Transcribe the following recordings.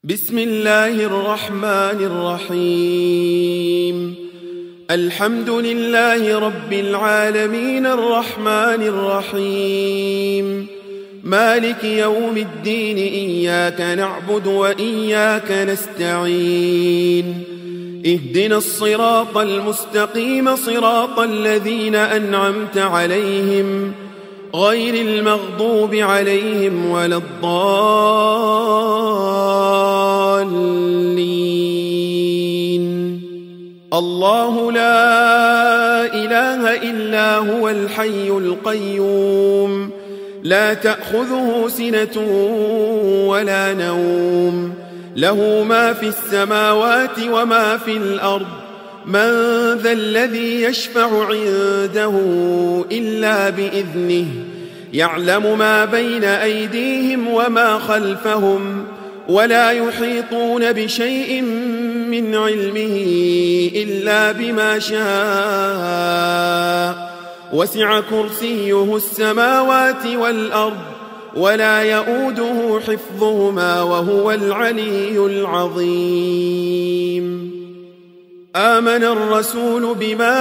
بسم الله الرحمن الرحيم. الحمد لله رب العالمين الرحمن الرحيم مالك يوم الدين. إياك نعبد وإياك نستعين. اهدنا الصراط المستقيم صراط الذين أنعمت عليهم غير المغضوب عليهم ولا الضالين. الله لا إله إلا هو الحي القيوم لا تأخذه سنة ولا نوم له ما في السماوات وما في الأرض. من ذا الذي يشفع عنده إلا بإذنه يعلم ما بين أيديهم وما خلفهم ولا يحيطون بشيء من علمه إلا بما شاء. وسع كرسيه السماوات والأرض ولا يؤوده حفظهما وهو العلي العظيم. آمن الرسول بما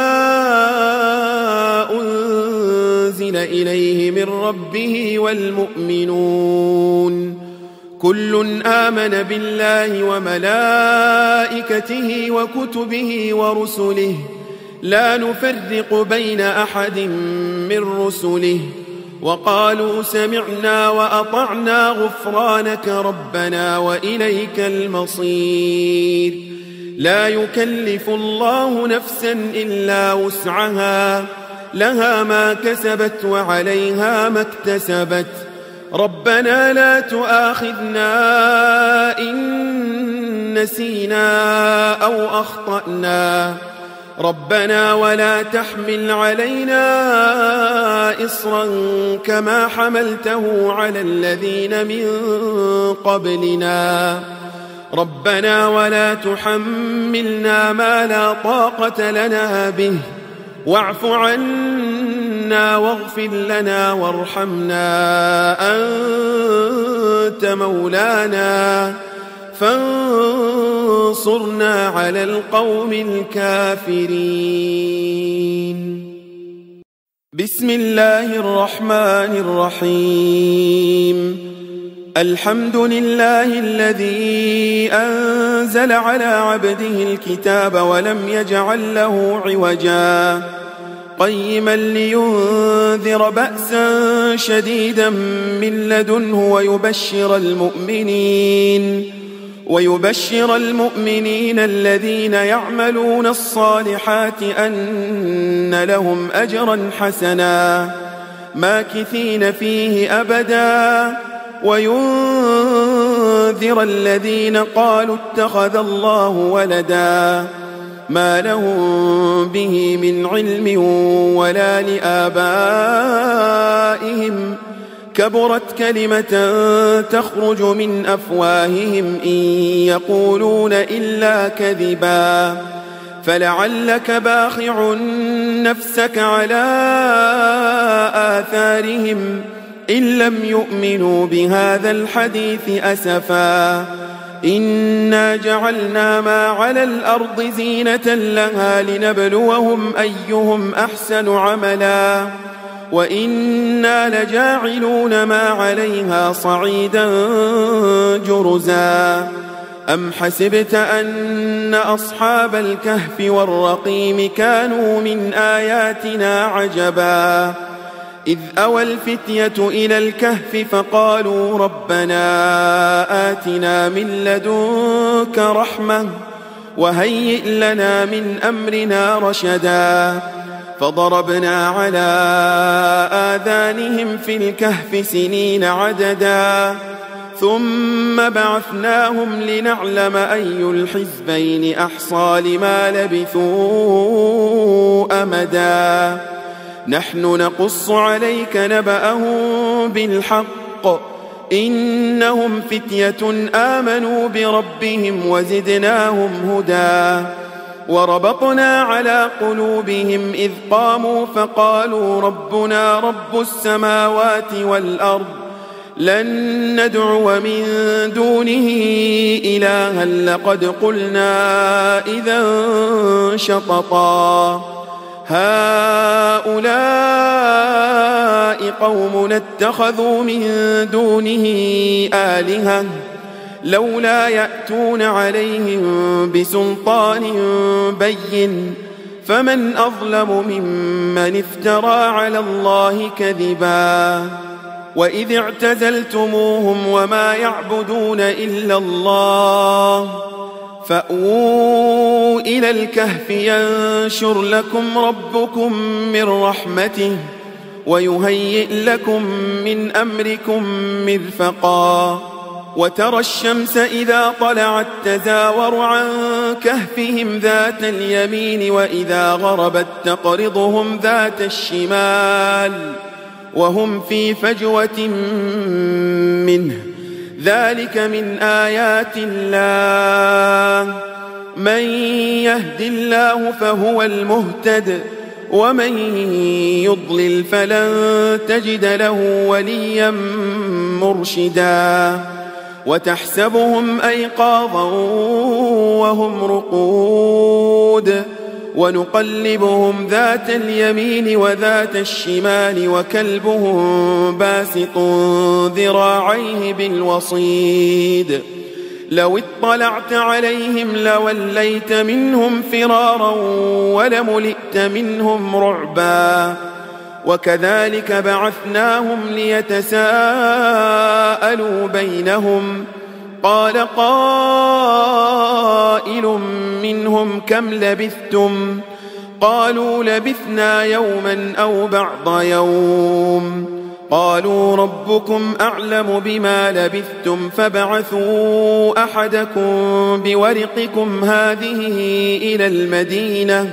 أنزل إليه من ربه والمؤمنون كل آمن بالله وملائكته وكتبه ورسله لا نفرق بين أحد من رسله وقالوا سمعنا وأطعنا غفرانك ربنا وإليك المصير. لا يكلف الله نفسا إلا وسعها لها ما كسبت وعليها ما اكتسبت. ربنا لا تؤاخذنا إن نسينا أو أخطأنا ربنا ولا تحمل علينا إصرا كما حملته على الذين من قبلنا ربنا ولا تحملنا ما لا طاقة لنا به واعف عنا واغفر لنا وارحمنا أنت مولانا فانصرنا على القوم الكافرين. بسم الله الرحمن الرحيم. الحمد لله الذي أنزل على عبده الكتاب ولم يجعل له عوجا قيما لينذر بأسا شديدا من لدنه ويبشر المؤمنين الذين يعملون الصالحات أن لهم أجرا حسنا ماكثين فيه أبدا وينذر الذين قالوا اتخذ الله ولدا ما لهم به من علم ولا لآبائهم كبرت كلمة تخرج من أفواههم إن يقولون إلا كذبا فلعلك باخع نفسك على آثارهم إن لم يؤمنوا بهذا الحديث أسفا. إنا جعلنا ما على الأرض زينة لها لنبلوهم أيهم أحسن عملا وإنا لجاعلون ما عليها صعيدا جرزا. أم حسبت أن أصحاب الكهف والرقيم كانوا من آياتنا عجبا إذ أوى الفتية إلى الكهف فقالوا ربنا آتنا من لدنك رحمة وهيئ لنا من أمرنا رشدا. فضربنا على آذانهم في الكهف سنين عددا ثم بعثناهم لنعلم أي الحزبين أحصى لما لبثوا أمدا. نحن نقص عليك نبأهم بالحق إنهم فتية آمنوا بربهم وزدناهم هدى. وربطنا على قلوبهم إذ قاموا فقالوا ربنا رب السماوات والأرض لن ندعو من دونه إلها لقد قلنا إذا شططا هؤلاء قوم اتخذوا من دونه آلهة لولا يأتون عليهم بسلطان بين فمن أظلم ممن افترى على الله كذبا وإذ اعتزلتموهم وما يعبدون إلا الله فأووا إلى الكهف ينشر لكم ربكم من رحمته ويهيئ لكم من أمركم مرفقا وترى الشمس إذا طلعت تزاور عن كهفهم ذات اليمين وإذا غربت تقرضهم ذات الشمال وهم في فجوة منه ذلك من آيات الله من يهد الله فهو المهتد ومن يضلل فلن تجد له وليا مرشدا وتحسبهم أيقاظا وهم رقود ونقلبهم ذات اليمين وذات الشمال وكلبهم باسط ذراعيه بالوصيد لو اطلعت عليهم لوليت منهم فرارا ولملئت منهم رعبا وكذلك بعثناهم ليتساءلوا بينهم قال قائل منهم كم لبثتم قالوا لبثنا يوما أو بعض يوم قالوا ربكم أعلم بما لبثتم فابعثوا أحدكم بورقكم هذه إلى المدينة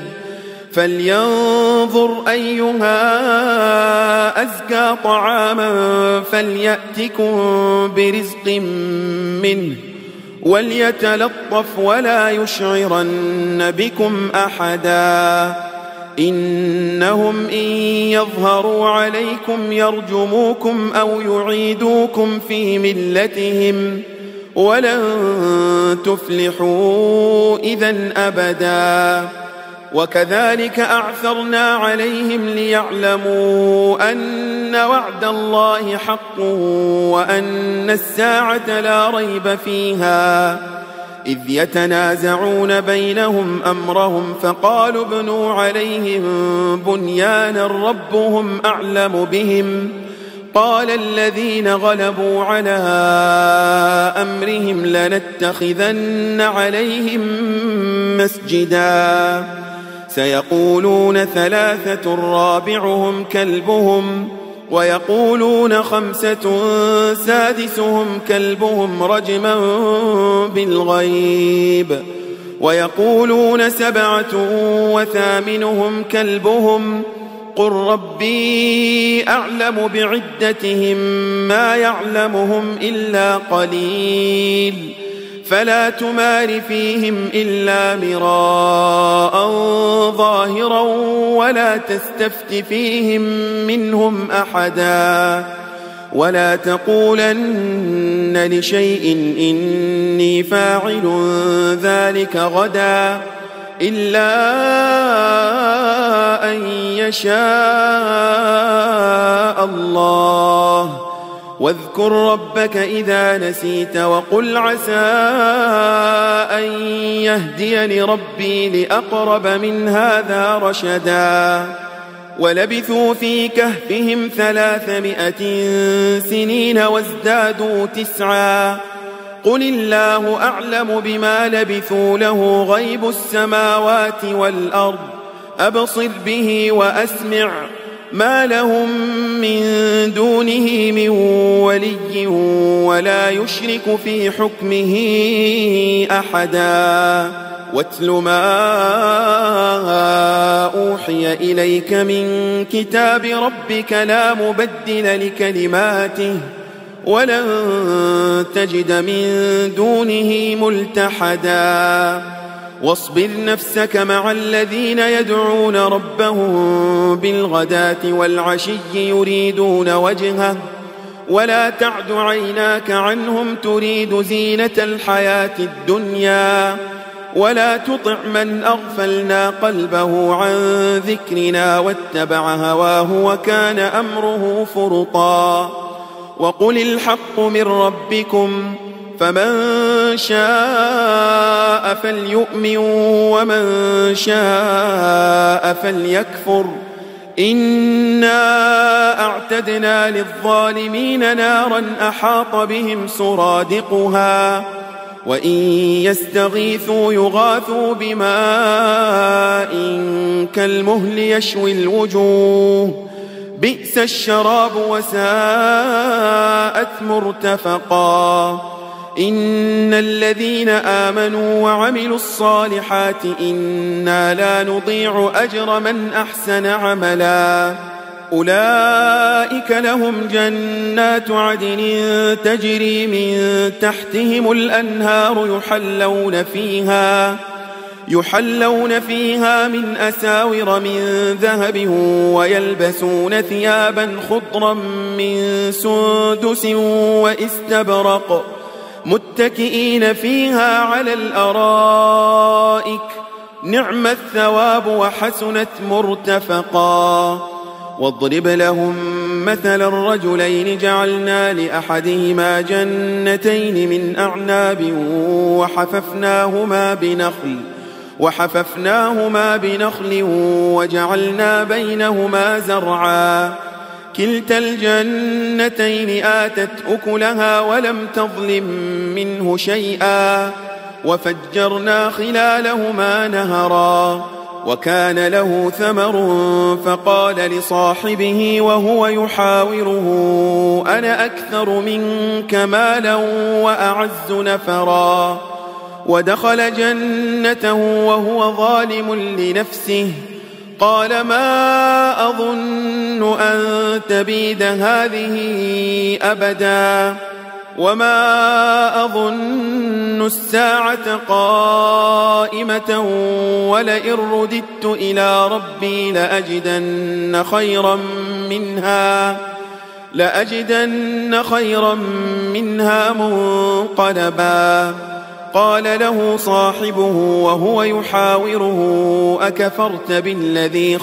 فلينظر أيها أزكى طعاما فليأتكم برزق منه وليتلطف ولا يشعرن بكم أحدا إنهم إن يظهروا عليكم يرجموكم أو يعيدوكم في ملتهم ولن تفلحوا إذن أبدا وكذلك أعثرنا عليهم ليعلموا أن وعد الله حق وأن الساعة لا ريب فيها إذ يتنازعون بينهم أمرهم فقالوا ابنوا عليهم بنيانا ربهم أعلم بهم قال الذين غلبوا على أمرهم لنتخذن عليهم مسجدا سيقولون ثلاثة رابعهم كلبهم ويقولون خمسة سادسهم كلبهم رجما بالغيب ويقولون سبعة وثامنهم كلبهم قل ربي أعلم بعدتهم ما يعلمهم إلا قليل فلا تمار فيهم إلا مراء ظاهرا ولا تستفت فيهم منهم أحدا ولا تقولن لشيء إني فاعل ذلك غدا إلا أن يشاء الله واذكر ربك إذا نسيت وقل عسى أن يهديني ربي لأقرب من هذا رشدا ولبثوا في كهفهم 300 سنين وازدادوا 9 قل الله أعلم بما لبثوا له غيب السماوات والأرض أبصر به وأسمع ما لهم من دونه من ولي ولا يشرك في حكمه أحدا واتل ما أوحي إليك من كتاب ربك لا مبدل لكلماته ولن تجد من دونه ملتحدا واصبر نفسك مع الذين يدعون ربهم بالغداة والعشي يريدون وجهه ولا تعد عيناك عنهم تريد زينة الحياة الدنيا ولا تطع من أغفلنا قلبه عن ذكرنا واتبع هواه وكان أمره فرطا وقل الحق من ربكم فمن شاء فليؤمن ومن شاء فليكفر إنا أعتدنا للظالمين نارا أحاط بهم سرادقها وإن يستغيثوا يغاثوا بماء كالمهل يشوي الوجوه بئس الشراب وساءت مرتفقا إن الذين آمنوا وعملوا الصالحات إنا لا نضيع أجر من أحسن عملا أولئك لهم جنات عدن تجري من تحتهم الأنهار يحلون فيها من أساور من ذهب ويلبسون ثيابا خضرا من سندس واستبرق متكئين فيها على الأرائك نعم الثواب وحسنت مرتفقا واضرب لهم مثل الرجلين جعلنا لأحدهما جنتين من أعناب وحففناهما بنخل وجعلنا بينهما زرعا كلتا الجنتين آتت أكلها ولم تظلم منه شيئا وفجرنا خلالهما نهرا وكان له ثمر فقال لصاحبه وهو يحاوره أنا أكثر منك مالا وأعز نفرا ودخل جنته وهو ظالم لنفسه قال ما أظن أن تبيد هذه أبدا وما أظن الساعة قائمة ولئن رددت إلى ربي لأجدن خيرا منها منقلبا قال له صاحبه وهو يحاوره أكفرت بالذي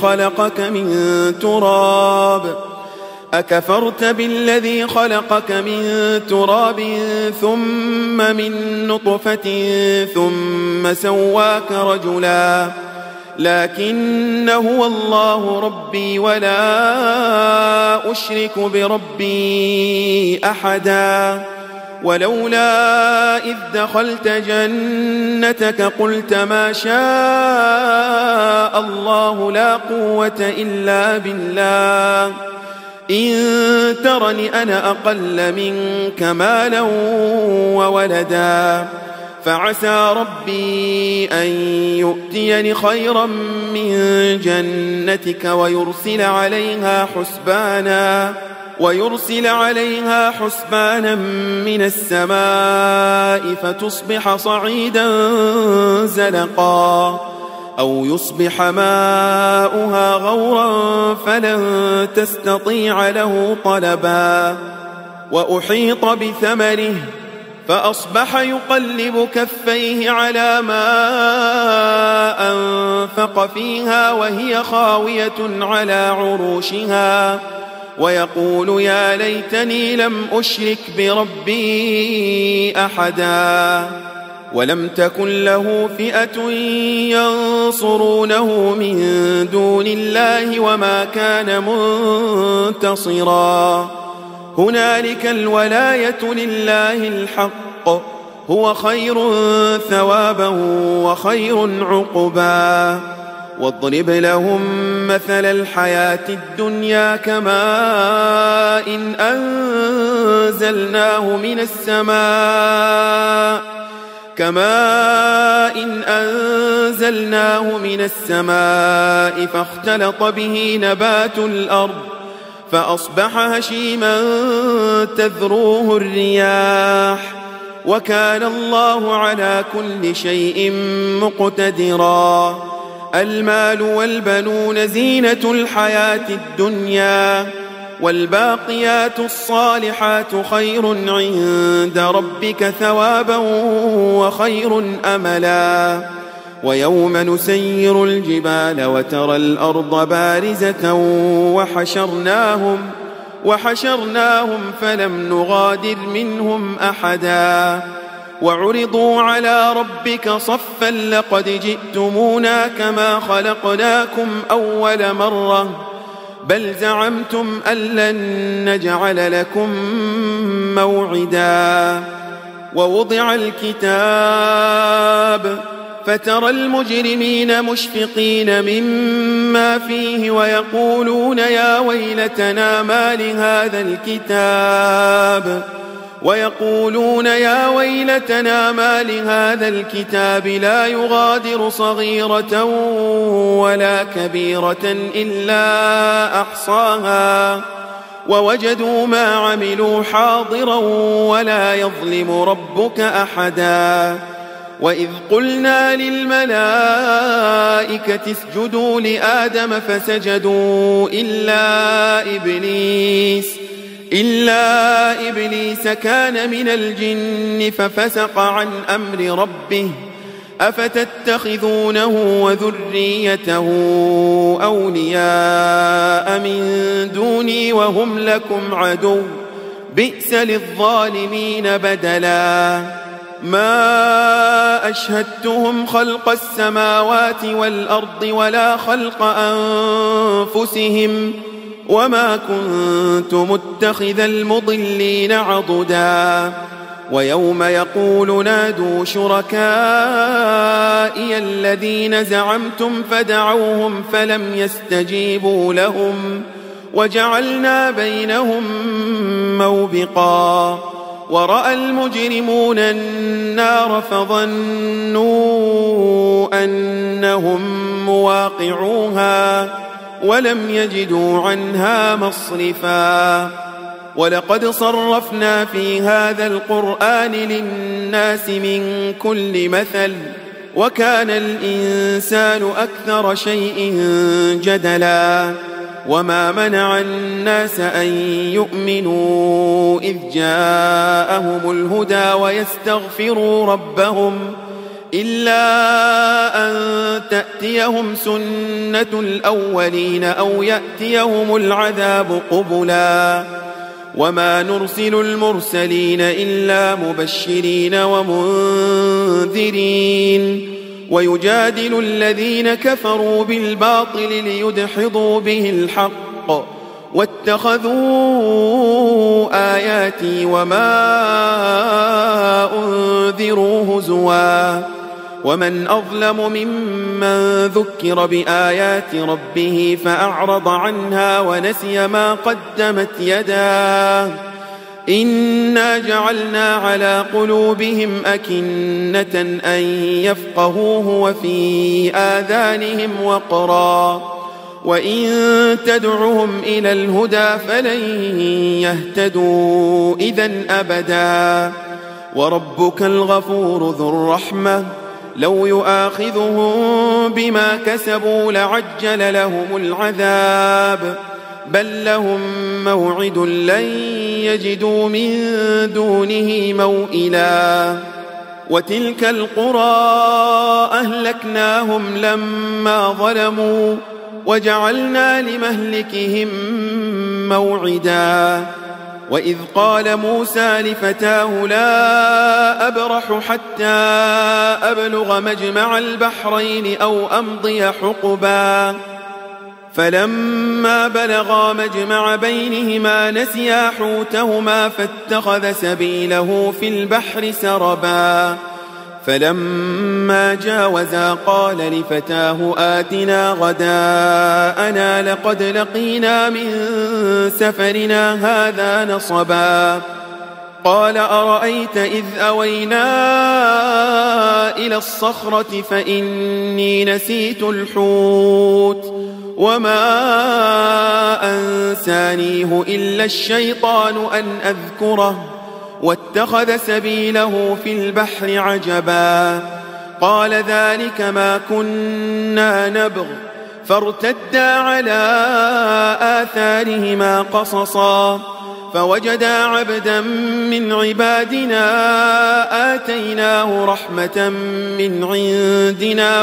خلقك من تراب ثم من نطفة ثم سواك رجلا لكن هو الله ربي ولا أشرك بربي أحدا ولولا إذ دخلت جنتك قلت ما شاء الله لا قوة إلا بالله إن ترني أنا أقل منك مالا وولدا فعسى ربي أن يؤتيني خيرا من جنتك ويرسل عليها حسبانا من السماء فتصبح صعيدا زلقا أو يصبح ماؤها غورا فلن تستطيع له طلبا وأحيط بثمره فأصبح يقلب كفيه على ما أنفق فيها وهي خاوية على عروشها ويقول يا ليتني لم أشرك بربي أحدا ولم تكن له فئة ينصرونه من دون الله وما كان منتصرا هنالك الولاية لله الحق هو خير ثوابا وخير عقبا واضرب لهم مثل الحياة الدنيا كماء إن أنزلناه من السماء فاختلط به نبات الأرض فأصبح هشيما تذروه الرياح وكان الله على كل شيء مقتدرا المال والبنون زينة الحياة الدنيا والباقيات الصالحات خير عند ربك ثوابا وخير أملا ويوم نسير الجبال وترى الأرض بارزة وحشرناهم فلم نغادر منهم أحدا وعرضوا على ربك صفا لقد جئتمونا كما خلقناكم أول مرة بل زعمتم أن لن نجعل لكم موعدا ووضع الكتاب فترى المجرمين مشفقين مما فيه ويقولون يا ويلتنا ما لهذا الكتاب لا يغادر صغيرة ولا كبيرة إلا أحصاها ووجدوا ما عملوا حاضرا ولا يظلم ربك أحدا وإذ قلنا للملائكة اسجدوا لآدم فسجدوا إلا إبليس كان من الجن ففسق عن أمر ربه أفتتخذونه وذريته أولياء من دوني وهم لكم عدو بئس للظالمين بدلا ما أشهدتهم خلق السماوات والأرض ولا خلق أنفسهم وما كنت متخذ المضلين عضدا ويوم يقول نادوا شركائي الذين زعمتم فدعوهم فلم يستجيبوا لهم وجعلنا بينهم موبقا ورأى المجرمون النار فظنوا أنهم مواقعوها ولم يجدوا عنها مصرفا ولقد صرفنا في هذا القرآن للناس من كل مثل وكان الإنسان أكثر شيء جدلا وما منع الناس أن يؤمنوا إذ جاءهم الهدى ويستغفروا ربهم إلا أن تأتيهم سنة الأولين أو يأتيهم العذاب قبلا وما نرسل المرسلين إلا مبشرين ومنذرين ويجادل الذين كفروا بالباطل ليدحضوا به الحق واتخذوا آياتي وما أنذروا هزوا ومن أظلم ممن ذكر بآيات ربه فأعرض عنها ونسي ما قدمت يداه إنا جعلنا على قلوبهم أكنة أن يفقهوه وفي آذانهم وقرا وإن تدعهم إلى الهدى فلن يهتدوا إذن أبدا وربك الغفور ذو الرحمة لو يؤاخذهم بما كسبوا لعجل لهم العذاب بل لهم موعد لن يجدوا من دونه موئلا وتلك القرى أهلكناهم لما ظلموا وجعلنا لمهلكهم موعدا وإذ قال موسى لفتاه لا أبرح حتى أبلغ مجمع البحرين أو أمضي حقبا فلما بلغا مجمع بينهما نسيا حوتهما فاتخذ سبيله في البحر سربا فلما جاوزا قال لفتاه آتنا غداءنا لقد لقينا من سفرنا هذا نصبا قال أرأيت إذ أوينا إلى الصخرة فإني نسيت الحوت وما أنسانيه إلا الشيطان أن أذكره واتخذ سبيله في البحر عجبا قال ذلك ما كنا نبغ فارتدا على آثارهما قصصا فوجدا عبدا من عبادنا آتيناه رحمة من عندنا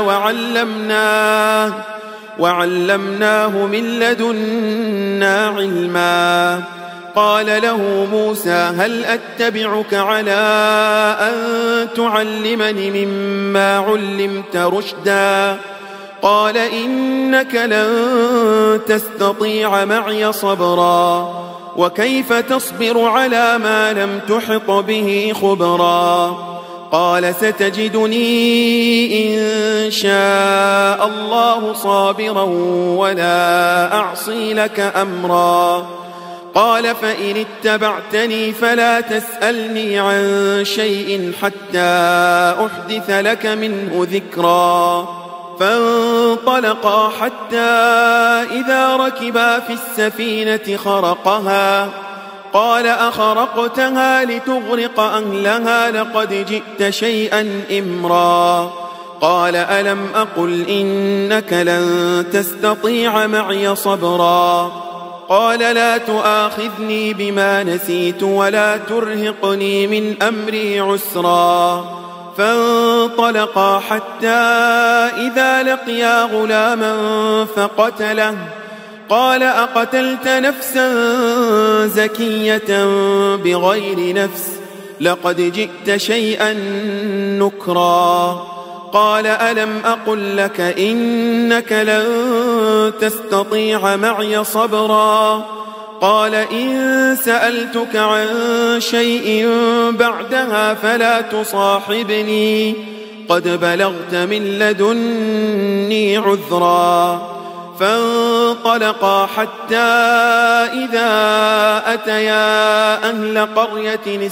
وعلمناه من لدنا علما. قال له موسى هل أتبعك على أن تعلمني مما علمت رشدا؟ قال إنك لن تستطيع معي صبرا وكيف تصبر على ما لم تحط به خبرا؟ قال ستجدني إن شاء الله صابرا ولا أعصي لك أمرا. قال فإن اتبعتني فلا تسألني عن شيء حتى أحدث لك منه ذكرا. فانطلقا حتى إذا ركبا في السفينة خرقها قال أخرقتها لتغرق أهلها لقد جئت شيئا إمرا. قال ألم أقل إنك لن تستطيع معي صبرا؟ قال لا تؤاخذني بما نسيت ولا ترهقني من أمري عسرا. فانطلقا حتى إذا لقيا غلاما فقتله قال أقتلت نفسا زكية بغير نفس لقد جئت شيئا نكرا. قال ألم أقل لك إنك لن تستطيع معي صبرا؟ قال إن سألتك عن شيء بعدها فلا تصاحبني قد بلغت من لدني عذرا. فانطلقا حتى إذا أتيا أهل قرية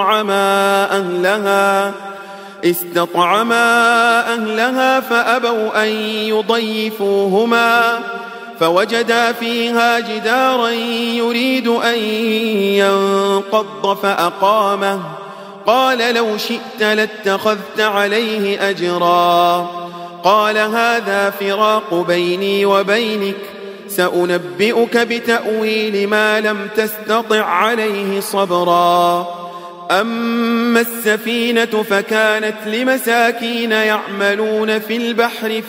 استطعما أهلها فأبوا أن يضيفوهما فوجدا فيها جدارا يريد أن ينقض فأقامه. قال لو شئت لاتخذت عليه أجرا. قال هذا فراق بيني وبينك سأنبئك بتأويل ما لم تستطع عليه صبرا. أما السفينة فكانت لمساكين يعملون في البحر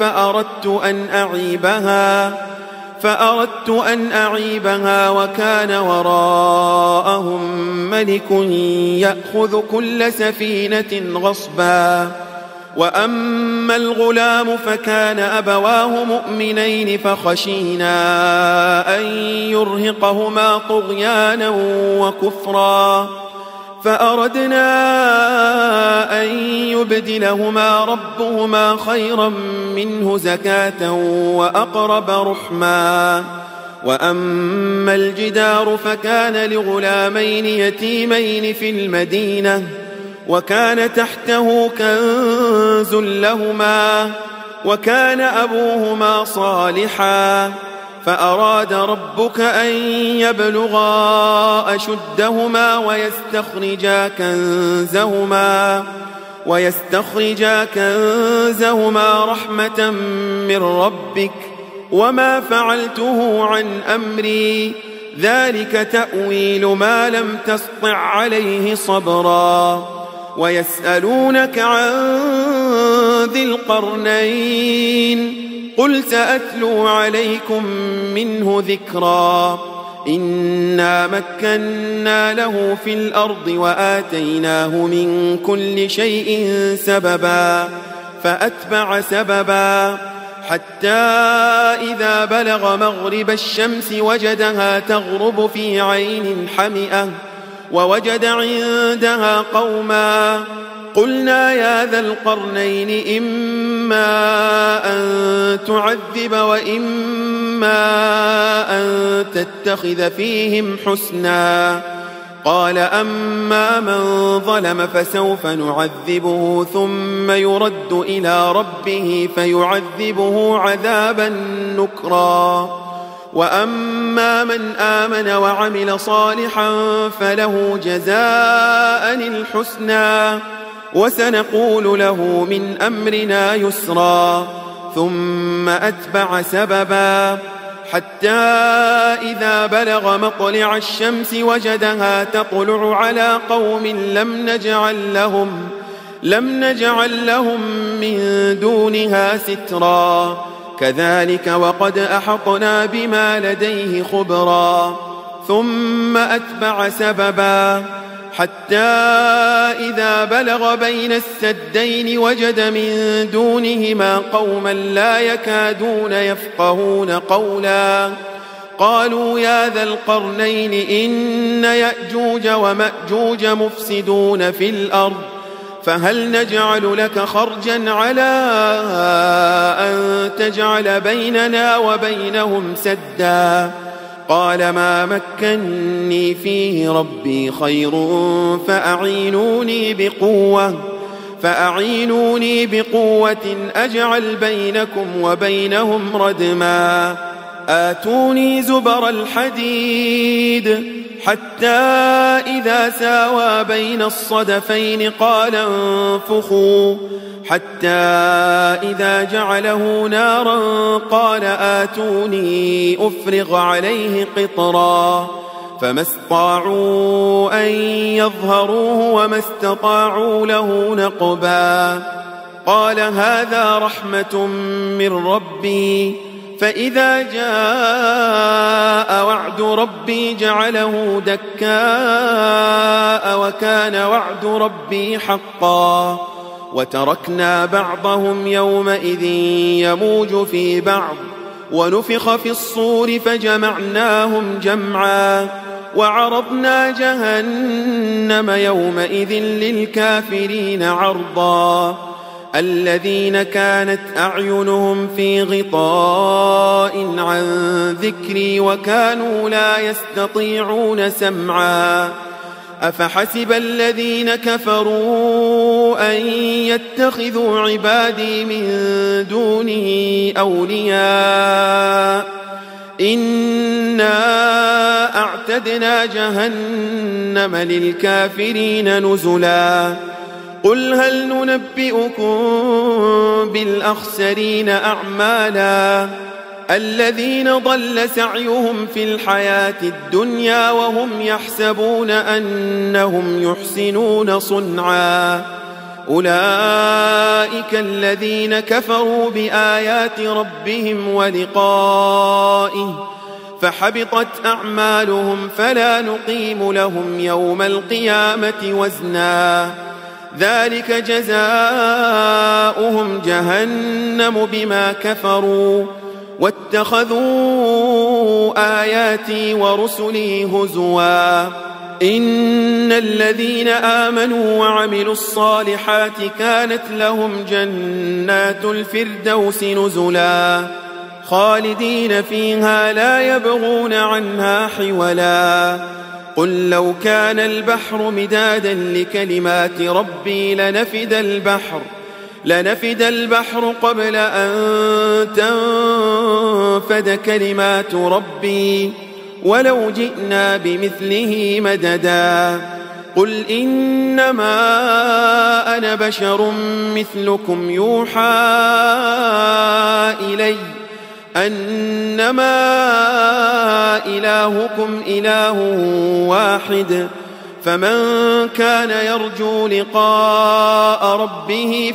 فأردت أن أعيبها وكان وراءهم ملك يأخذ كل سفينة غصبا. وأما الغلام فكان أبواه مؤمنين فخشينا أن يرهقهما طغيانا وكفرا فأردنا أن يبدلهما ربهما خيرا منه زكاة وأقرب رحما. وأما الجدار فكان لغلامين يتيمين في المدينة وكان تحته كنز لهما وكان أبوهما صالحا فأراد ربك أن يبلغا أشدهما ويستخرجا كنزهما رحمة من ربك وما فعلته عن أمري ذلك تأويل ما لم تسطع عليه صبرا. ويسألونك عن ذي القرنين قل سأتلو عليكم منه ذكرا. إنا مكنا له في الأرض وآتيناه من كل شيء سببا فأتبع سببا حتى إذا بلغ مغرب الشمس وجدها تغرب في عين حمئة ووجد عندها قوما قلنا يا ذا القرنين إما أن تعذب وإما أن تتخذ فيهم حسنا. قال أما من ظلم فسوف نعذبه ثم يرد إلى ربه فيعذبه عذابا نكرا. وأما من آمن وعمل صالحا فله جزاء الحسنى وسنقول له من أمرنا يسرا. ثم أتبع سببا حتى إذا بلغ مطلع الشمس وجدها تطلع على قوم لم نجعل لهم من دونها سترا كذلك وقد أحطنا بما لديه خبرا ثم أتبع سببا حتى إذا بلغ بين السدين وجد من دونهما قوما لا يكادون يفقهون قولا قالوا يا ذا القرنين إن يأجوج ومأجوج مفسدون في الأرض فهل نجعل لك خرجا على أن تجعل بيننا وبينهم سدا قال ما مكني فيه ربي خير فأعينوني بقوة أجعل بينكم وبينهم ردما آتوني زبر الحديد حتى إذا ساوى بين الصدفين قال انفخوا حتى إذا جعله نارا قال آتوني أفرغ عليه قطرا فما استطاعوا أن يظهروه وما استطاعوا له نقبا قال هذا رحمة من ربي فإذا جاء وعد ربي جعله دكاء وكان وعد ربي حقا وتركنا بعضهم يومئذ يموج في بعض ونفخ في الصور فجمعناهم جمعا وعرضنا جهنم يومئذ للكافرين عرضا الذين كانت أعينهم في غطاء عن ذكري وكانوا لا يستطيعون سمعا أفحسب الذين كفروا أن يتخذوا عبادي من دونه أولياء إنا أعتدنا جهنم للكافرين نزلا قل هل ننبئكم بالأخسرين أعمالا الذين ضل سعيهم في الحياة الدنيا وهم يحسبون أنهم يحسنون صنعا أولئك الذين كفروا بآيات ربهم ولقائه فحبطت أعمالهم فلا نقيم لهم يوم القيامة وزنا ذلك جزاؤهم جهنم بما كفروا واتخذوا آياتي ورسلي هزوا إن الذين آمنوا وعملوا الصالحات كانت لهم جنات الفردوس نزلا خالدين فيها لا يبغون عنها حولا قل لو كان البحر مدادا لكلمات ربي لنفد البحر قبل أن تنفد كلمات ربي ولو جئنا بمثله مددا قل إنما أنا بشر مثلكم يوحى إلي أنما إلهكم إله واحد فمن كان يرجو لقاء ربه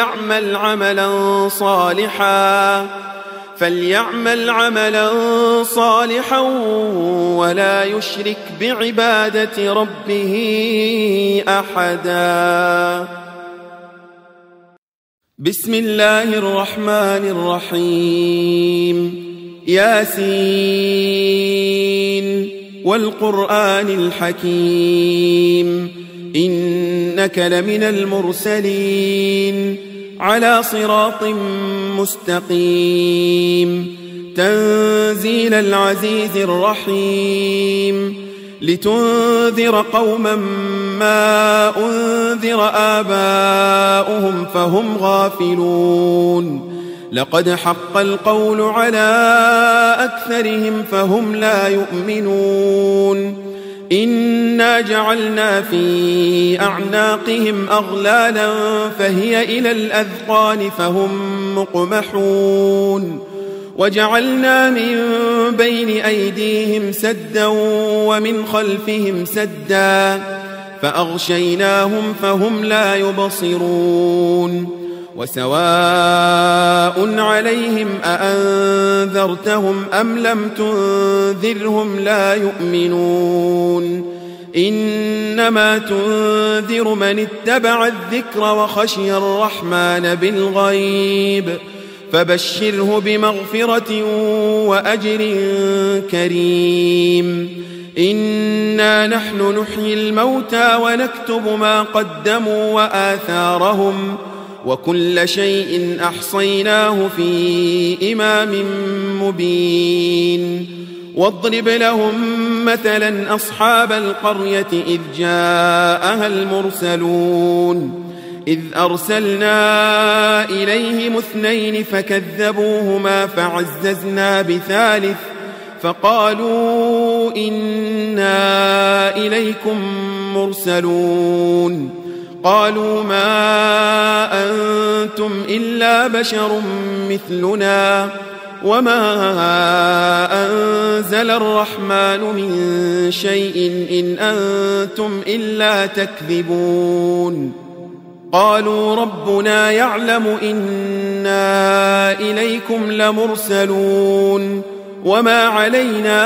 فليعمل عملا صالحا ولا يشرك بعبادة ربه أحدا بسم الله الرحمن الرحيم ياسين والقرآن الحكيم إنك لمن المرسلين على صراط مستقيم تنزيل العزيز الرحيم لتنذر قوما ما أنذر آباؤهم فهم غافلون لقد حق القول على أكثرهم فهم لا يؤمنون إنا جعلنا في أعناقهم أغلالا فهي إلى الأذقان فهم مقمحون وجعلنا من بين أيديهم سدا ومن خلفهم سدا فأغشيناهم فهم لا يبصرون وسواء عليهم أأنذرتهم أم لم تنذرهم لا يؤمنون إنما تنذر من اتبع الذكر وخشي الرحمن بالغيب فبشره بمغفرة وأجر كريم إنا نحن نحيي الموتى ونكتب ما قدموا وآثارهم وكل شيء أحصيناه في إمام مبين واضرب لهم مثلا أصحاب القرية إذ جاءها المرسلون إذ أرسلنا إليهم 2 فكذبوهما فعززنا بثالث فقالوا إنا إليكم مرسلون قالوا ما أنتم إلا بشر مثلنا وما أنزل الرحمن من شيء إن أنتم إلا تكذبون قالوا ربنا يعلم إنا إليكم لمرسلون وما علينا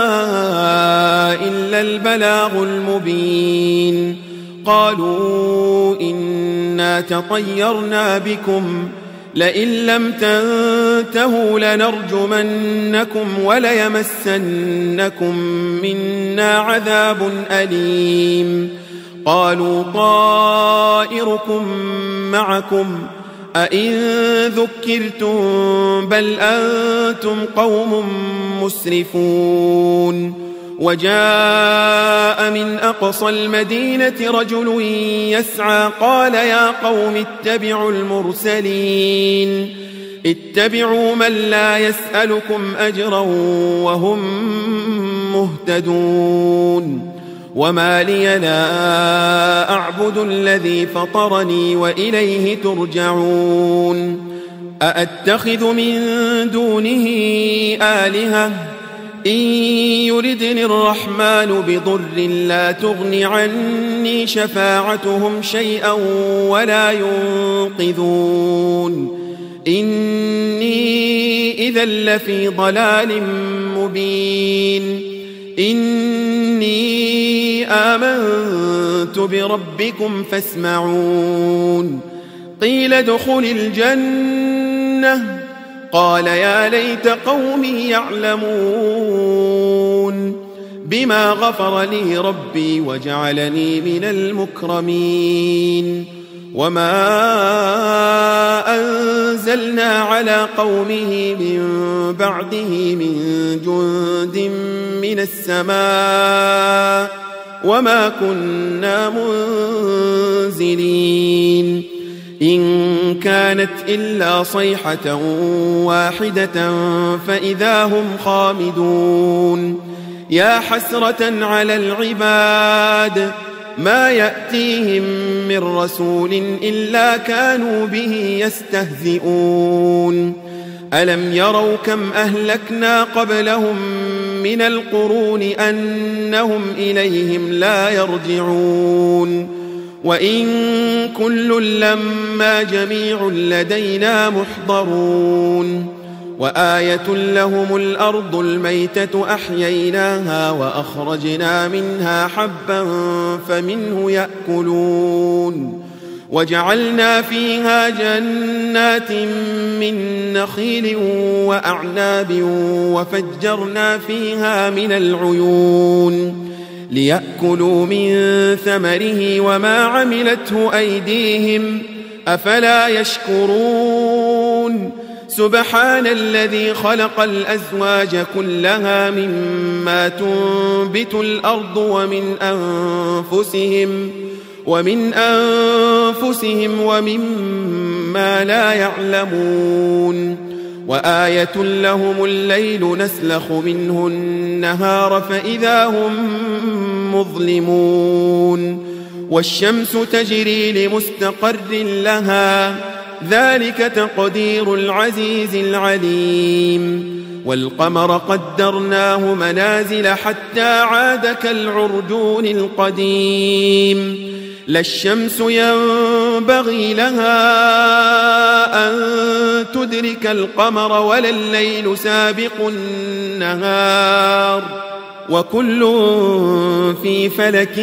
إلا البلاغ المبين قالوا إنا تطيرنا بكم لئن لم تنتهوا لنرجمنكم وليمسنكم منا عذاب أليم قالوا طائركم معكم أئن ذكرتم بل أنتم قوم مسرفون وجاء من أقصى المدينة رجل يسعى قال يا قوم اتبعوا المرسلين اتبعوا من لا يسألكم أجرا وهم مهتدون وما لي لا أعبد الذي فطرني وإليه ترجعون أأتخذ من دونه آلهة إن يردني الرحمن بضر لا تغن عني شفاعتهم شيئا ولا ينقذون إني إذا لفي ضلال مبين إني آمنت بربكم فاسمعون قيل ادخل الجنة قال يا ليت قومي يعلمون بما غفر لي ربي وجعلني من المكرمين وما أنزلنا على قومه من بعده من جند من السماء وما كنا منزلين إن كانت إلا صيحة واحدة فإذا هم خامدون يا حسرة على العباد ما يأتيهم من رسول إلا كانوا به يستهزئون ألم يروا كم أهلكنا قبلهم من القرون أنهم إليهم لا يرجعون وإن كل لما جميع لدينا محضرون وآية لهم الأرض الميتة أحييناها وأخرجنا منها حبا فمنه يأكلون وجعلنا فيها جنات من نخيل وأعناب وفجرنا فيها من العيون ليأكلوا من ثمره وما عملته أيديهم أفلا يشكرون سبحان الذي خلق الأزواج كلها مما تنبت الأرض ومن أنفسهم ومما لا يعلمون وآية لهم الليل نسلخ منه النهار فإذا هم مظلمون والشمس تجري لمستقر لها ذلك تقدير العزيز العليم والقمر قدرناه منازل حتى عاد كالعرجون القديم لا الشمس ينبغي لها أن تدرك القمر ولا الليل سابق النهار وكل في فلك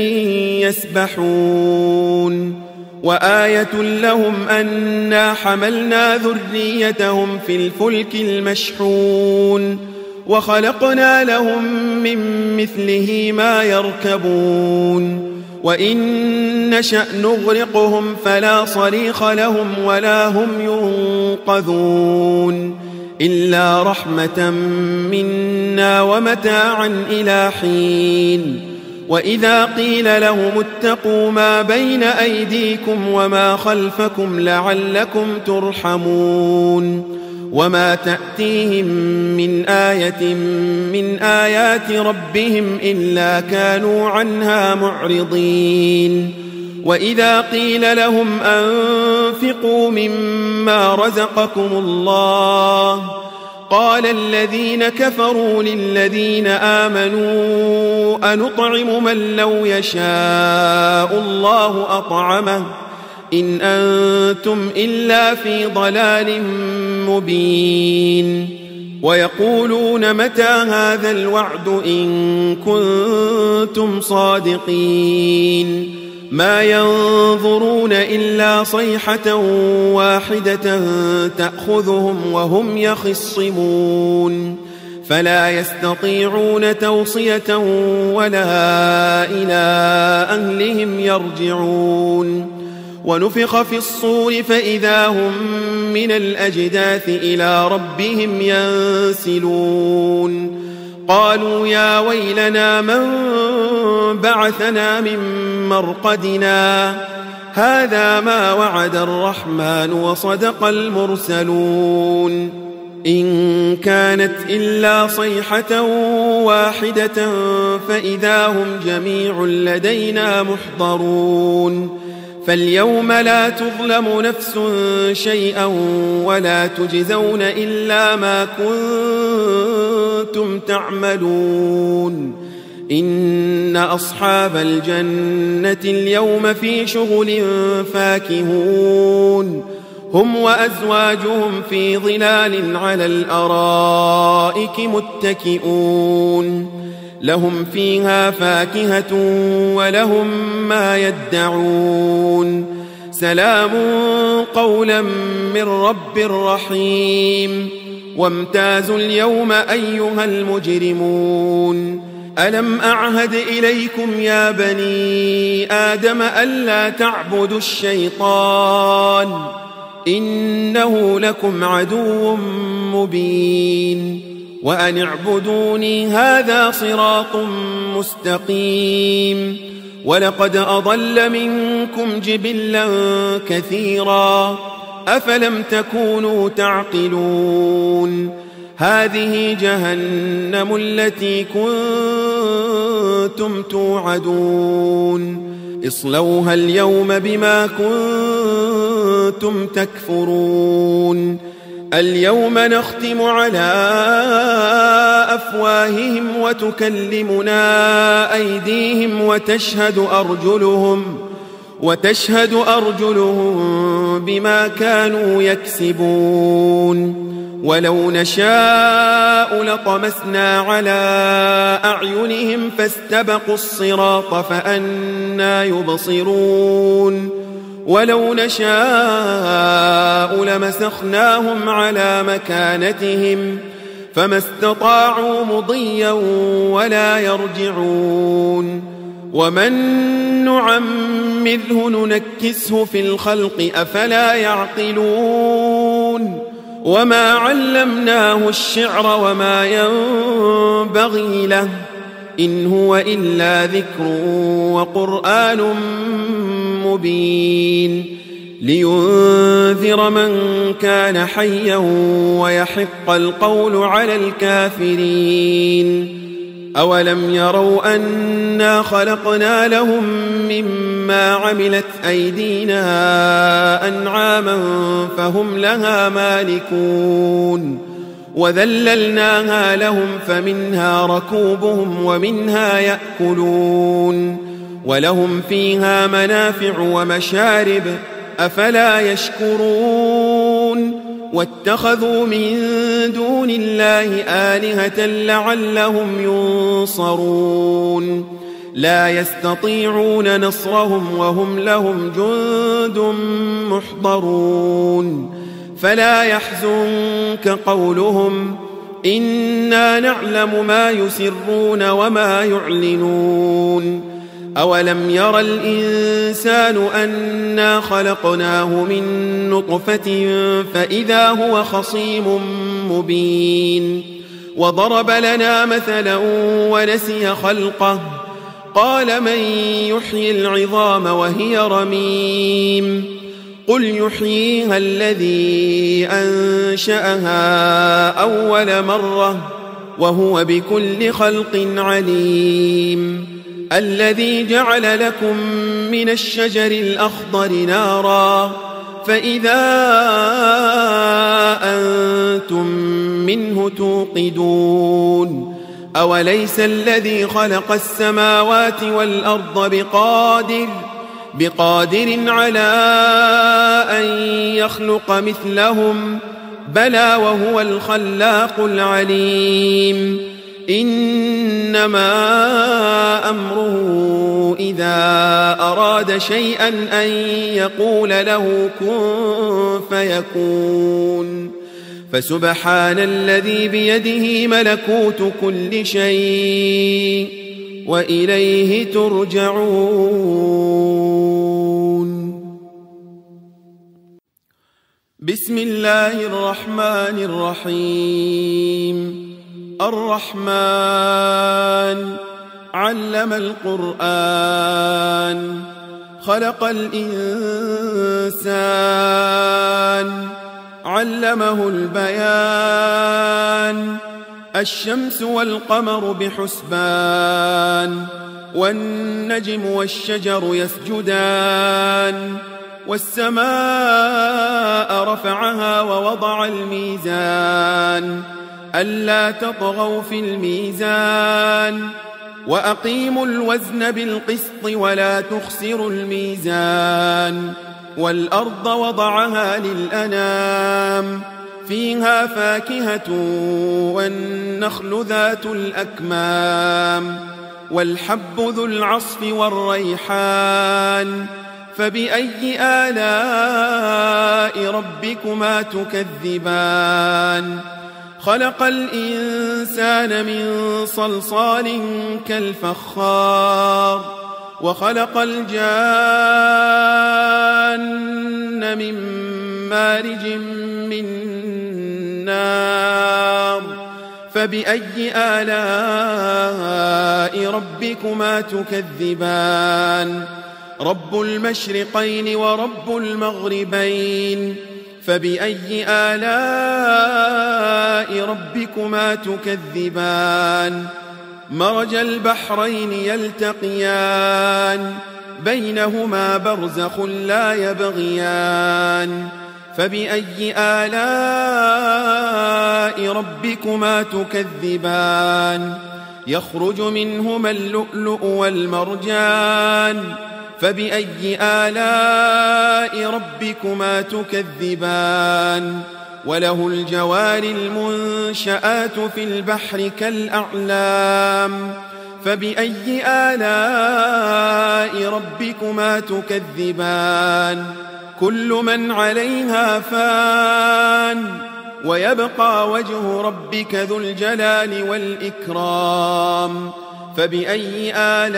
يسبحون وآية لهم أنا حملنا ذريتهم في الفلك المشحون وخلقنا لهم من مثله ما يركبون وإن نشأ نغرقهم فلا صريخ لهم ولا هم ينقذون إلا رحمة منا ومتاعا إلى حين وإذا قيل لهم اتقوا ما بين أيديكم وما خلفكم لعلكم ترحمون وما تأتيهم من آية من آيات ربهم إلا كانوا عنها معرضين وإذا قيل لهم أنفقوا مما رزقكم الله قال الذين كفروا للذين آمنوا أنطعم من لو يشاء الله أطعمه إن أنتم إلا في ضلال مبين ويقولون متى هذا الوعد إن كنتم صادقين ما ينظرون إلا صيحة واحدة تأخذهم وهم يخصمون فلا يستطيعون توصية ولا إلى أهلهم يرجعون ونفخ في الصور فإذا هم من الأجداث إلى ربهم ينسلون قالوا يا ويلنا من بعثنا من مرقدنا هذا ما وعد الرحمن وصدق المرسلون إن كانت إلا صيحة واحدة فإذا هم جميع لدينا محضرون فاليوم لا تظلم نفس شيئا ولا تجزون إلا ما كنتم تعملون إن أصحاب الجنة اليوم في شغل فاكهون هم وأزواجهم في ظلال على الأرائك متكئون لهم فيها فاكهة ولهم ما يدعون سلام قولا من رب رحيم وامتازوا اليوم أيها المجرمون ألم أعهد إليكم يا بني آدم ألا تعبدوا الشيطان إنه لكم عدو مبين وأن اعبدوني هذا صراط مستقيم ولقد أضل منكم جبلا كثيرا أفلم تكونوا تعقلون هذه جهنم التي كنتم توعدون اصلوها اليوم بما كنتم تكفرون اليوم نختم على أفواههم وتكلمنا أيديهم وتشهد أرجلهم بما كانوا يكسبون ولو نشاء لطمسنا على أعينهم فاستبقوا الصراط فأنى يبصرون ولو نشاء لمسخناهم على مكانتهم فما استطاعوا مضيا ولا يرجعون ومن نعمره ننكسه في الخلق أفلا يعقلون وما علمناه الشعر وما ينبغي له إن هو إلا ذكر وقرآن مبين لينذر من كان حيا ويحق القول على الكافرين. أولم يروا أنا خلقنا لهم مما عملت أيدينا أنعاما فهم لها مالكون وذللناها لهم فمنها ركوبهم ومنها يأكلون ولهم فيها منافع ومشارب أفلا يشكرون. واتخذوا من دون الله آلهة لعلهم ينصرون لا يستطيعون نصرهم وهم لهم جند محضرون. فلا يحزنك قولهم إنا نعلم ما يسرون وما يعلنون. أولم ير الإنسان أنا خلقناه من نطفة فإذا هو خصيم مبين. وضرب لنا مثلا ونسي خلقه قال من يحيي العظام وهي رميم قل يحييها الذي أنشأها أول مرة وهو بكل خلق عليم. الذي جعل لكم من الشجر الأخضر نارا فإذا أنتم منه توقدون. أوليس الذي خلق السماوات والأرض بقادر على أن يخلق مثلهم بلى وهو الخلاق العليم. إنما أمره إذا أراد شيئا أن يقول له كن فيكون. فسبحان الذي بيده ملكوت كل شيء وإليه ترجعون. بسم الله الرحمن الرحيم. الرحمن علم القرآن خلق الإنسان علمه البيان. الشمس والقمر بحسبان والنجم والشجر يسجدان. والسماء رفعها ووضع الميزان ألا تطغوا في الميزان وأقيموا الوزن بالقسط ولا تخسروا الميزان. والأرض وضعها للأنام فيها فاكهة والنخل ذات الأكمام والحب ذو العصف والريحان. فبأي آلاء ربكما تكذبان. خلق الإنسان من صلصال كالفخار وخلق الجان من مارج من نار. فبأي آلاء ربكما تكذبان. رب المشرقين ورب المغربين. فبأي آلاء ربكما تكذبان. مرج البحرين يلتقيان بينهما برزخ لا يبغيان. فبأي آلاء ربكما تكذبان. يخرج منهما اللؤلؤ والمرجان. فبأي آلاء ربكما تكذبان. وله الجوار المنشآت في البحر كالأعلام. فبأي آلاء ربكما تكذبان. كل من عليها فان ويبقى وجه ربك ذو الجلال والإكرام. فبأي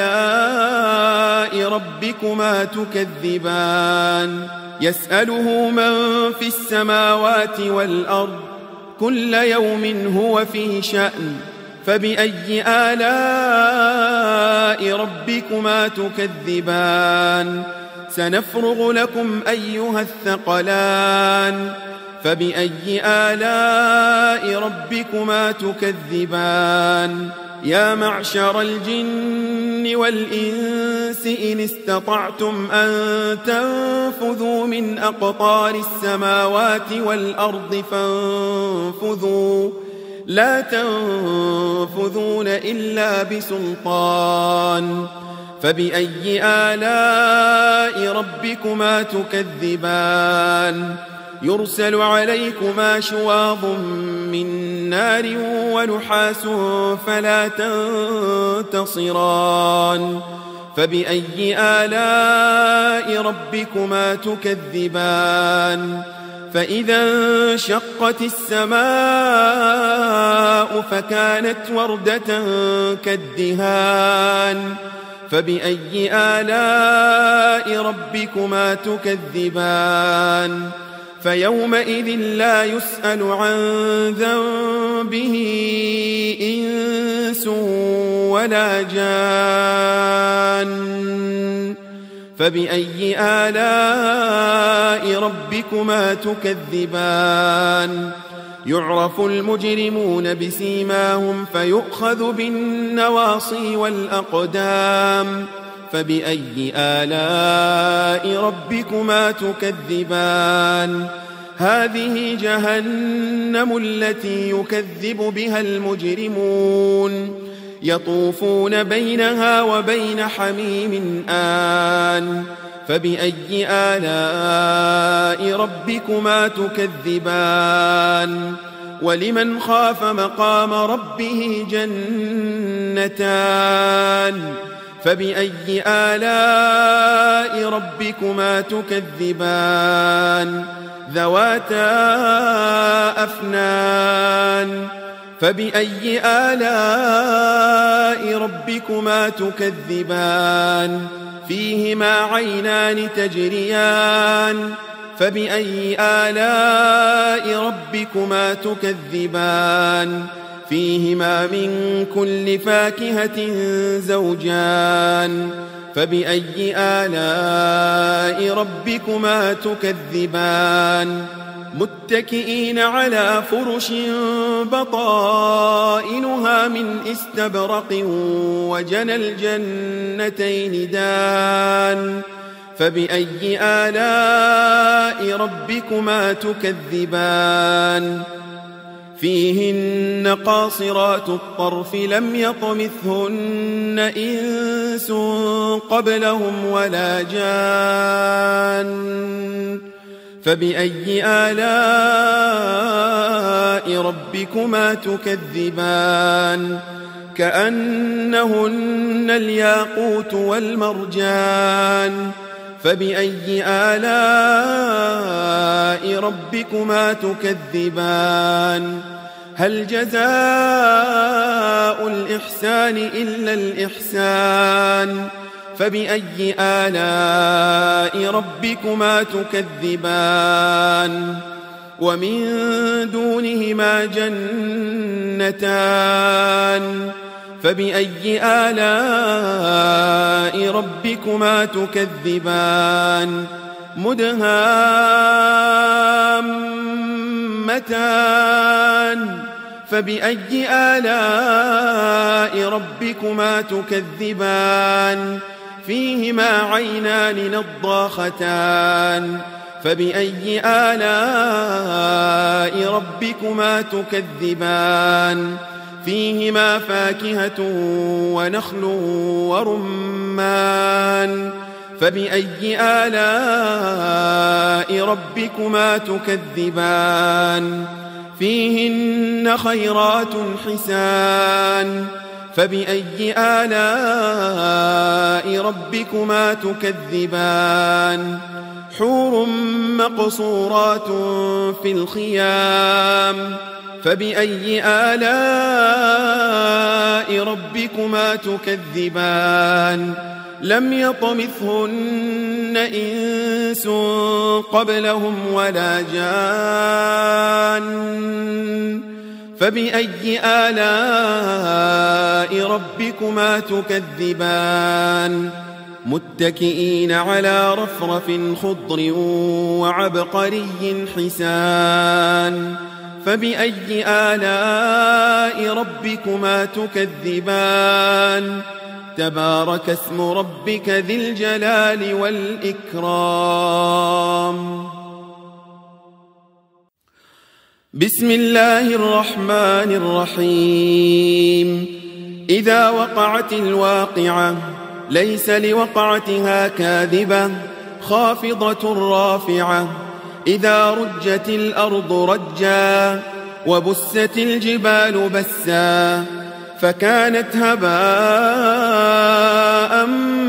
آلاء ربكما تكذبان. يسأله من في السماوات والأرض كل يوم هو في شأن. فبأي آلاء ربكما تكذبان. سنفرغ لكم أيها الثقلان فبأي آلاء ربكما تكذبان يا معشر الجن والإنس إن استطعتم أن تنفذوا من أقطار السماوات والأرض فانفذوا لا تنفذون إلا بسلطان فبأي آلاء ربكما تكذبان يرسل عليكما شواظ من نار ونحاس فلا تنتصران فبأي آلاء ربكما تكذبان فإذا انشقت السماء فكانت وردة كالدهان فبأي آلاء ربكما تكذبان فيومئذ لا يسأل عن ذنبه إنس ولا جان فبأي آلاء ربكما تكذبان يعرف المجرمون بسيماهم فيؤخذ بالنواصي والأقدام فبأي آلاء ربكما تكذبان هذه جهنم التي يكذب بها المجرمون يطوفون بينها وبين حميم آن فبأي آلاء ربكما تكذبان ولمن خاف مقام ربه جنتان فبأي آلاء ربكما تكذبان ذواتا أفنان فبأي آلاء ربكما تكذبان فيهما عينان تجريان فبأي آلاء ربكما تكذبان فيهما من كل فاكهة زوجان فبأي آلاء ربكما تكذبان متكئين على فرش بطائنها من استبرق وجنى الجنتين دان فبأي آلاء ربكما تكذبان فيهن قاصرات الطرف لم يطمثهن إنس قبلهم ولا جان فبأي آلاء ربكما تكذبان كأنهن الياقوت والمرجان فبأي آلاء ربكما تكذبان هل جزاء الإحسان إلا الإحسان فبأي آلاء ربكما تكذبان ومن دونهما جنتان فبأي آلاء ربكما تكذبان مدهامتان فبأي آلاء ربكما تكذبان فيهما عينان نضاختان فبأي آلاء ربكما تكذبان فيهما فاكهة ونخل ورمان فبأي آلاء ربكما تكذبان فيهن خيرات حسان فبأي آلاء ربكما تكذبان حور مقصورات في الخيام فبأي آلاء ربكما تكذبان لم يطمثهن إنس قبلهم ولا جان فبأي آلاء ربكما تكذبان متكئين على رفرف خضر وعبقري حسان فبأي آلاء ربكما تكذبان تبارك اسم ربك ذي الجلال والإكرام بسم الله الرحمن الرحيم إذا وقعت الواقعة ليس لوقعتها كاذبة خافضة رافعة إذا رجت الأرض رجا وبست الجبال بسا فكانت هباء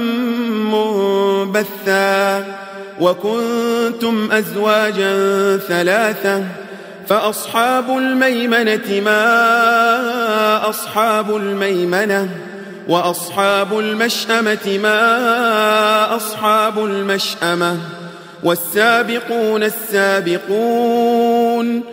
منبثا وكنتم أزواجا ثلاثة فأصحاب الميمنة ما أصحاب الميمنة وأصحاب المشأمة ما أصحاب المشأمة والسابقون السابقون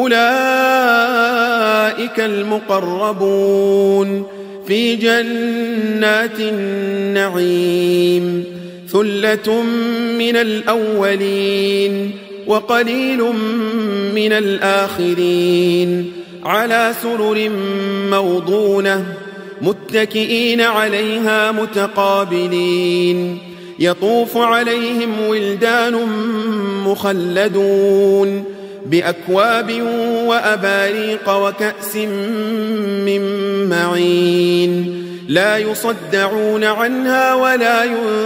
أولئك المقربون في جنات النعيم ثلة من الأولين وقليل من الآخرين على سرر موضونة متكئين عليها متقابلين يطوف عليهم ولدان مخلدون بأكواب وأباريق وكأس من معين لا يصدعون عنها ولا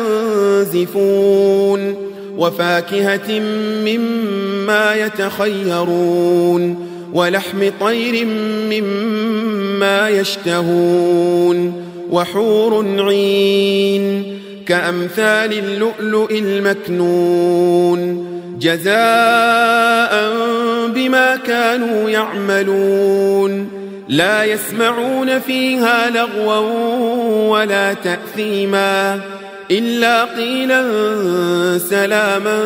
ينزفون وفاكهة مما يتخيرون ولحم طير مما يشتهون وحور عين كأمثال اللؤلؤ المكنون جزاء بما كانوا يعملون لا يسمعون فيها لغوا ولا تأثيما إلا قيلا سلاما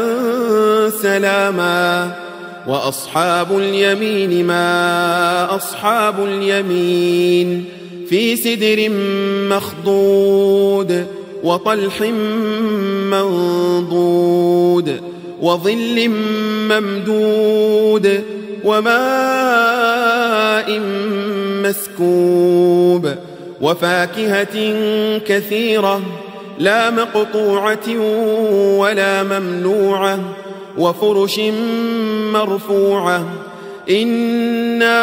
سلاما وأصحاب اليمين ما أصحاب اليمين في سدر مخضود وطلح منضود وظل ممدود وماء مسكوب وفاكهة كثيرة لا مقطوعة ولا ممنوعة وفرش مرفوعة إنا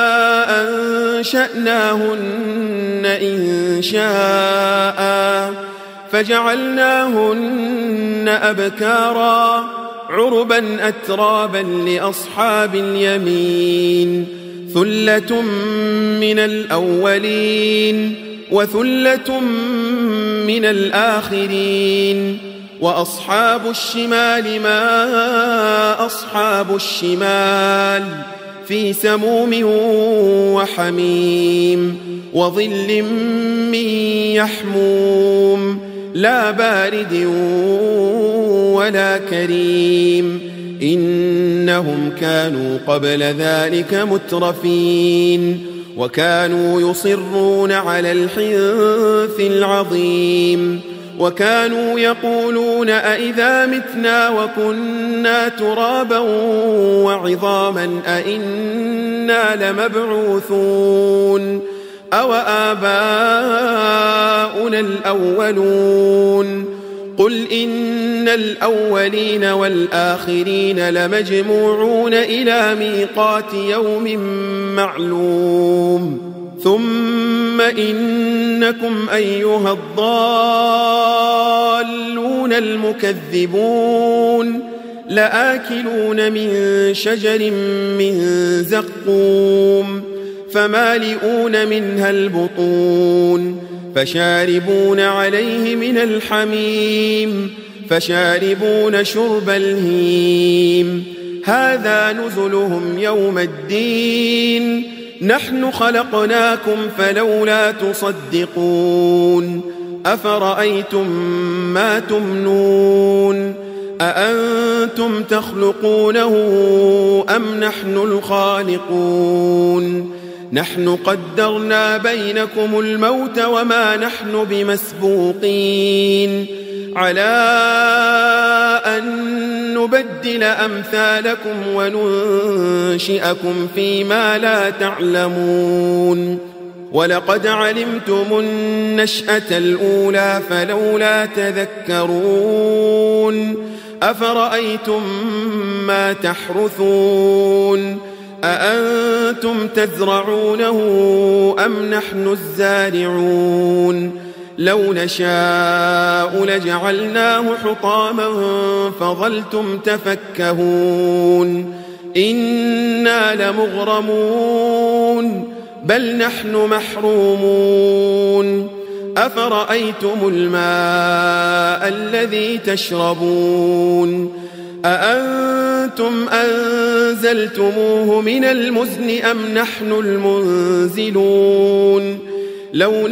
أنشأناهن إنشاء فجعلناهن أبكارا عربا أترابا لأصحاب اليمين ثلة من الأولين وثلة من الآخرين وأصحاب الشمال ما أصحاب الشمال في سموم وحميم وظل من يحموم لا بارد ولا كريم إنهم كانوا قبل ذلك مترفين وكانوا يصرون على الحنث العظيم وكانوا يقولون أئذا متنا وكنا ترابا وعظاما أئنا لمبعوثون أو آباؤنا الأولون قل إن الأولين والآخرين لمجموعون إلى ميقات يوم معلوم ثم إنكم أيها الضالون المكذبون لآكلون من شجر من زقوم فمالئون منها البطون فشاربون عليه من الحميم فشاربون شرب الهيم هذا نزلهم يوم الدين نحن خلقناكم فلولا تصدقون أفرأيتم ما تمنون أأنتم تخلقونه أم نحن الخالقون نحن قدرنا بينكم الموت وما نحن بمسبوقين على أن نبدل أمثالكم وننشئكم فيما لا تعلمون ولقد علمتم النشأة الأولى فلولا تذكرون أفرأيتم ما تحرثون أأنتم تزرعونه أم نحن الزارعون لو نشاء لجعلناه حطاما فظلتم تفكهون إنا لمغرمون بل نحن محرومون أفرأيتم الماء الذي تشربون أأنتم أنزلتموه من المزن أم نحن المنزلون لو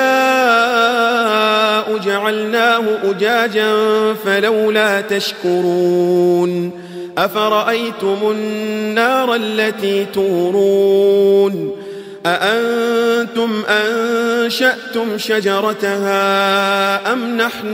نشاء جعلناه أجاجا فلولا تشكرون أفرأيتم النار التي تورون أأنتم أنشأتم شجرتها أم نحن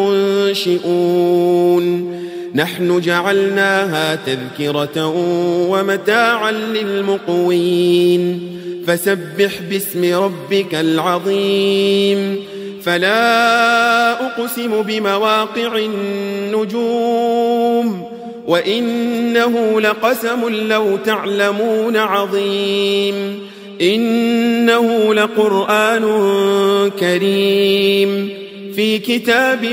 المنشئون نحن جعلناها تذكرة ومتاعا للمقوين فسبح باسم ربك العظيم فلا أقسم بمواقع النجوم وإنه لقسم لو تعلمون عظيم إنه لقرآن كريم في كتاب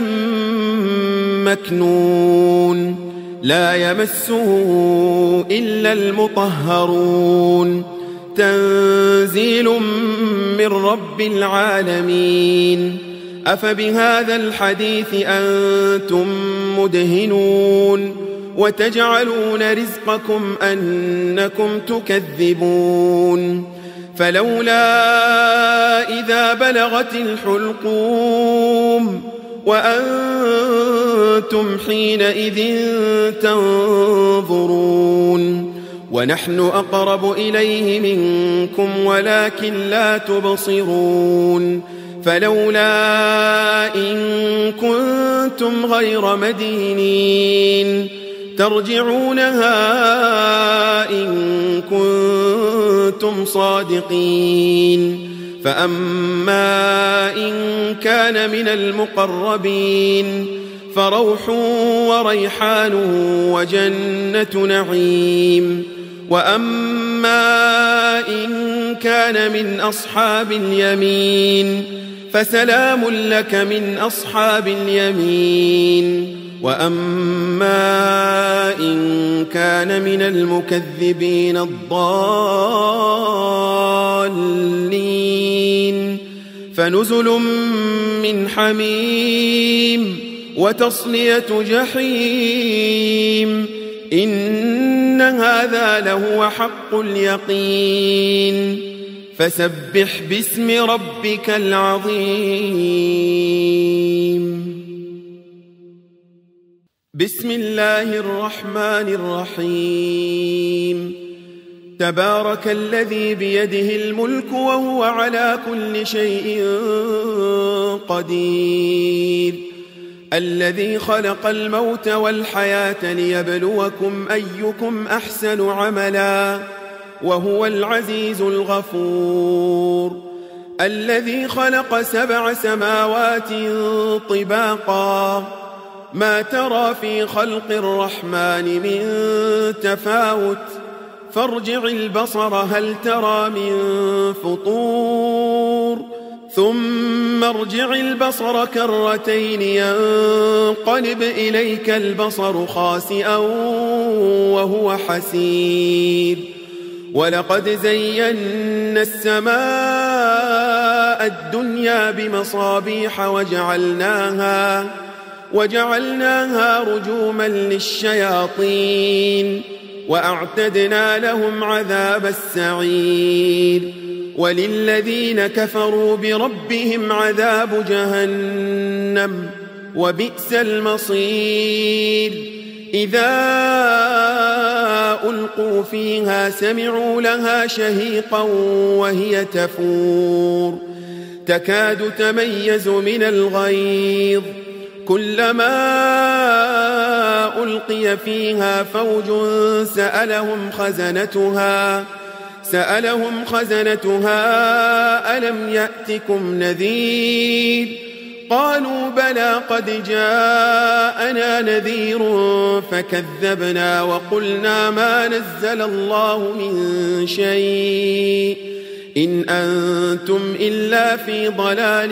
مكنون لا يمسه إلا المطهرون تنزيل من رب العالمين أفبهذا الحديث أنتم مدهنون وتجعلون رزقكم أنكم تكذبون فلولا إذا بلغت الحلقوم وأنتم حينئذ تنظرون ونحن أقرب إليه منكم ولكن لا تبصرون فلولا إن كنتم غير مدينين ترجعونها إن كنتم صادقين فأما إن كان من المقربين فروح وريحان وجنة نعيم وأما إن كان من أصحاب اليمين فسلام لك من أصحاب اليمين وأما إن كان من المكذبين الضالين فنزل من حميم وتصلية جحيم إن هذا لهو حق اليقين فسبح باسم ربك العظيم بسم الله الرحمن الرحيم تبارك الذي بيده الملك وهو على كل شيء قدير الذي خلق الموت والحياة ليبلوكم أيكم أحسن عملا وهو العزيز الغفور الذي خلق 7 سماوات طباقا ما ترى في خلق الرحمن من تفاوت فارجع البصر هل ترى من فطور ثم ارجع البصر كرتين ينقلب إليك البصر خاسئا وهو حسير ولقد زينا السماء الدنيا بمصابيح وجعلناها رجوما للشياطين وأعتدنا لهم عذاب السعير وللذين كفروا بربهم عذاب جهنم وبئس المصير إذا ألقوا فيها سمعوا لها شهيقا وهي تفور تكاد تميز من الغيظ كلما ألقي فيها فوج سألهم خزنتها ألم يأتكم نذير قالوا بلى قد جاءنا نذير فكذبنا وقلنا ما نزل الله من شيء إن أنتم إلا في ضلال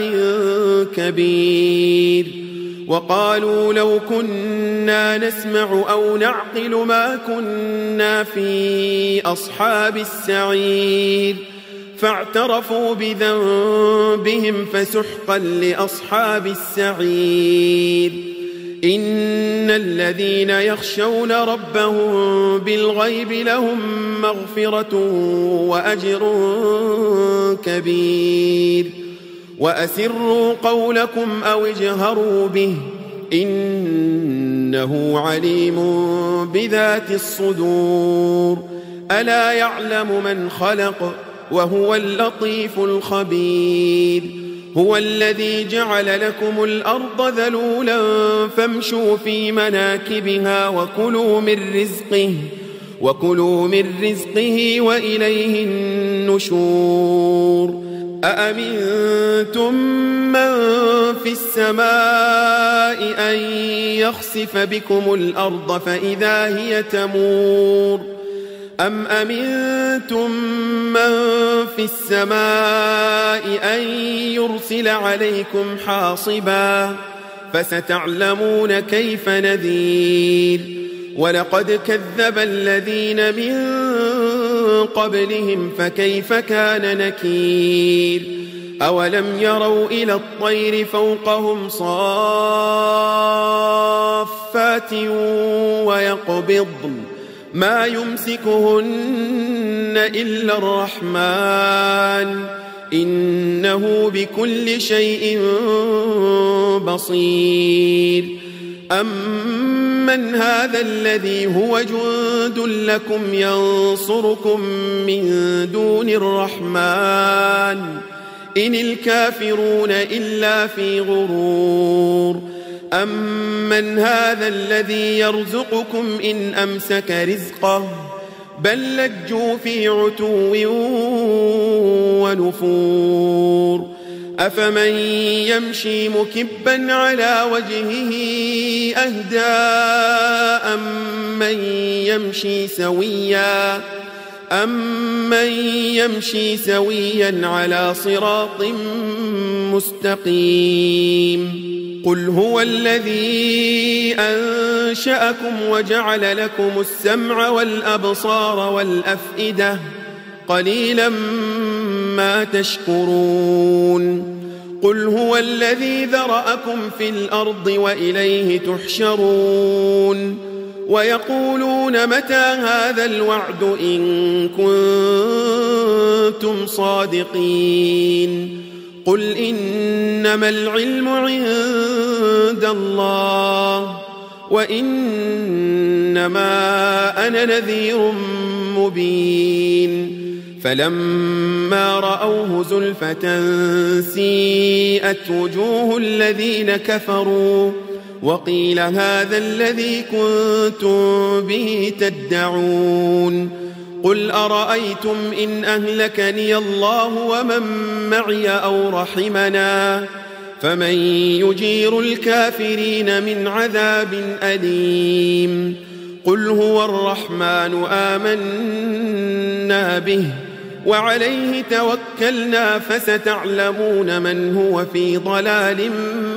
كبير وقالوا لو كنا نسمع أو نعقل ما كنا في أصحاب السعير فاعترفوا بذنبهم فسحقا لأصحاب السعير إن الذين يخشون ربهم بالغيب لهم مغفرة وأجر كبير وأسروا قولكم أو اجهروا به إنه عليم بذات الصدور ألا يعلم من خلق وهو اللطيف الخبير هو الذي جعل لكم الأرض ذلولا فامشوا في مناكبها وكلوا من رزقه وإليه النشور أأمنتم من في السماء أن يخسف بكم الأرض فإذا هي تمور أم أمنتم من في السماء أن يرسل عليكم حاصبا فستعلمون كيف نذير ولقد كذب الذين من قبلهم فكيف كان نكير أولم يروا إلى الطير فوقهم صافات ويقبضن ما يمسكهن إلا الرحمن إنه بكل شيء بصير أمن هذا الذي هو جند لكم ينصركم من دون الرحمن إن الكافرون إلا في غرور أمن هذا الذي يرزقكم إن أمسك رزقه بل لجوا في عتو ونفور أفمن يمشي مكبا على وجهه أهدى أمن يمشي سويا على صراط مستقيم قل هو الذي أنشأكم وجعل لكم السمع والأبصار والأفئدة قليلا ما تشكرون قل هو الذي ذرأكم في الأرض وإليه تحشرون ويقولون متى هذا الوعد إن كنتم صادقين قل إنما العلم عند الله وإنما أنا نذير مبين فلما رأوه زلفة سيئت وجوه الذين كفروا وقيل هذا الذي كنتم به تدعون قل أرأيتم إن أهلكني الله ومن معي أو رحمنا فمن يجير الكافرين من عذاب أليم قل هو الرحمن آمنا به وعليه توكلنا فستعلمون من هو في ضلال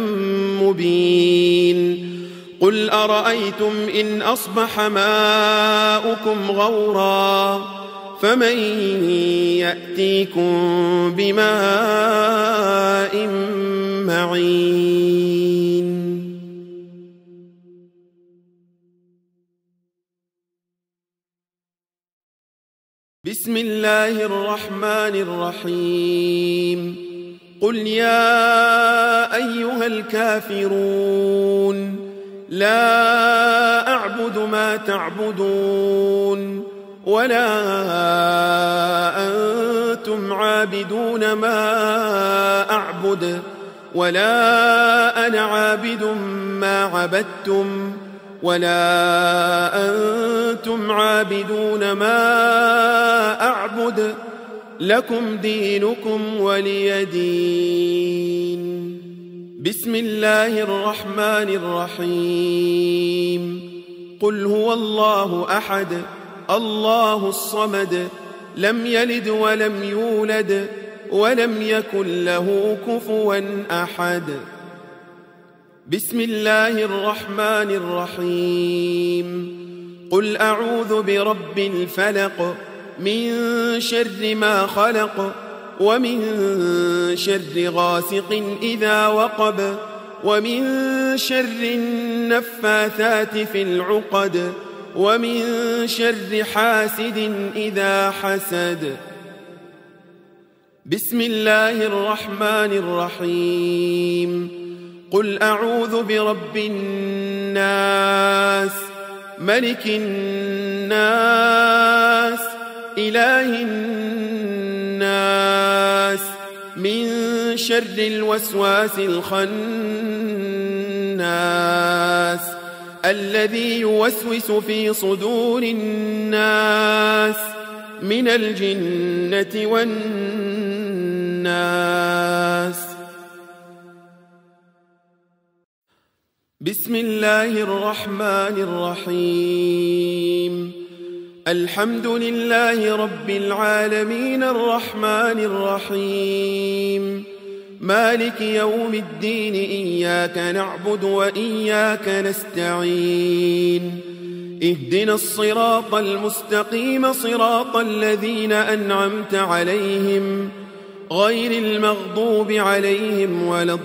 مبين قل أرأيتم إن أصبح ماؤكم غورا فمن يأتيكم بماء معين بسم الله الرحمن الرحيم قل يا أيها الكافرون لا أعبد ما تعبدون ولا أنتم عابدون ما أعبد ولا أنا عابد ما عبدتم ولا أنتم عابدون ما أعبد لكم دينكم ولي دين. بسم الله الرحمن الرحيم. قل هو الله أحد الله الصمد لم يلد ولم يولد ولم يكن له كفوا أحد. بسم الله الرحمن الرحيم. قل أعوذ برب الفلق من شر ما خلق ومن شر غاسق إذا وقب ومن شر النفاثات في العقد ومن شر حاسد إذا حسد. بسم الله الرحمن الرحيم. قل أعوذ برب الناس ملك الناس إله الناس من شر الوسواس الخناس الذي يوسوس في صدور الناس من الجنة والناس. بسم الله الرحمن الرحيم. الحمد لله رب العالمين الرحمن الرحيم مالك يوم الدين إياك نعبد وإياك نستعين اهدنا الصراط المستقيم صراط الذين أنعمت عليهم غير المغضوب عليهم ولا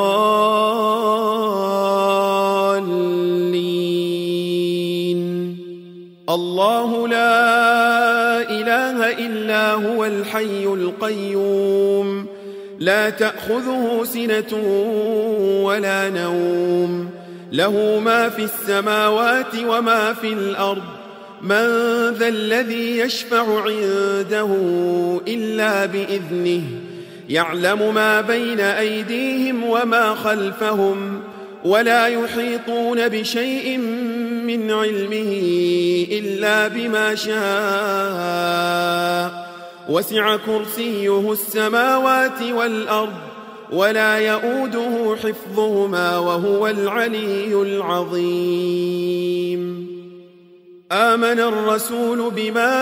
الضالين. الله لا إله إلا هو الحي القيوم لا تأخذه سنة ولا نوم له ما في السماوات وما في الأرض من ذا الذي يشفع عنده إلا بإذنه يعلم ما بين أيديهم وما خلفهم ولا يحيطون بشيء من علمه إلا بما شاء وسع كرسيه السماوات والأرض ولا يؤوده حفظهما وهو العلي العظيم. آمن الرسول بما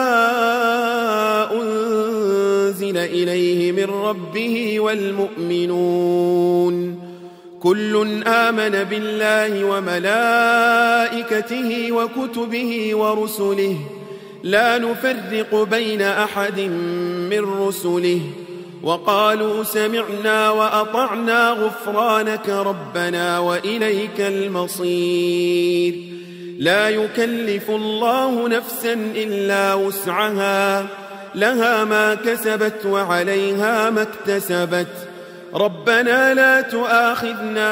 أنزل إليه من ربه والمؤمنون كل آمن بالله وملائكته وكتبه ورسله لا نفرق بين أحد من رسله وقالوا سمعنا وأطعنا غفرانك ربنا وإليك المصير. لا يكلف الله نفسا إلا وسعها لها ما كسبت وعليها ما اكتسبت ربنا لا تؤاخذنا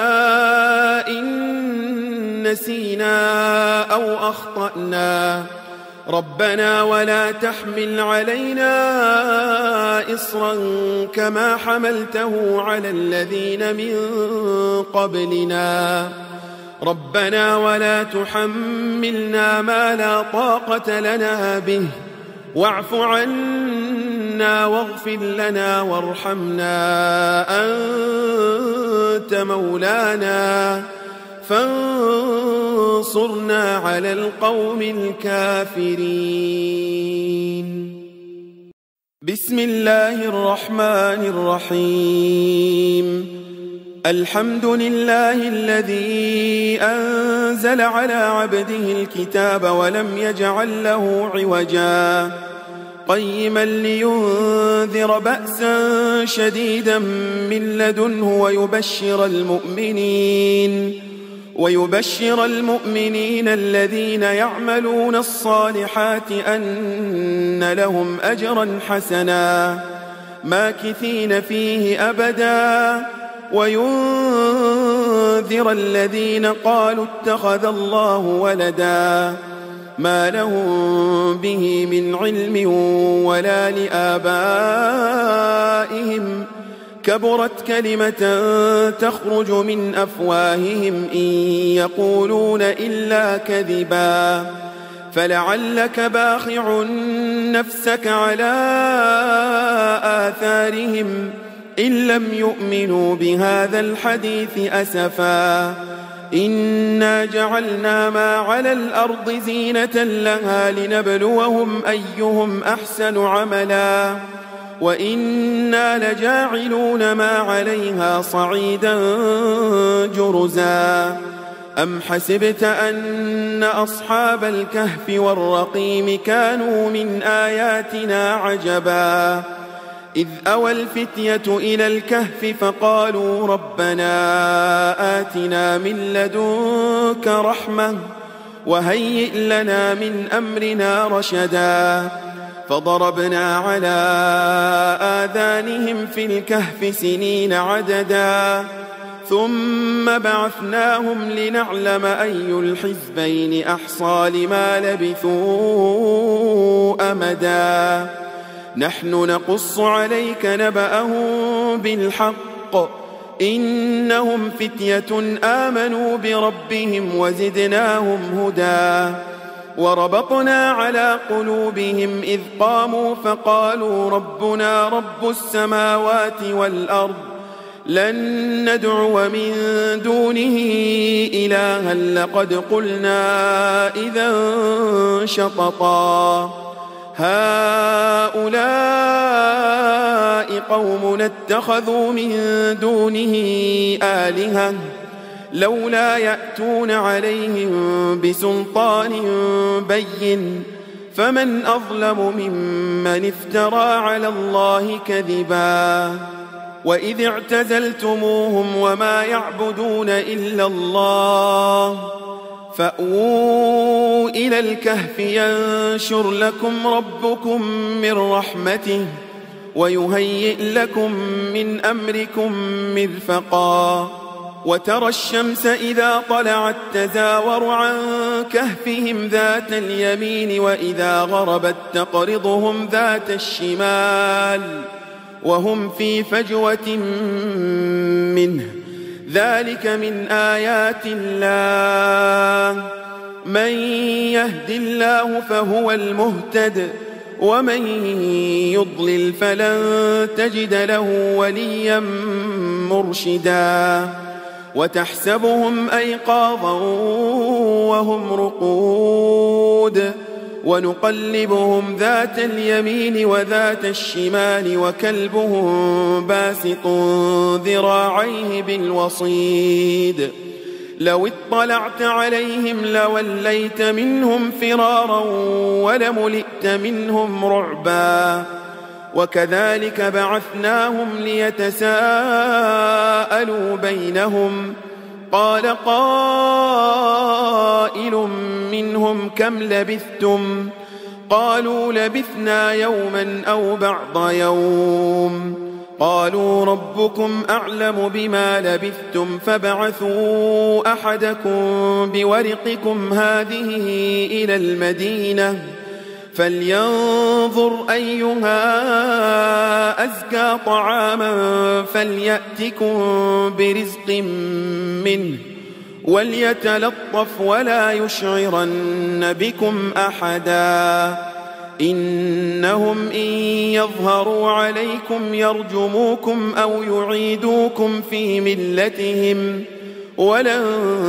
إن نسينا أو أخطأنا ربنا ولا تحمل علينا إصرا كما حملته على الذين من قبلنا ربنا ولا تحملنا ما لا طاقة لنا به واعف عنا واغفر لنا وارحمنا أنت مولانا فانصرنا على القوم الكافرين. بسم الله الرحمن الرحيم. الحمد لله الذي أنزل على عبده الكتاب ولم يجعل له عوجا قيما لينذر بأسا شديدا من لدنه ويبشر المؤمنين الذين يعملون الصالحات أن لهم أجرا حسنا ماكثين فيه أبدا وينذر الذين قالوا اتخذ الله ولدا ما لهم به من علم ولا لآبائهم كبرت كلمة تخرج من أفواههم إن يقولون إلا كذبا فلعلك باخع نفسك على آثارهم إن لم يؤمنوا بهذا الحديث أسفا إنا جعلنا ما على الأرض زينة لها لنبلوهم أيهم أحسن عملا وإنا لجاعلون ما عليها صعيدا جرزا أم حسبت أن أصحاب الكهف والرقيم كانوا من آياتنا عجبا إذ أوى الفتية إلى الكهف فقالوا ربنا آتنا من لدنك رحمة وهيئ لنا من أمرنا رشدا فضربنا على آذانهم في الكهف سنين عددا ثم بعثناهم لنعلم أي الحزبين أحصى لما لبثوا أمدا نحن نقص عليك نبأهم بالحق إنهم فتية آمنوا بربهم وزدناهم هدى وربطنا على قلوبهم إذ قاموا فقالوا ربنا رب السماوات والأرض لن ندعو من دونه إلها لقد قلنا إذا شططا هؤلاء قوم اتخذوا من دونه آلهة لولا يأتون عليهم بسلطان بين فمن أظلم ممن افترى على الله كذبا وإذ اعتزلتموهم وما يعبدون إلا الله فأووا إلى الكهف ينشر لكم ربكم من رحمته ويهيئ لكم من أمركم مرفقا وترى الشمس إذا طلعت تزاور عن كهفهم ذات اليمين وإذا غربت تقرضهم ذات الشمال وهم في فجوة منه ذلك من آيات الله من يهد الله فهو المهتد ومن يضلل فلن تجد له وليا مرشدا وتحسبهم أيقاظا وهم رقود ونقلبهم ذات اليمين وذات الشمال وكلبهم باسط ذراعيه بالوصيد لو اطلعت عليهم لوليت منهم فرارا ولملئت منهم رعبا وكذلك بعثناهم ليتساءلوا بينهم قال قائل منهم كم لبثتم قالوا لبثنا يوما أو بعض يوم قالوا ربكم أعلم بما لبثتم فابعثوا أحدكم بورقكم هذه إلى المدينة فلينظر أيها أزكى طعاما فليأتكم برزق منه وليتلطف ولا يشعرن بكم أحدا إنهم إن يظهروا عليكم يرجموكم أو يعيدوكم في ملتهم ولن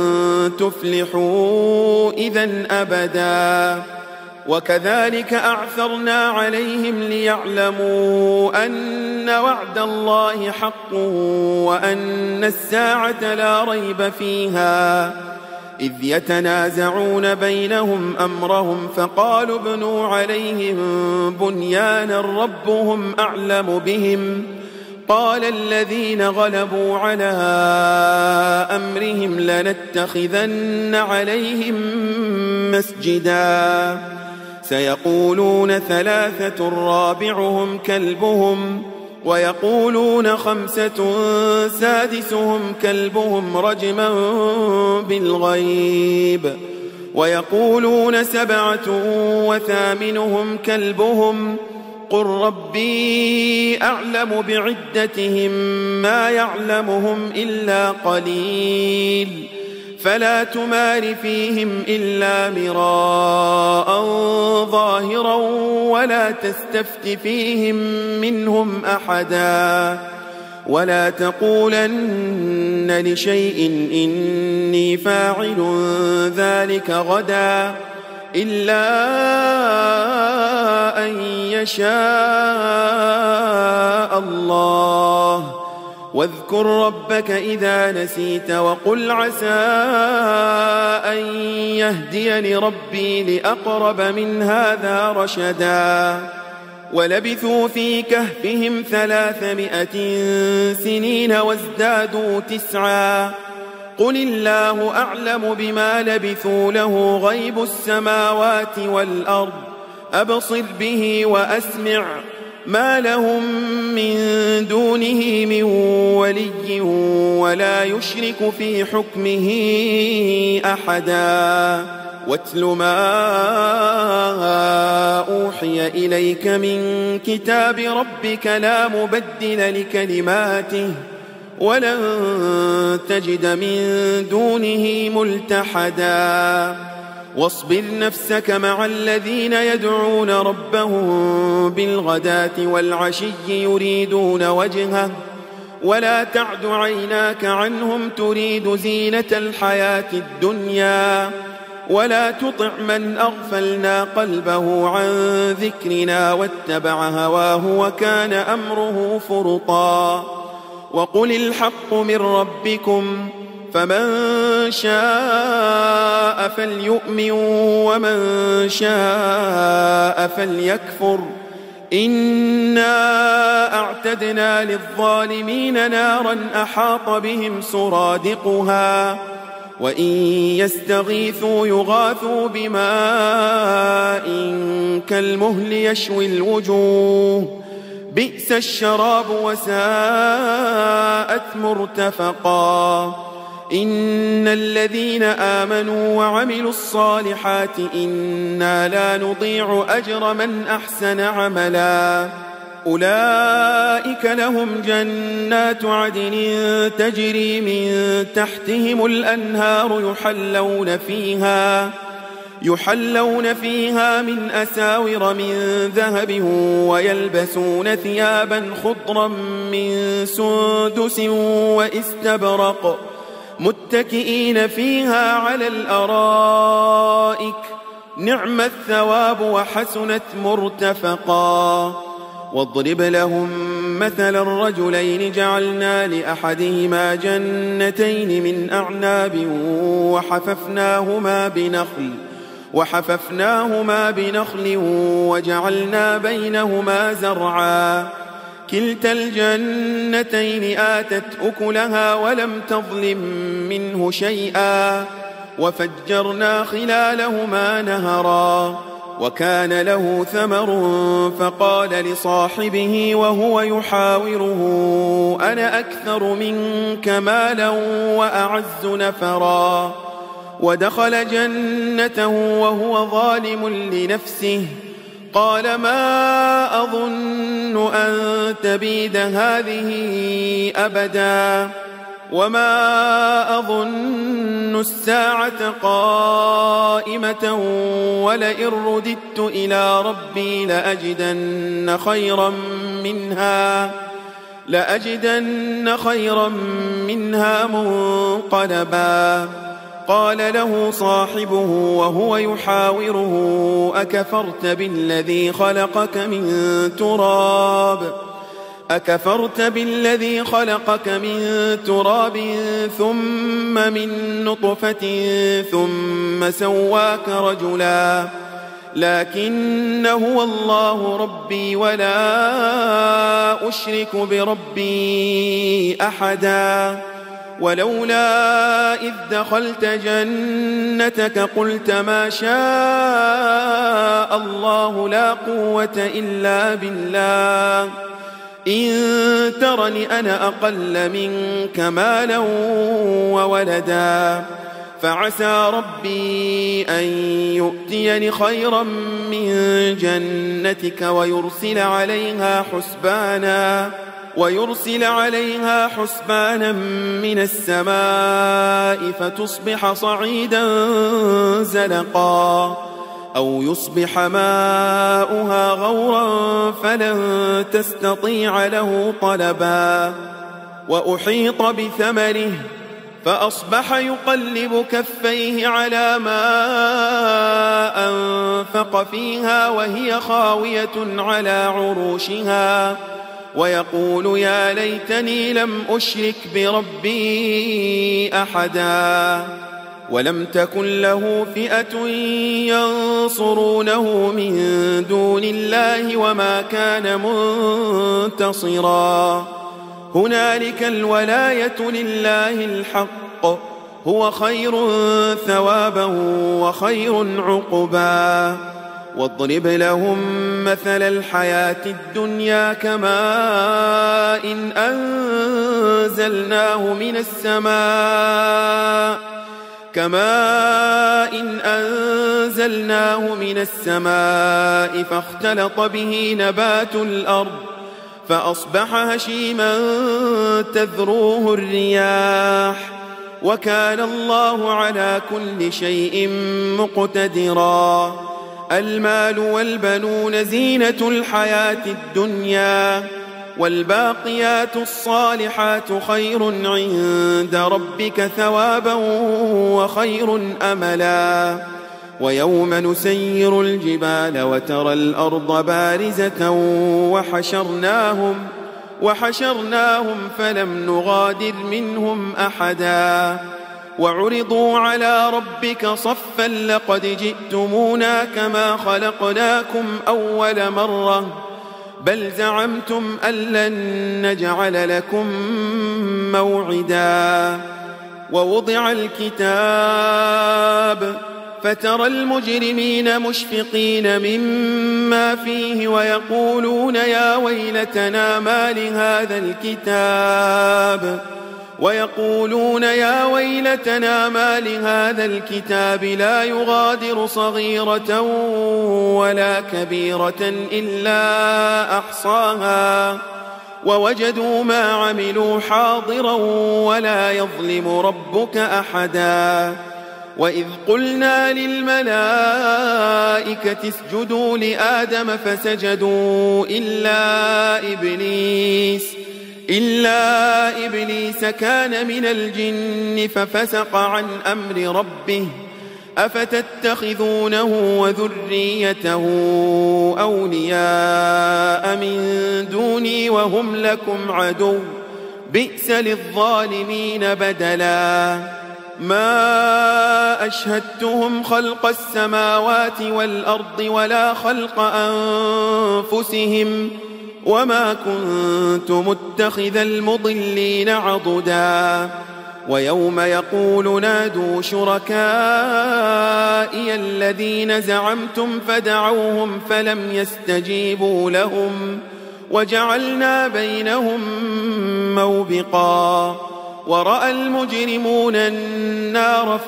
تفلحوا إذن أبدا وكذلك أعثرنا عليهم ليعلموا أن وعد الله حق وأن الساعة لا ريب فيها إذ يتنازعون بينهم أمرهم فقالوا ابنوا عليهم بنيانا ربهم أعلم بهم قال الذين غلبوا على أمرهم لنتخذن عليهم مسجدا سيقولون ثلاثة رابعهم كلبهم ويقولون خمسة سادسهم كلبهم رجما بالغيب ويقولون سبعة وثامنهم كلبهم قل ربي أعلم بعدتهم ما يعلمهم إلا قليل فلا تمار فيهم إلا مراء ظاهرا ولا تستفت فيهم منهم أحدا ولا تقولن لشيء إني فاعل ذلك غدا إلا أن يشاء الله واذكر ربك إذا نسيت وقل عسى أن يهديني ربي لأقرب من هذا رشدا ولبثوا في كهفهم 300 سنين وازدادوا 9 قل الله أعلم بما لبثوا له غيب السماوات والأرض أبصر به وأسمع ما لهم من دونه من ولي ولا يشرك في حكمه أحدا واتل ما أوحي إليك من كتاب ربك لا مبدل لكلماته ولن تجد من دونه ملتحدا واصبر نفسك مع الذين يدعون ربهم بالغداة والعشي يريدون وجهه ولا تعد عيناك عنهم تريد زينة الحياة الدنيا ولا تطع من أغفلنا قلبه عن ذكرنا واتبع هواه وكان أمره فرطا وقل الحق من ربكم فمن شاء فليؤمن ومن شاء فليكفر إنا أعتدنا للظالمين نارا أحاط بهم سرادقها وإن يستغيثوا يغاثوا بماء كالمهل يشوي الوجوه بئس الشراب وساءت مرتفقا إن الذين آمنوا وعملوا الصالحات إنا لا نضيع أجر من أحسن عملا أولئك لهم جنات عدن تجري من تحتهم الأنهار يحلون فيها من أساور من ذهب ويلبسون ثيابا خضرا من سندس واستبرق متكئين فيها على الأرائك نعم الثواب وحسنت مرتفقا واضرب لهم مثل الرجلين جعلنا لأحدهما جنتين من أعناب وحففناهما بنخل وجعلنا بينهما زرعا كلتا الجنتين آتت أكلها ولم تظلم منه شيئا وفجرنا خلالهما نهرا وكان له ثمر فقال لصاحبه وهو يحاوره أنا أكثر منك مالا وأعز نفرا ودخل جنته وهو ظالم لنفسه قال ما أظن أن تبيد هذه أبدا وما أظن الساعة قائمة ولئن رددت إلى ربي لأجدن خيرا منها منقلبا قال له صاحبه وهو يحاوره أكفرت بالذي خلقك من تراب ثم من نطفة ثم سواك رجلا لكن هو الله ربي ولا أشرك بربي أحدا ولولا إذ دخلت جنتك قلت ما شاء الله لا قوة إلا بالله إن ترني أنا أقل منك مالا وولدا فعسى ربي أن يؤتيني خيرا من جنتك ويرسل عليها حسبانا من السماء فتصبح صعيدا زلقا، أو يصبح ماؤها غورا فلن تستطيع له طلبا. وأحيط بثمره فأصبح يقلب كفيه على ما أنفق فيها وهي خاوية على عروشها، ويقول يا ليتني لم أشرك بربي أحدا. ولم تكن له فئة ينصرونه من دون الله وما كان منتصرا. هنالك الولاية لله الحق، هو خير ثوابا وخير عقبا. واضرب لهم مثل الحياة الدنيا كماء أنزلناه من السماء فاختلط به نبات الأرض فأصبح هشيما تذروه الرياح، وكان الله على كل شيء مقتدرا. المال والبنون زينة الحياة الدنيا، والباقيات الصالحات خير عند ربك ثوابا وخير أملا. ويوم نسير الجبال وترى الأرض بارزة وحشرناهم فلم نغادر منهم أحدا. وعرضوا على ربك صفا لقد جئتمونا كما خلقناكم أول مرة بل زعمتم أن لن نجعل لكم موعدا. ووضع الكتاب فترى المجرمين مشفقين مما فيه ويقولون يا ويلتنا ما لهذا الكتاب لا يغادر صغيرة ولا كبيرة إلا أحصاها ووجدوا ما عملوا حاضرا ولا يظلم ربك أحدا. وإذ قلنا للملائكة اسجدوا لآدم فسجدوا إلا إبليس كان من الجن ففسق عن أمر ربه أفتتخذونه وذريته أولياء من دوني وهم لكم عدو بئس للظالمين بدلا. ما أشهدتهم خلق السماوات والأرض ولا خلق أنفسهم وما كنت متخذ المضلين عضدا. ويوم يقول نادوا شركائي الذين زعمتم فدعوهم فلم يستجيبوا لهم وجعلنا بينهم موبقا. ورأى المجرمون النار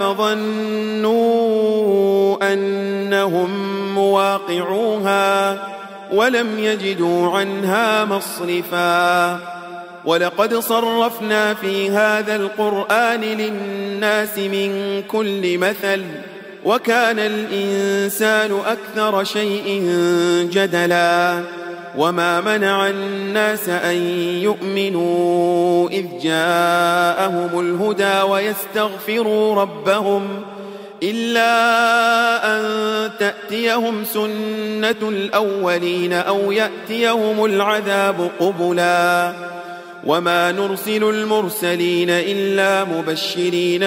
فظنوا أنهم مواقعوها ولم يجدوا عنها مصرفا. ولقد صرفنا في هذا القرآن للناس من كل مثل وكان الإنسان أكثر شيء جدلا. وما منع الناس أن يؤمنوا إذ جاءهم الهدى ويستغفروا ربهم إلا أن تأتيهم سنة الأولين أو يأتيهم العذاب قبلا. وما نرسل المرسلين إلا مبشرين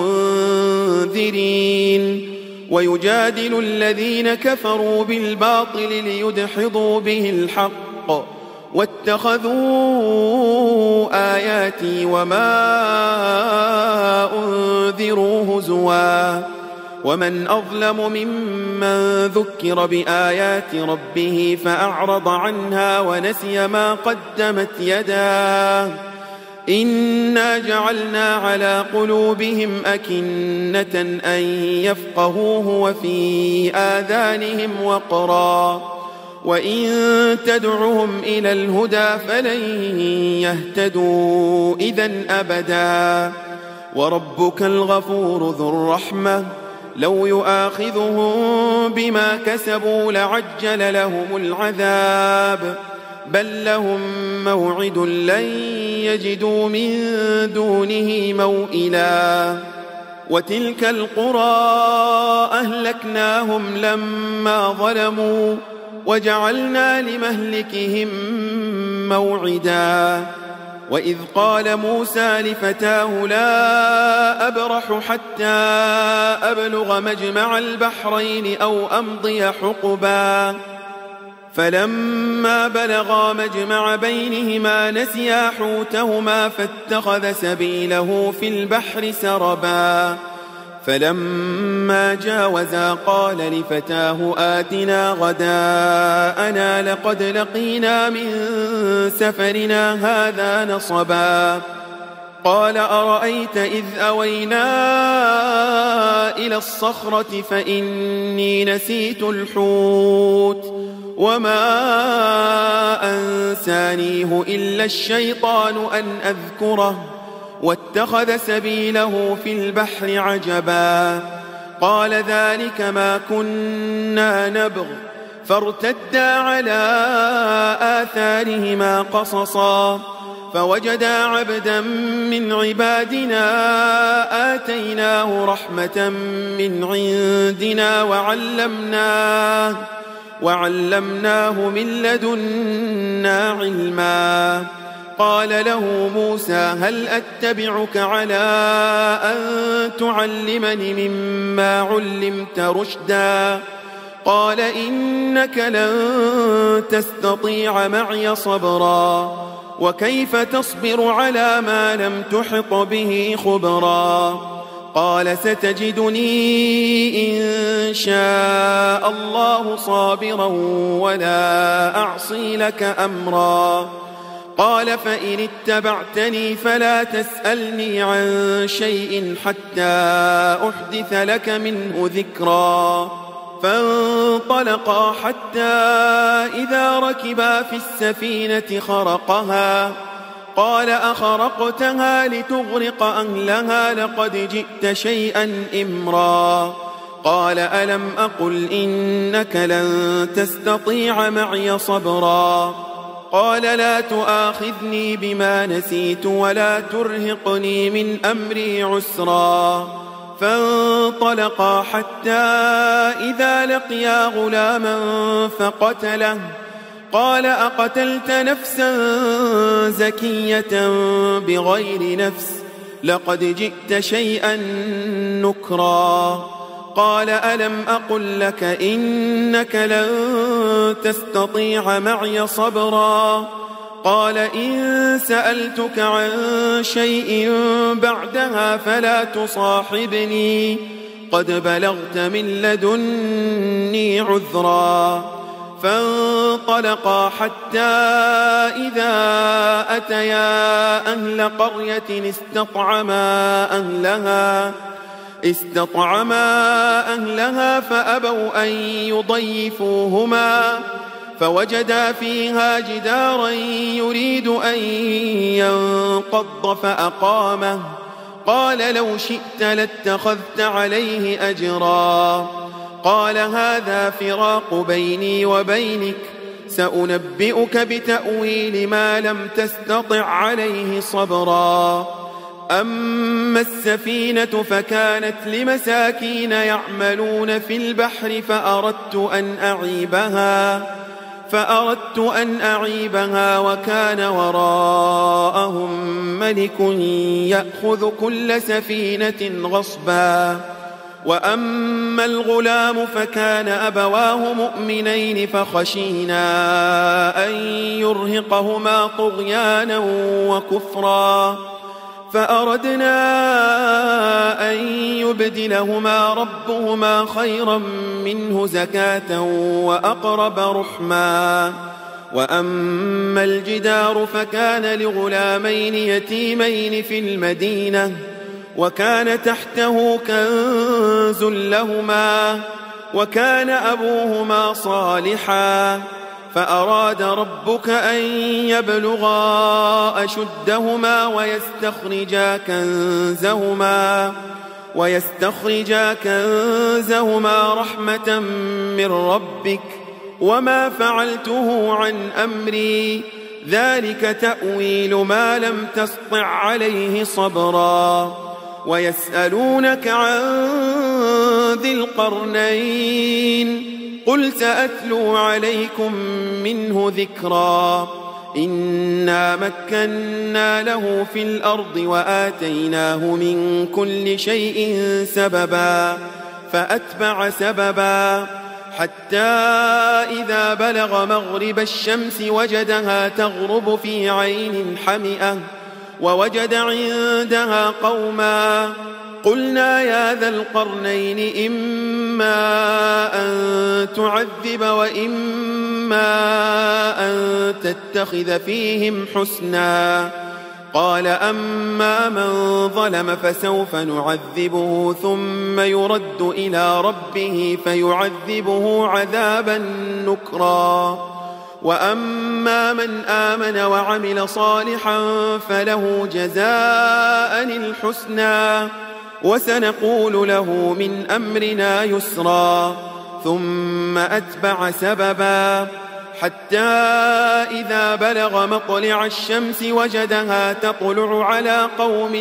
ومنذرين ويجادل الذين كفروا بالباطل ليدحضوا به الحق واتخذوا آياتي وما أنذروا هزوا. ومن أظلم ممن ذكر بآيات ربه فأعرض عنها ونسي ما قدمت يداه إنا جعلنا على قلوبهم أكنة أن يفقهوه وفي آذانهم وقرا وإن تدعهم إلى الهدى فلن يهتدوا إذن أبدا وربك الغفور ذو الرحمة لو يؤاخذهم بما كسبوا لعجل لهم العذاب بل لهم موعد لن يجدوا من دونه موئلا وتلك القرى أهلكناهم لما ظلموا وجعلنا لمهلكهم موعدا وإذ قال موسى لفتاه لا أبرح حتى أبلغ مجمع البحرين أو أمضي حقبا فلما بلغا مجمع بينهما نسيا حوتهما فاتخذ سبيله في البحر سربا فلما جاوزا قال لفتاه آتنا غداءنا لقد لقينا من سفرنا هذا نصبا قال أرأيت إذ أوينا إلى الصخرة فإني نسيت الحوت وما أنسانيه إلا الشيطان أن أذكره واتخذ سبيله في البحر عجبا قال ذلك ما كنا نبغ فارتدا على آثارهما قصصا فوجدا عبدا من عبادنا آتيناه رحمة من عندنا وعلمناه من لدنا علما قال له موسى هل أتبعك على أن تعلمني مما علمت رشدا قال إنك لن تستطيع معي صبرا وكيف تصبر على ما لم تحط به خبرا قال ستجدني إن شاء الله صابرا ولا أعصي لك أمرا قال فإن اتبعتني فلا تسألني عن شيء حتى أحدث لك منه ذكرا فانطلقا حتى إذا ركبا في السفينة خرقها قال أخرقتها لتغرق أهلها لقد جئت شيئا إمرا قال ألم أقل إنك لن تستطيع معي صبرا قال لا تؤاخذني بما نسيت ولا ترهقني من أمري عسرا فانطلقا حتى إذا لقيا غلاما فقتله قال أقتلت نفسا زكية بغير نفس لقد جئت شيئا نكرا قال ألم أقل لك إنك لن تستطيع معي صبرا قال إن سألتك عن شيء بعدها فلا تصاحبني قد بلغت من لدني عذرا فانطلقا حتى إذا أتيا أهل قرية استطعما أهلها فأبوا أن يضيفوهما فوجدا فيها جدارا يريد أن ينقض فأقامه قال لو شئت لاتخذت عليه أجرا قال هذا فراق بيني وبينك سأنبئك بتأويل ما لم تستطع عليه صبرا أما السفينة فكانت لمساكين يعملون في البحر فأردت أن أعيبها وكان وراءهم ملك يأخذ كل سفينة غصبا وأما الغلام فكان أبواه مؤمنين فخشينا أن يرهقهما طغيانا وكفرا فأردنا أن يبدلهما ربهما خيرا منه زكاة وأقرب رحما وأما الجدار فكان لغلامين يتيمين في المدينة وكان تحته كنز لهما وكان أبوهما صالحا فأراد ربك أن يبلغا أشدهما ويستخرجا كنزهما رحمة من ربك وما فعلته عن أمري ذلك تأويل ما لم تسطع عليه صبرا ويسألونك عن ذي القرنين قل سأتلو عليكم منه ذكرا إنا مكنا له في الأرض وآتيناه من كل شيء سببا فأتبع سببا حتى إذا بلغ مغرب الشمس وجدها تغرب في عين حمئة ووجد عندها قوما قلنا يا ذا القرنين إما أن تعذب وإما أن تتخذ فيهم حسنا قال أما من ظلم فسوف نعذبه ثم يرد إلى ربه فيعذبه عذابا نكرا وأما من آمن وعمل صالحا فله جزاء الحسنى وسنقول له من أمرنا يسرا ثم أتبع سببا حتى إذا بلغ مطلع الشمس وجدها تطلع على قوم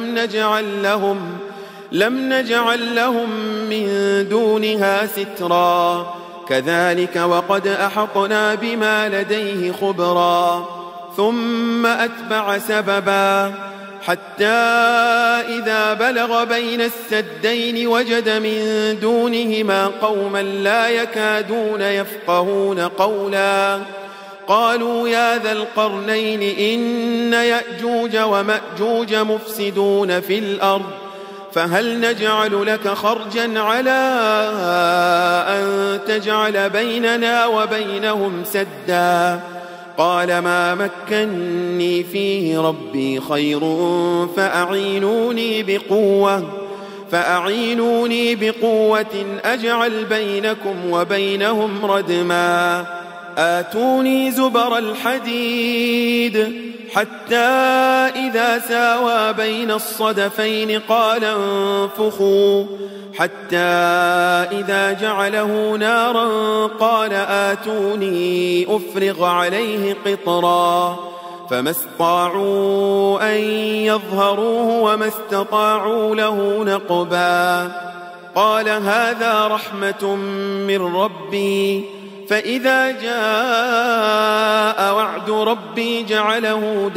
لم نجعل لهم من دونها سترا كذلك وقد أحطنا بما لديه خبرا ثم أتبع سببا حتى إذا بلغ بين السدين وجد من دونهما قوما لا يكادون يفقهون قولا قالوا يا ذا القرنين إن يأجوج ومأجوج مفسدون في الأرض فهل نجعل لك خرجا على أن تجعل بيننا وبينهم سدا قال ما مكني فيه ربي خير فأعينوني بقوة أجعل بينكم وبينهم ردما آتوني زبر الحديد حتى إذا ساوى بين الصدفين قال انفخوا حتى إذا جعله نارا قال آتوني أفرغ عليه قطرا فما استطاعوا أن يظهروه وما استطاعوا له نقبا قال هذا رحمة من ربي فإذا جاء وعد ربي جعله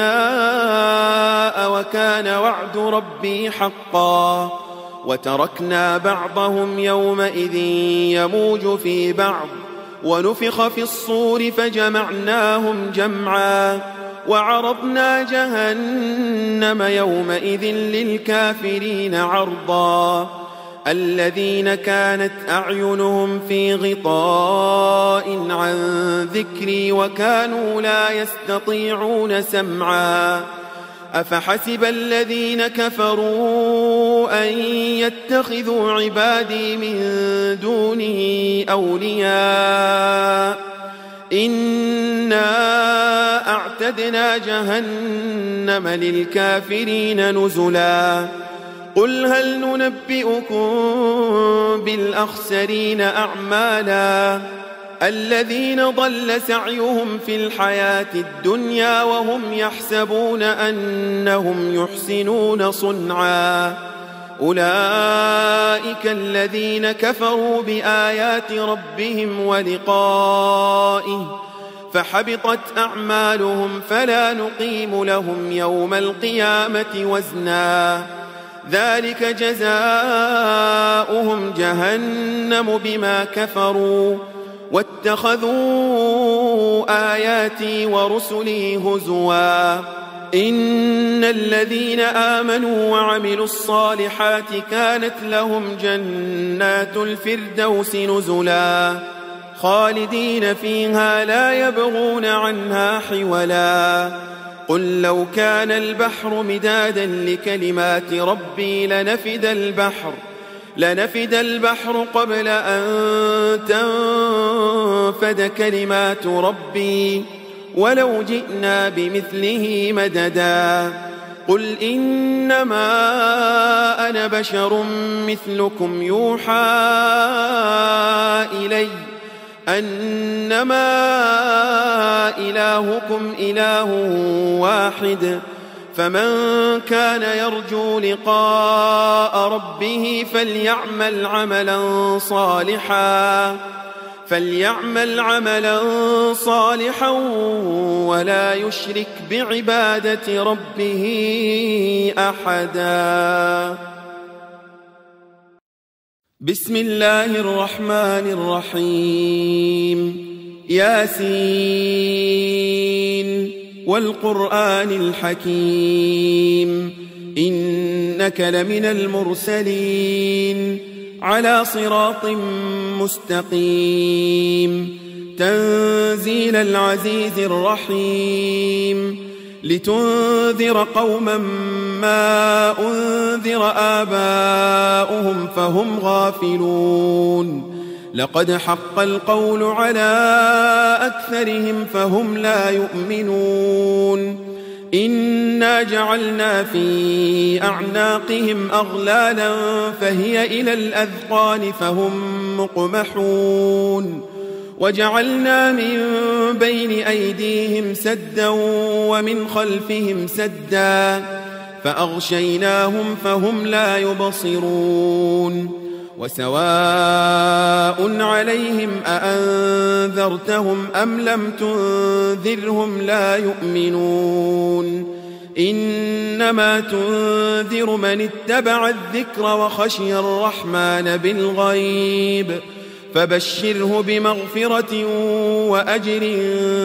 دكاء وكان وعد ربي حقا وتركنا بعضهم يومئذ يموج في بعض ونفخ في الصور فجمعناهم جمعا وعرضنا جهنم يومئذ للكافرين عرضا الذين كانت أعينهم في غطاء عن ذكري وكانوا لا يستطيعون سمعا أفحسب الذين كفروا أن يتخذوا عبادي من دونه أولياء إنا أعتدنا جهنم للكافرين نزلا قل هل ننبئكم بالأخسرين أعمالا الذين ضل سعيهم في الحياة الدنيا وهم يحسبون أنهم يحسنون صنعا أولئك الذين كفروا بآيات ربهم ولقائه فحبطت أعمالهم فلا نقيم لهم يوم القيامة وزنا ذلك جزاؤهم جهنم بما كفروا واتخذوا آياتي ورسلي هزوا إن الذين آمنوا وعملوا الصالحات كانت لهم جنات الفردوس نزلا خالدين فيها لا يبغون عنها حولا قل لو كان البحر مدادا لكلمات ربي لنفد البحر قبل أن تنفد كلمات ربي ولو جئنا بمثله مددا قل إنما أنا بشر مثلكم يوحى إلي أنما إلهكم إله واحد فمن كان يرجو لقاء ربه فليعمل عملا صالحا ولا يشرك بعبادة ربه أحدا. بسم الله الرحمن الرحيم ياسين والقرآن الحكيم إنك لمن المرسلين على صراط مستقيم تنزيل العزيز الرحيم لتنذر قوما ما أنذر آباؤهم فهم غافلون لقد حق القول على أكثرهم فهم لا يؤمنون إنا جعلنا في أعناقهم أغلالا فهي إلى الأذقان فهم مقمحون وجعلنا من بين أيديهم سدا ومن خلفهم سدا فأغشيناهم فهم لا يبصرون وسواء عليهم أأنذرتهم أم لم تنذرهم لا يؤمنون إنما تنذر من اتبع الذكر وخشي الرحمن بالغيب فبشره بمغفرة وأجر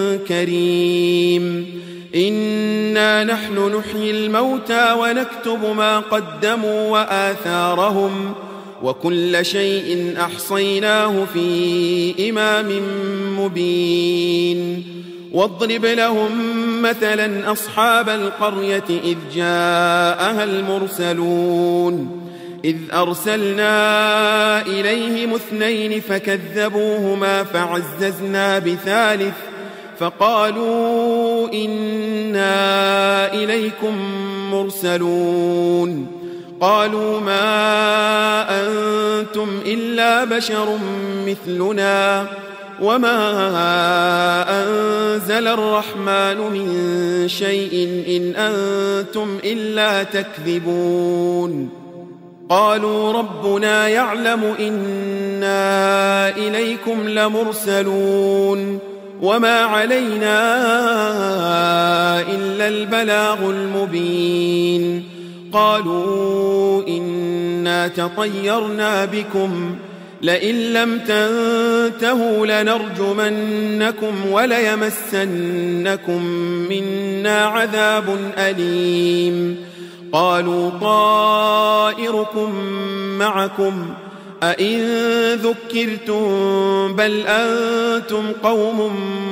كريم إنا نحن نحيي الموتى ونكتب ما قدموا وآثارهم وكل شيء أحصيناه في إمام مبين واضرب لهم مثلا أصحاب القرية إذ جاءها المرسلون إذ أرسلنا إليهم 2 فكذبوهما فعززنا ب3 فقالوا إنا إليكم مرسلون قالوا ما أنتم إلا بشر مثلنا وما أنزل الرحمن من شيء إن أنتم إلا تكذبون قالوا ربنا يعلم إنا إليكم لمرسلون وما علينا إلا البلاغ المبين قالوا إنا تطيرنا بكم لئن لم تنتهوا لنرجمنكم وليمسنكم منا عذاب أليم قالوا طائركم معكم أئن ذكرتم بل أنتم قوم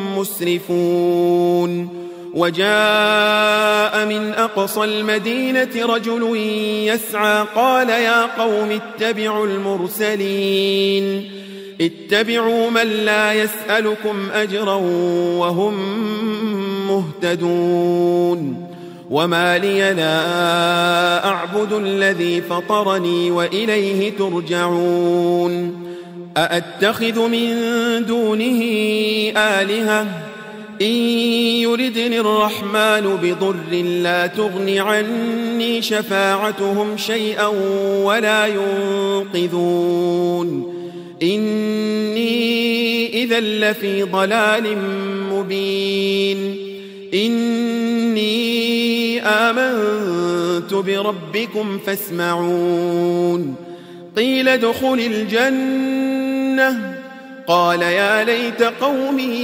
مسرفون وجاء من أقصى المدينة رجل يسعى قال يا قوم اتبعوا المرسلين اتبعوا من لا يسألكم أجرا وهم مهتدون وما لي لا أعبد الذي فطرني وإليه ترجعون أأتخذ من دونه آلهة إن يردني الرحمن بضر لا تغن عني شفاعتهم شيئا ولا ينقذون إني إذا لفي ضلال مبين إني آمنت بربكم فاسمعون قيل ادخل الجنة قال يا ليت قومي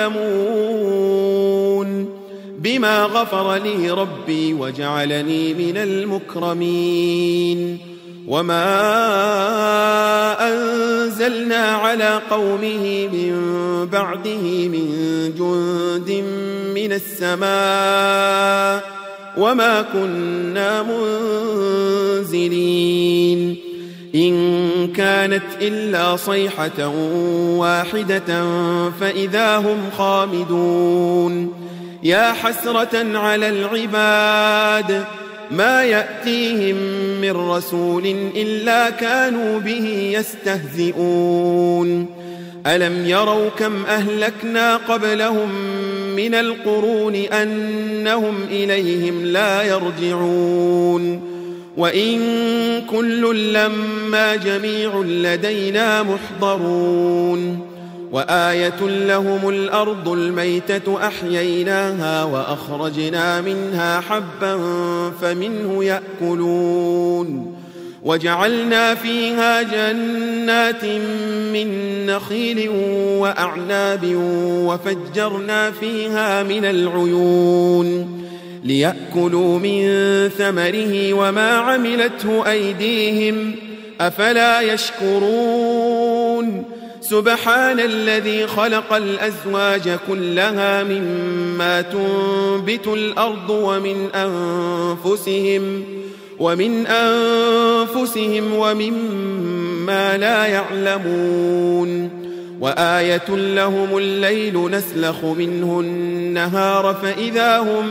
يعلمون بما غفر لي ربي وجعلني من المكرمين وما أنزلنا على قومه من بعده من جند من السماء وما كنا منزلين إن كانت إلا صيحة واحدة فإذا هم خامدون يا حسرة على العباد ما يأتيهم من رسول إلا كانوا به يستهزئون ألم يروا كم أهلكنا قبلهم من القرون أنهم إليهم لا يرجعون وإن كل لما جميع لدينا محضرون وآية لهم الأرض الميتة أحييناها وأخرجنا منها حبا فمنه يأكلون وجعلنا فيها جنات من نخيل وأعناب وفجرنا فيها من العيون ليأكلوا من ثمره وما عملته أيديهم أفلا يشكرون سبحان الذي خلق الأزواج كلها مما تنبت الأرض ومن أنفسهم ومما لا يعلمون وآية لهم الليل نسلخ منه النهار فإذا هم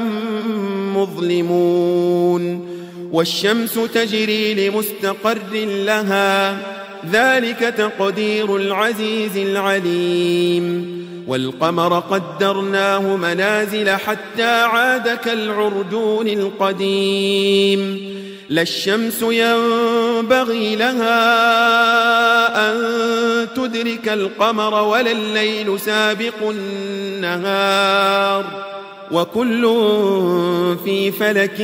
مظلمون والشمس تجري لمستقر لها ذلك تقدير العزيز العليم والقمر قدرناه منازل حتى عاد كالعرجون القديم لا الشمس ينبغي لها أن تدرك القمر ولا الليل سابق النهار وكل في فلك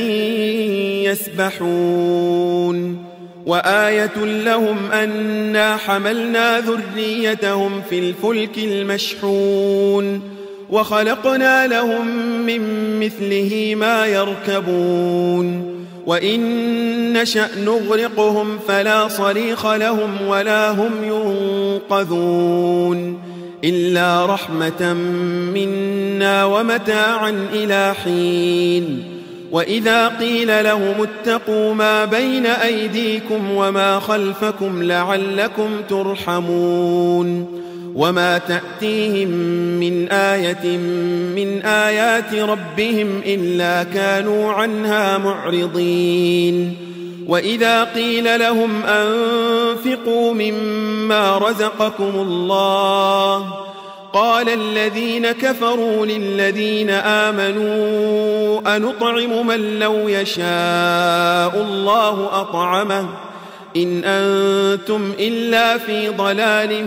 يسبحون وآية لهم أنا حملنا ذريتهم في الفلك المشحون وخلقنا لهم من مثله ما يركبون وإن نشأ نغرقهم فلا صريخ لهم ولا هم ينقذون إلا رحمة منا ومتاعا إلى حين وإذا قيل لهم اتقوا ما بين أيديكم وما خلفكم لعلكم ترحمون وما تأتيهم من آية من آيات ربهم إلا كانوا عنها معرضين وإذا قيل لهم أنفقوا مما رزقكم الله قال الذين كفروا للذين آمنوا أنطعم من لو يشاء الله أطعمه إن أنتم إلا في ضلال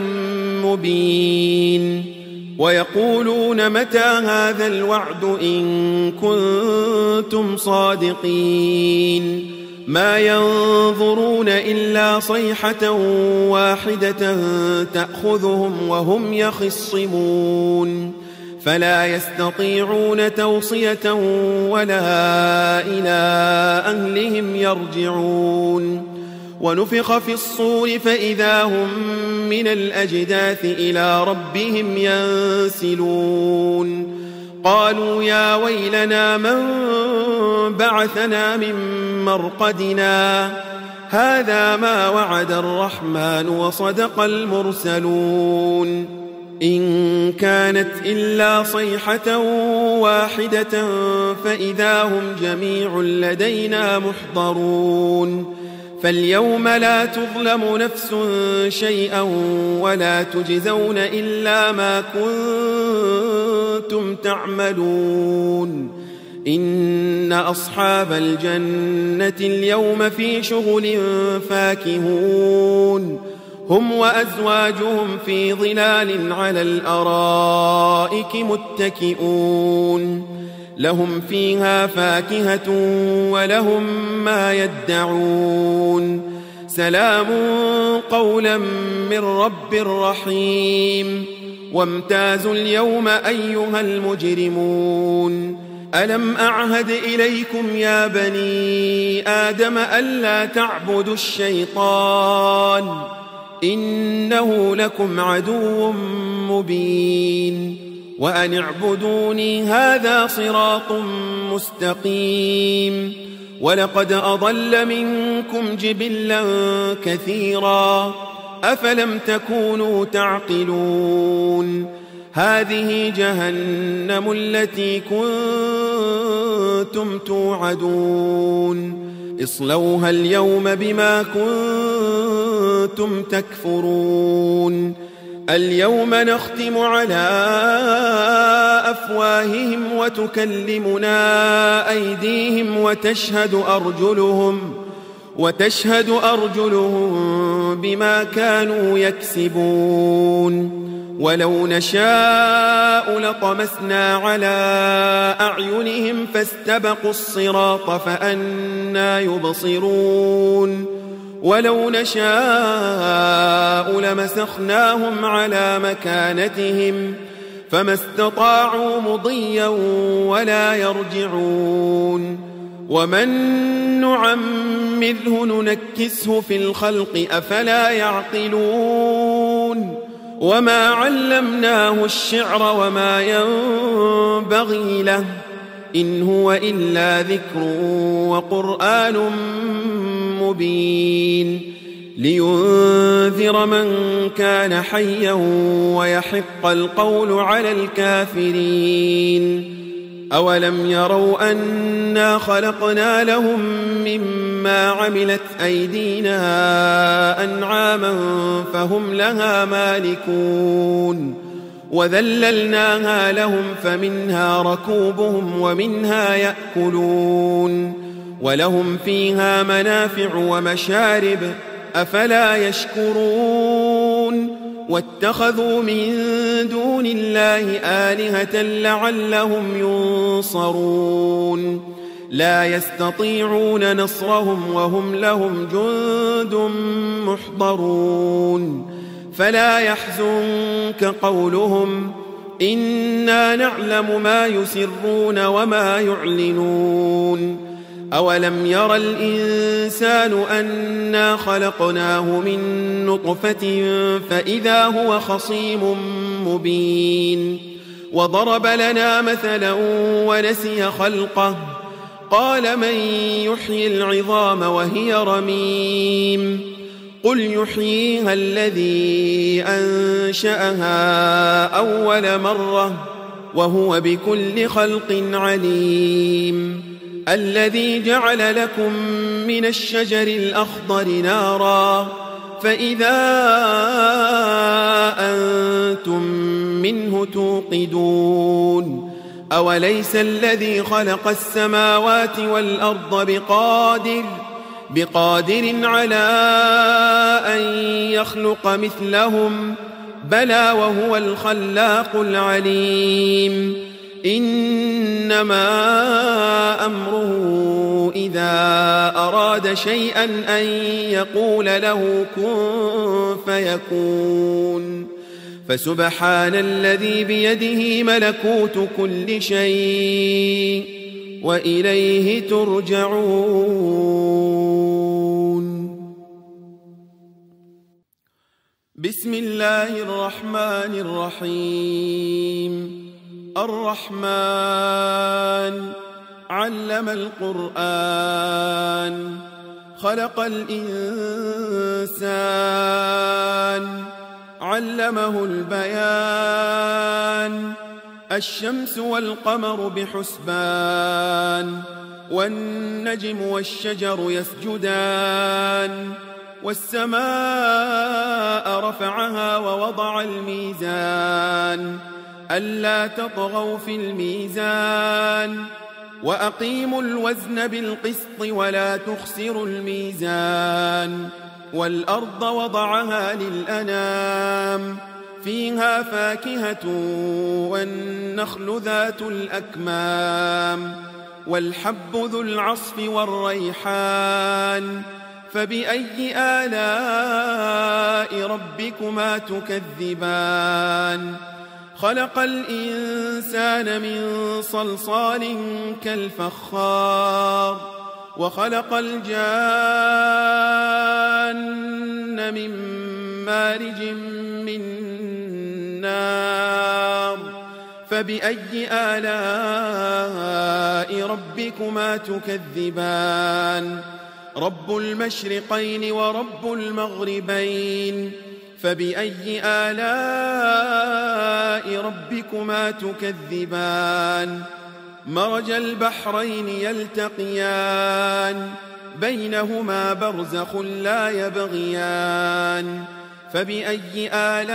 مبين ويقولون متى هذا الوعد إن كنتم صادقين ما ينظرون إلا صيحة واحدة تأخذهم وهم يخصمون فلا يستطيعون توصية ولا إلى أهلهم يرجعون ونفخ في الصور فإذا هم من الأجداث إلى ربهم ينسلون قالوا يا ويلنا من بعثنا من مرقدنا هذا ما وعد الرحمن وصدق المرسلون إن كانت إلا صيحة واحدة فإذا هم جميع لدينا محضرون فاليوم لا تظلم نفس شيئا ولا تجزون إلا ما كنتم تعملون إن أصحاب الجنة اليوم في شغل فاكهون هم وأزواجهم في ظلال على الأرائك متكئون لهم فيها فاكهة ولهم ما يدعون سلام قولا من رب رحيم وامتازوا اليوم أيها المجرمون ألم أعهد إليكم يا بني آدم ألا تعبدوا الشيطان إنه لكم عدو مبين وأن اعبدوني هذا صراط مستقيم ولقد أضل منكم جبلا كثيرا أفلم تكونوا تعقلون هذه جهنم التي كنتم توعدون اصلوها اليوم بما كنتم تكفرون اليوم نختم على أفواههم وتكلمنا أيديهم وتشهد أرجلهم بما كانوا يكسبون ولو نشاء لطمسنا على أعينهم فاستبقوا الصراط فأنى يبصرون ولو نشاء لمسخناهم على مكانتهم فما استطاعوا مضيا ولا يرجعون ومن نعمره ننكسه في الخلق أفلا يعقلون وما علمناه الشعر وما ينبغي له إن هو إلا ذكر وقرآن مبين لينذر من كان حيا ويحق القول على الكافرين أولم يروا أنا خلقنا لهم مما عملت أيدينا أنعاما فهم لها مالكون وذللناها لهم فمنها ركوبهم ومنها يأكلون ولهم فيها منافع ومشارب أفلا يشكرون واتخذوا من دون الله آلهة لعلهم ينصرون لا يستطيعون نصرهم وهم لهم جند محضرون فلا يحزنك قولهم إنا نعلم ما يسرون وما يعلنون أولم ير الإنسان أنا خلقناه من نطفة فإذا هو خصيم مبين وضرب لنا مثلا ونسي خلقه قال من يحيي العظام وهي رميم قل يحييها الذي أنشأها أول مرة وهو بكل خلق عليم الذي جعل لكم من الشجر الأخضر نارا فإذا أنتم منه توقدون أوليس الذي خلق السماوات والأرض بقادر على أن يخلق مثلهم بلى وهو الخلاق العليم إنما أمره إذا أراد شيئا أن يقول له كن فيكون فسبحان الذي بيده ملكوت كل شيء وإليه ترجعون بسم الله الرحمن الرحيم الرحمن علم القرآن خلق الإنسان علمه البيان الشمس والقمر بحسبان والنجم والشجر يسجدان والسماء رفعها ووضع الميزان ألا تطغوا في الميزان وأقيموا الوزن بالقسط ولا تخسروا الميزان والأرض وضعها للأنام فيها فاكهة والنخل ذات الأكمام والحب ذو العصف والريحان فبأي آلاء ربكما تكذبان خلق الإنسان من صلصال كالفخار وخلق الجان من مارج من نار فبأي آلاء ربكما تكذبان رب المشرقين ورب المغربين فبأي آلاء ربكما تكذبان مرج البحرين يلتقيان بينهما برزخ لا يبغيان فبأي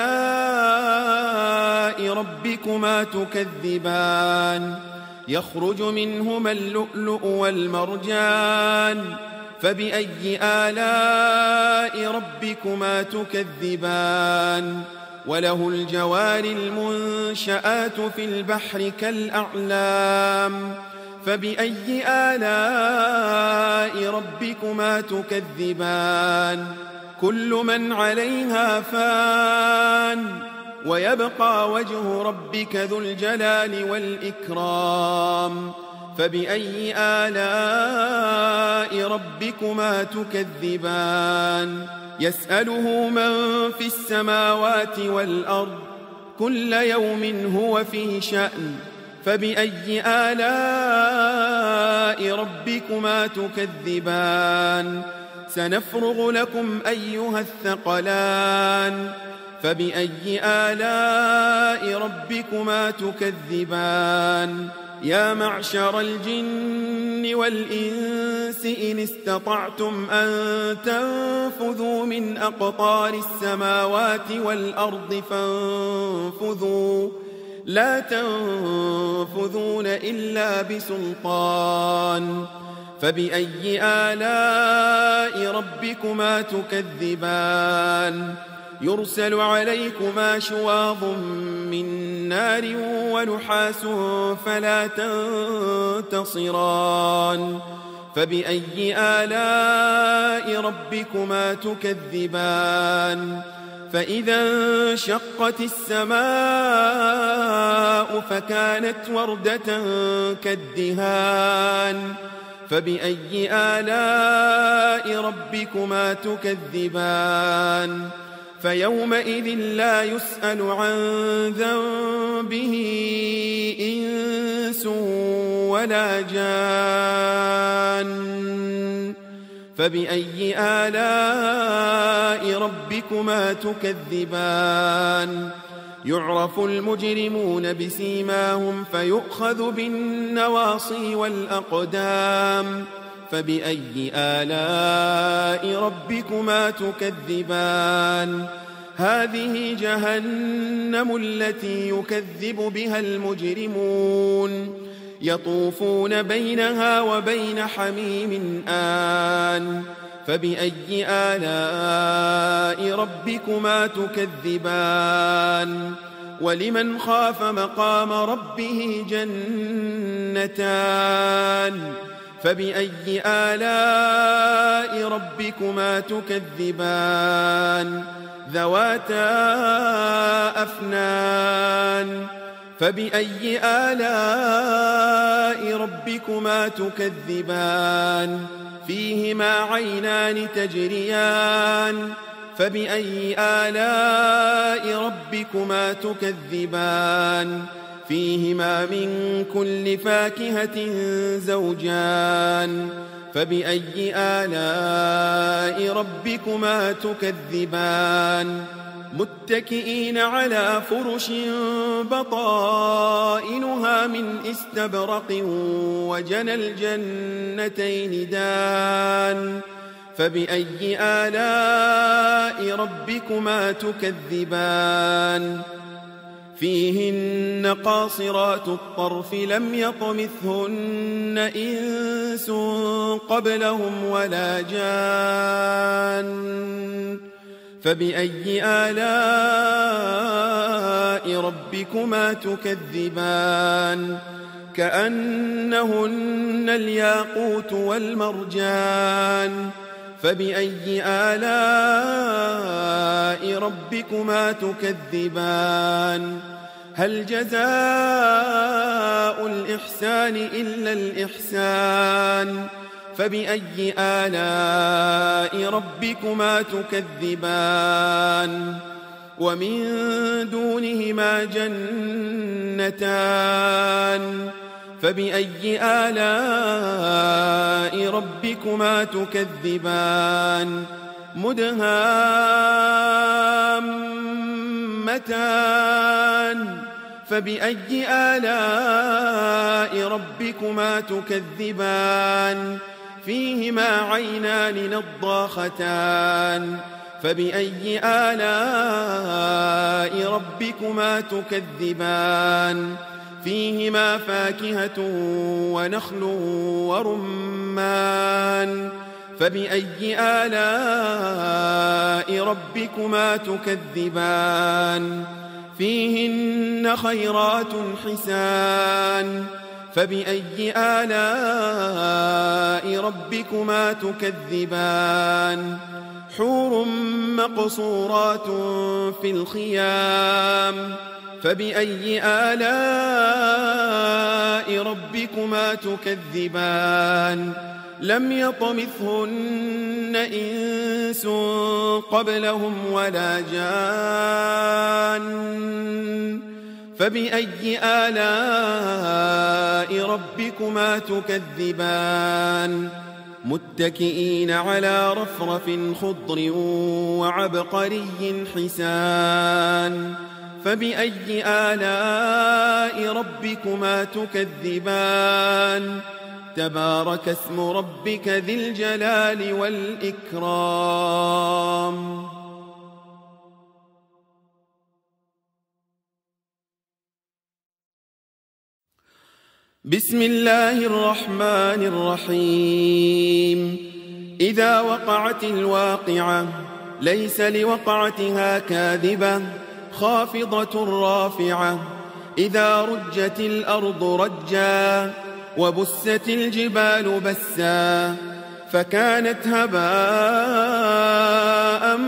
آلاء ربكما تكذبان يخرج منهما اللؤلؤ والمرجان فبأي آلاء ربكما تكذبان وله الجوار المنشآت في البحر كالأعلام فبأي آلاء ربكما تكذبان كل من عليها فان ويبقى وجه ربك ذو الجلال والإكرام فبأي آلاء ربكما تكذبان يسأله من في السماوات والأرض كل يوم هو في شأن فبأي آلاء ربكما تكذبان سنفرغ لكم أيها الثقلان فبأي آلاء ربكما تكذبان يا معشر الجن والإنس إن استطعتم أن تنفذوا من أقطار السماوات والأرض فانفذوا لا تنفذون إلا بسلطان فبأي آلاء ربكما تكذبان يرسل عليكما شواظ من نار ونحاس فلا تنتصران فبأي آلاء ربكما تكذبان فإذا انشقت السماء فكانت وردة كالدهان فبأي آلاء ربكما تكذبان فيومئذ لا يسأل عن ذنبه إنس ولا جان فبأي آلاء ربكما تكذبان يعرف المجرمون بسيماهم فيؤخذ بالنواصي والأقدام فبأي آلاء ربكما تكذبان هذه جهنم التي يكذب بها المجرمون يطوفون بينها وبين حميم آن فبأي آلاء ربكما تكذبان ولمن خاف مقام ربه جنتان فبأي آلاء ربكما تكذبان ذواتا أفنان فبأي آلاء ربكما تكذبان فيهما عينان تجريان فبأي آلاء ربكما تكذبان فيهما من كل فاكهة زوجان فبأي آلاء ربكما تكذبان متكئين على فرش بطائنها من استبرق وجنى الجنتين دان فبأي آلاء ربكما تكذبان فيهن قاصرات الطرف لم يطمثهن إنس قبلهم ولا جان فبأي آلاء ربكما تكذبان كأنهن الياقوت والمرجان فبأي آلاء ربكما تكذبان هل جزاء الإحسان إلا الإحسان فبأي آلاء ربكما تكذبان ومن دونهما جنتان فبأي آلاء ربكما تكذبان مدهامتان فبأي آلاء ربكما تكذبان فيهما عينان نضاختان فبأي آلاء ربكما تكذبان فيهما فاكهة ونخل ورمان فبأي آلاء ربكما تكذبان فيهن خيرات حسان فبأي آلاء ربكما تكذبان حور مقصورات في الخيام فبأي آلاء ربكما تكذبان لم يطمثهن إنس قبلهم ولا جان فبأي آلاء ربكما تكذبان متكئين على رفرف خضر وعبقري حسان فبأي آلاء ربكما تكذبان تبارك اسم ربك ذي الجلال والإكرام بسم الله الرحمن الرحيم إذا وقعت الواقعة ليس لوقعتها كاذبة خافضة رافعة إذا رجت الأرض رجا وبست الجبال بسا فكانت هباء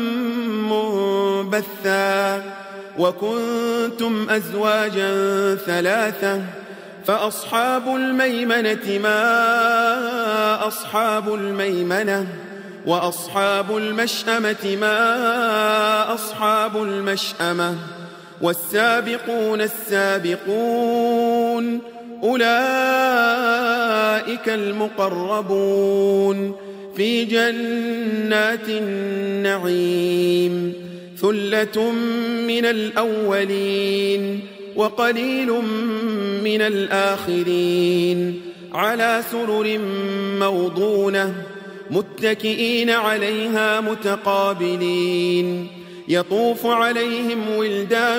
منبثا وكنتم أزواجا ثلاثة فأصحاب الميمنة ما أصحاب الميمنة وأصحاب المشأمة ما أصحاب المشأمة والسابقون السابقون أولئك المقربون في جنات النعيم ثلة من الأولين وقليل من الآخرين على سرر موضونة متكئين عليها متقابلين يطوف عليهم ولدان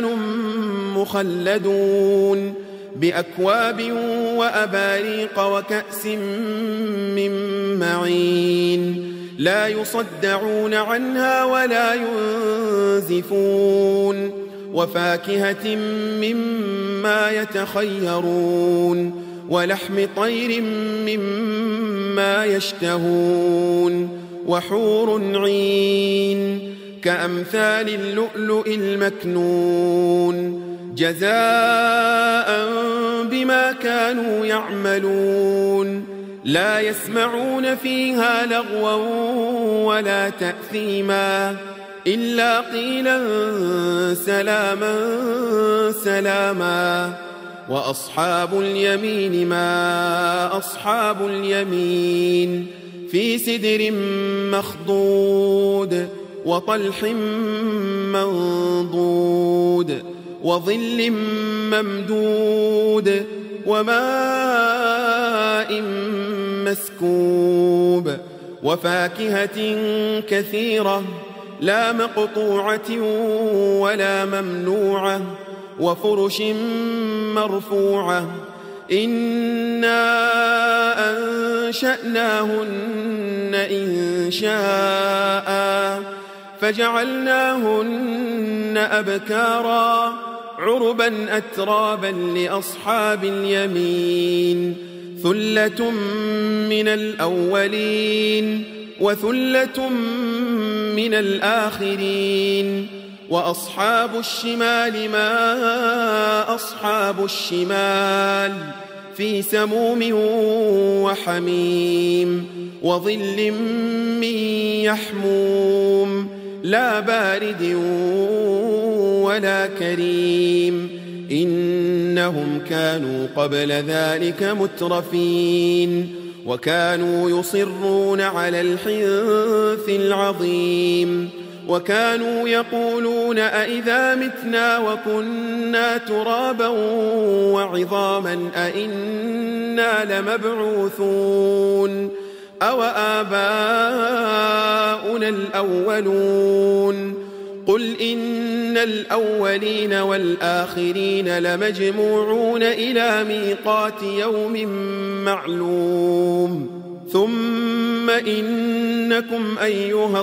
مخلدون بأكواب وأباريق وكأس من معين لا يصدعون عنها ولا ينزفون وفاكهة مما يتخيرون ولحم طير مما يشتهون وحور عين كأمثال اللؤلؤ المكنون جزاء بما كانوا يعملون لا يسمعون فيها لغوا ولا تأثيما إلا قيلا سلاما سلاما وأصحاب اليمين ما أصحاب اليمين في سدر مخضود وطلح منضود وظل ممدود وماء مسكوب وفاكهة كثيرة لا مقطوعة ولا ممنوعة وفرش مرفوعة إنا أنشأناهن إنشاء فجعلناهن أبكارا عربا أترابا لأصحاب اليمين ثلة من الأولين وثلة من الآخرين وأصحاب الشمال ما أصحاب الشمال في سموم وحميم وظل من يحموم لا بارد ولا كريم إنهم كانوا قبل ذلك مترفين وكانوا يصرون على الحنث العظيم وكانوا يقولون أئذا متنا وكنا ترابا وعظاما أئنا لمبعوثون أو آباؤنا الأولون قل إن الأولين والآخرين لمجموعون إلى ميقات يوم معلوم ثم إنكم أيها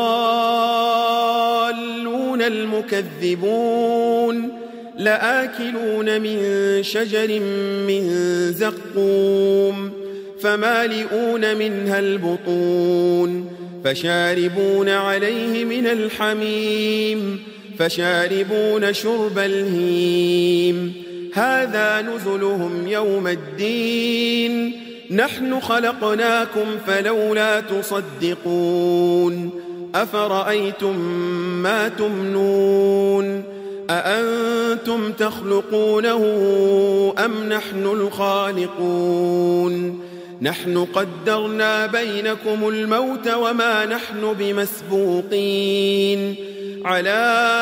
الضالون المكذبون لآكلون من شجر من زقوم فمالئون منها البطون فشاربون عليه من الحميم فشاربون شرب الهيم هذا نزلهم يوم الدين نحن خلقناكم فلولا تصدقون أفرأيتم ما تمنون أأنتم تخلقونه أم نحن الخالقون نحن قدرنا بينكم الموت وما نحن بمسبوقين على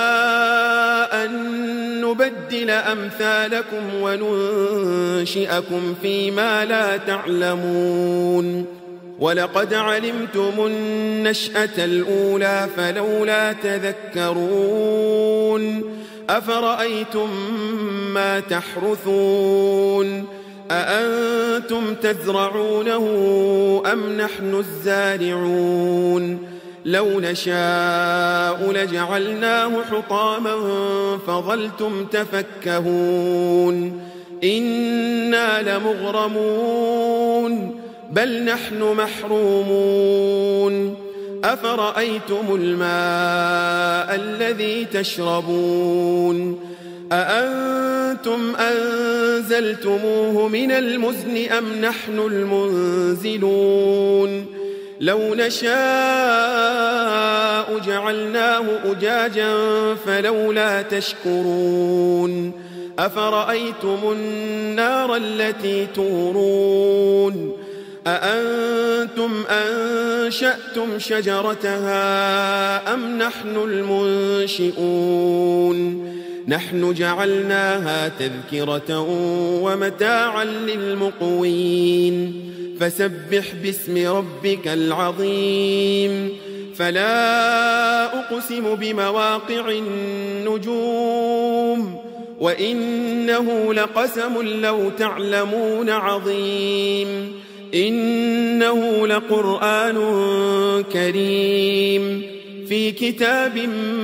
أن نبدل أمثالكم وننشئكم فيما لا تعلمون ولقد علمتم النشأة الأولى فلولا تذكرون أفرأيتم ما تحرثون أأنتم تزرعونه أم نحن الزارعون لو نشاء لجعلناه حطاما فظلتم تفكهون إنا لمغرمون بل نحن محرومون أفرأيتم الماء الذي تشربون أأنتم أنزلتموه من المزن أم نحن المنزلون لو نشاء جعلناه أجاجا فلولا تشكرون أفرأيتم النار التي تورون أأنتم أنشأتم شجرتها أم نحن المنشئون نحن جعلناها تذكرة ومتاعا للمقوين فسبح باسم ربك العظيم فلا أقسم بمواقع النجوم وإنه لقسم لو تعلمون عظيم إنه لقرآن كريم في كتاب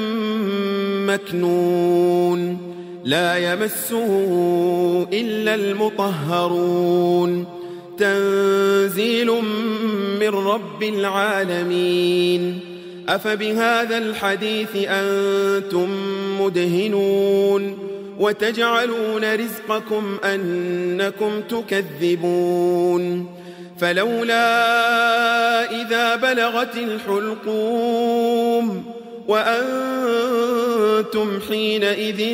مكنون لا يمسه إلا المطهرون تنزيل من رب العالمين أفبهذا الحديث أنتم مدهنون وتجعلون رزقكم أنكم تكذبون فلولا إذا بلغت الحلقوم وأنتم حينئذ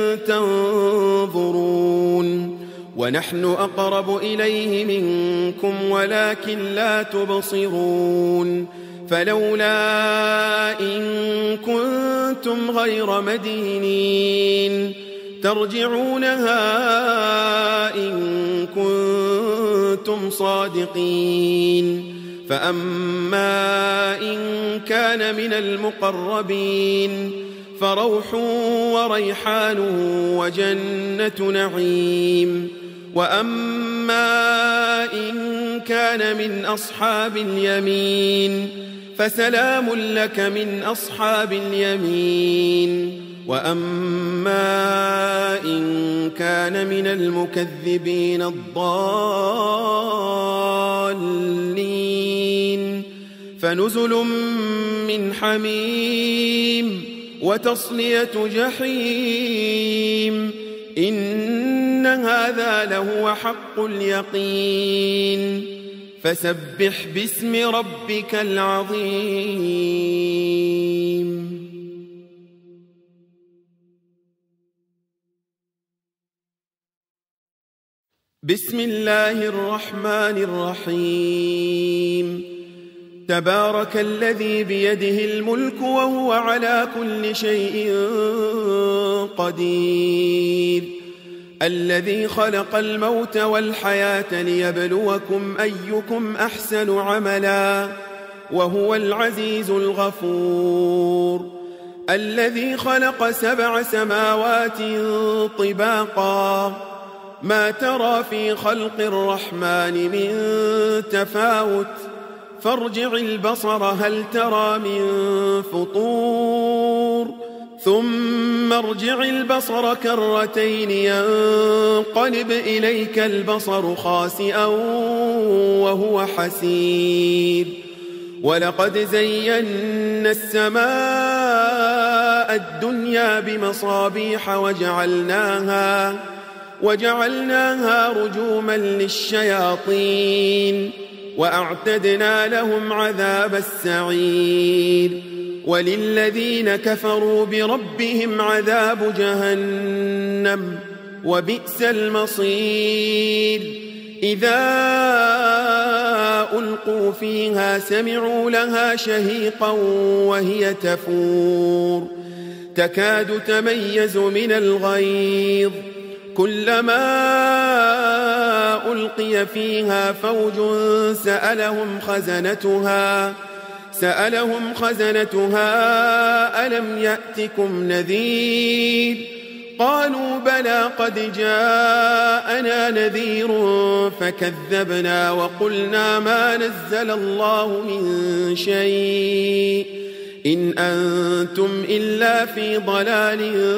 تنظرون ونحن أقرب إليه منكم ولكن لا تبصرون فلولا إن كنتم غير مدينين ترجعونها إن كنتم صادقين فأما إن كان من المقربين فروح وريحان وجنة نعيم وأما إن كان من أصحاب اليمين فسلام لك من أصحاب اليمين وأما إن كان من المكذبين الضالين فنزل من حميم وتصلية جحيم إن هذا لهو حق اليقين فسبح باسم ربك العظيم. بسم الله الرحمن الرحيم تبارك الذي بيده الملك وهو على كل شيء قدير الذي خلق الموت والحياة ليبلوكم أيكم أحسن عملا وهو العزيز الغفور الذي خلق 7 سماوات طباقا ما ترى في خلق الرحمن من تفاوت فارجع البصر هل ترى من فطور ثم ارجع البصر كرتين ينقلب إليك البصر خاسئا وهو حسير ولقد زينا السماء الدنيا بمصابيح وجعلناها رجوما للشياطين وأعتدنا لهم عذاب السعير وللذين كفروا بربهم عذاب جهنم وبئس المصير إذا ألقوا فيها سمعوا لها شهيقا وهي تفور تكاد تميز من الغيظ كلما ألقي فيها فوج سألهم خزنتها ألم يأتكم نذير قالوا بلى قد جاءنا نذير فكذبنا وقلنا ما نزل الله من شيء إن أنتم إلا في ضلال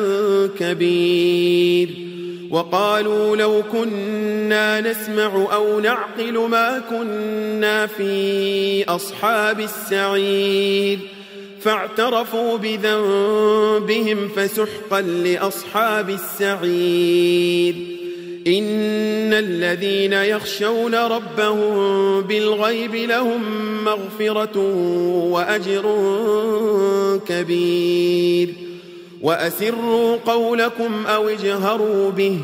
كبير وقالوا لو كنا نسمع أو نعقل ما كنا في أصحاب السعير فاعترفوا بذنبهم فسحقا لأصحاب السعير إن الذين يخشون ربهم بالغيب لهم مغفرة وأجر كبير وأسروا قولكم أو اجهروا به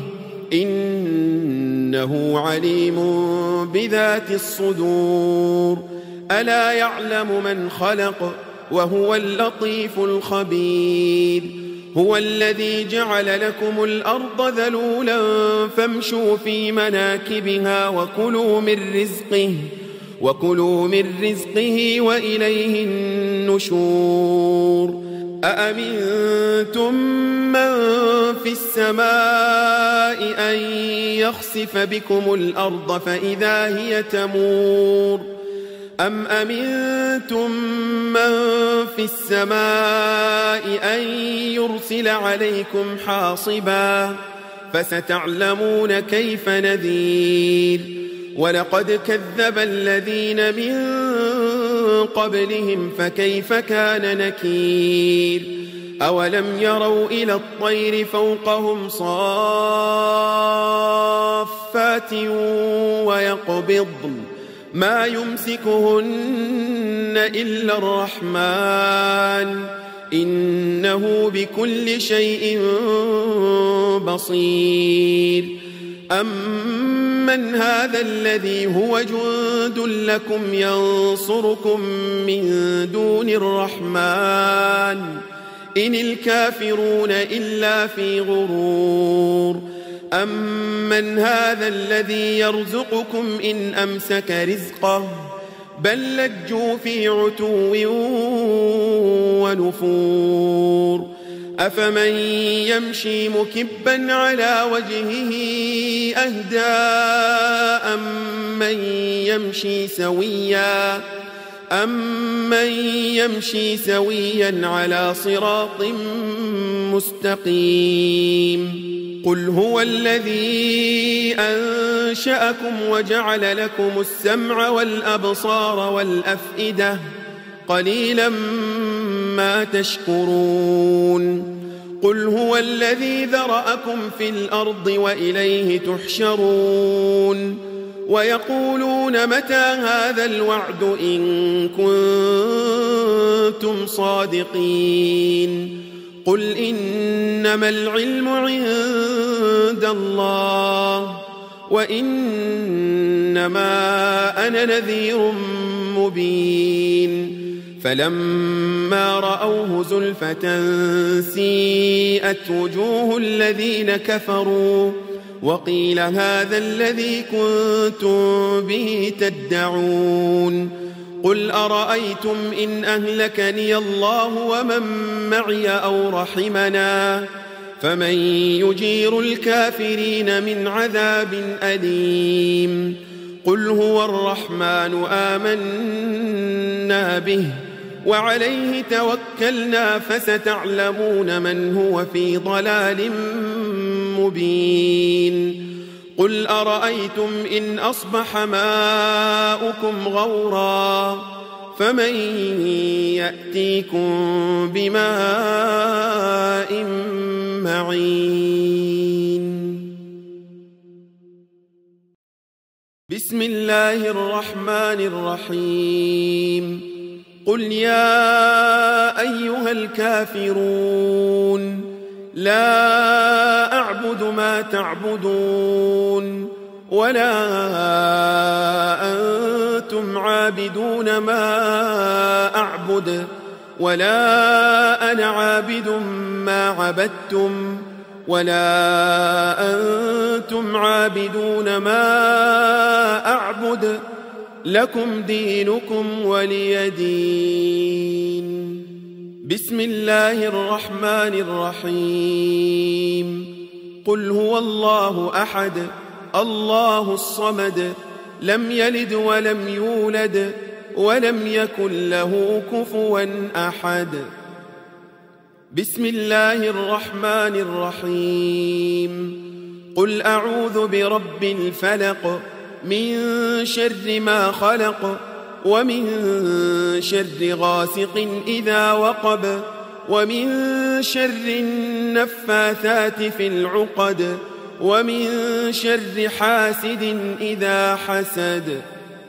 إنه عليم بذات الصدور ألا يعلم من خلق وهو اللطيف الخبير هو الذي جعل لكم الأرض ذلولا فامشوا في مناكبها وكلوا من رزقه وإليه النشور أأمنتم من في السماء أن يخسف بكم الأرض فإذا هي تمور أم أمنتم من في السماء أن يرسل عليكم حاصبا فستعلمون كيف نذير ولقد كذب الذين من قبلهم فكيف كان نكير أولم يروا إلى الطير فوقهم صافات ويقبضن ما يمسكهن إلا الرحمن إنه بكل شيء بصير أمن هذا الذي هو جند لكم ينصركم من دون الرحمن إن الكافرون إلا في غرور أمن هذا الذي يرزقكم إن أمسك رزقه بل لجوا في عتو ونفور أفمن يمشي مكبا على وجهه أهدى أمن يمشي سويا على صراط مستقيم قل هو الذي أنشأكم وجعل لكم السمع والأبصار والأفئدة قليلا ما تشكرون قل هو الذي ذرأكم في الأرض وإليه تحشرون ويقولون متى هذا الوعد إن كنتم صادقين قل إنما العلم عند الله وإنما أنا نذير مبين فلما رأوه زلفة سيئت وجوه الذين كفروا وقيل هذا الذي كنتم به تدعون قل أرأيتم إن أهلكني الله ومن معي أو رحمنا فمن يجير الكافرين من عذاب أليم قل هو الرحمن آمنا به وعليه توكلنا فستعلمون من هو في ضلال مبين قل أرأيتم إن أصبح ماؤكم غورا فمن يأتيكم بماء معين بسم الله الرحمن الرحيم قل يا أيها الكافرون لا أعبد ما تعبدون ولا أنتم عابدون ما أعبد ولا أنا عابد ما عبدتم ولا أنتم عابدون ما أعبد لكم دينكم ولي دين بسم الله الرحمن الرحيم قل هو الله أحد الله الصمد لم يلد ولم يولد ولم يكن له كفوا أحد بسم الله الرحمن الرحيم قل أعوذ برب الفلق من شر ما خلق ومن شر غاسق إذا وقب ومن شر النفاثات في العقد ومن شر حاسد إذا حسد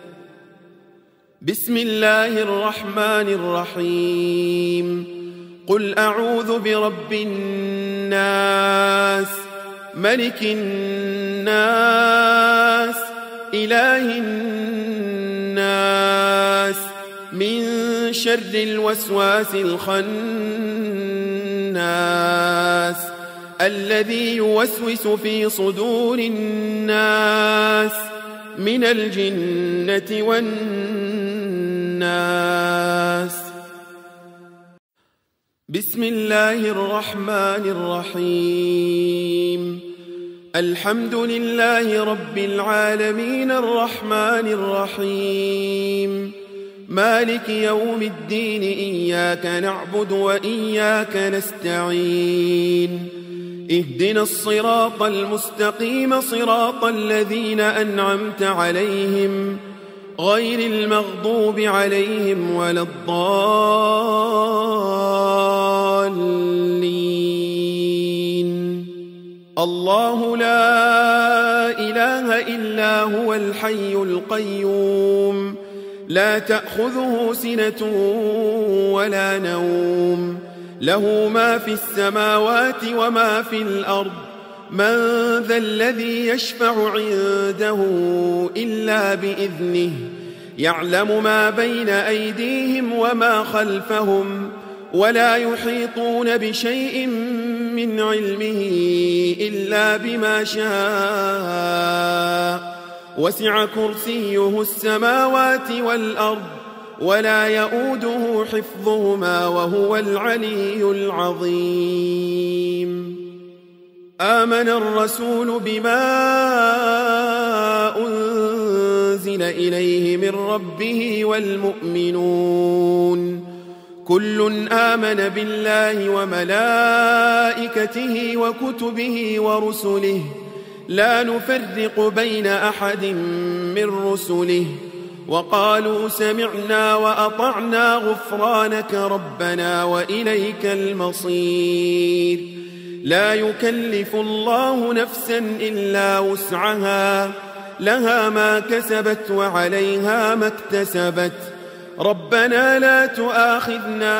بسم الله الرحمن الرحيم قل أعوذ برب الناس ملك الناس إله الناس من شر الوسواس الخناس الذي يوسوس في صدور الناس من الجنة والناس بسم الله الرحمن الرحيم الحمد لله رب العالمين الرحمن الرحيم مالك يوم الدين إياك نعبد وإياك نستعين اهدنا الصراط المستقيم صراط الذين أنعمت عليهم غير المغضوب عليهم ولا الضالين الله لا إله إلا هو الحي القيوم لا تأخذه سنة ولا نوم له ما في السماوات وما في الأرض من ذا الذي يشفع عنده إلا بإذنه يعلم ما بين أيديهم وما خلفهم ولا يحيطون بشيء من علمه إلا بما شاء وسع كرسيه السماوات والأرض ولا يؤوده حفظهما وهو العلي العظيم آمن الرسول بما أنزل إليه من ربه والمؤمنون كل آمن بالله وملائكته وكتبه ورسله لا نفرق بين أحد من رسله وقالوا سمعنا وأطعنا غفرانك ربنا وإليك المصير. لا يكلف الله نفسا إلا وسعها، لها ما كسبت وعليها ما اكتسبت. ربنا لا تؤاخذنا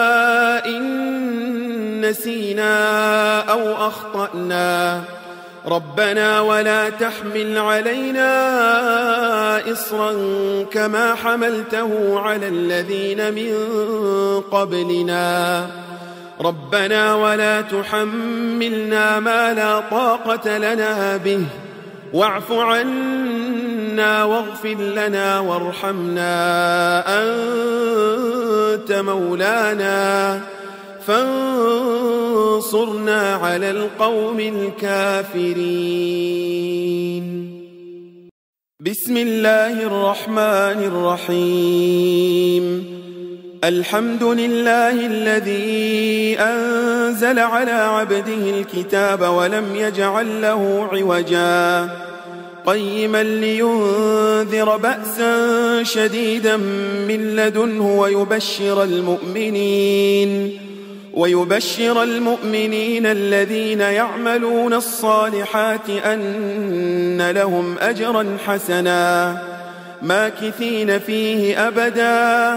إن نسينا أو أخطأنا، ربنا ولا تحمل علينا إصرا كما حملته على الذين من قبلنا، ربنا ولا تحملنا ما لا طاقة لنا به، واعف عنا واغفر لنا وارحمنا أنت مولانا فانصرنا على القوم الكافرين. بسم الله الرحمن الرحيم. الحمد لله الذي أنزل على عبده الكتاب ولم يجعل له عوجا قيما لينذر بأسا شديدا من لدنه ويبشر المؤمنين الذين يعملون الصالحات أن لهم أجرا حسنا ماكثين فيه أبدا،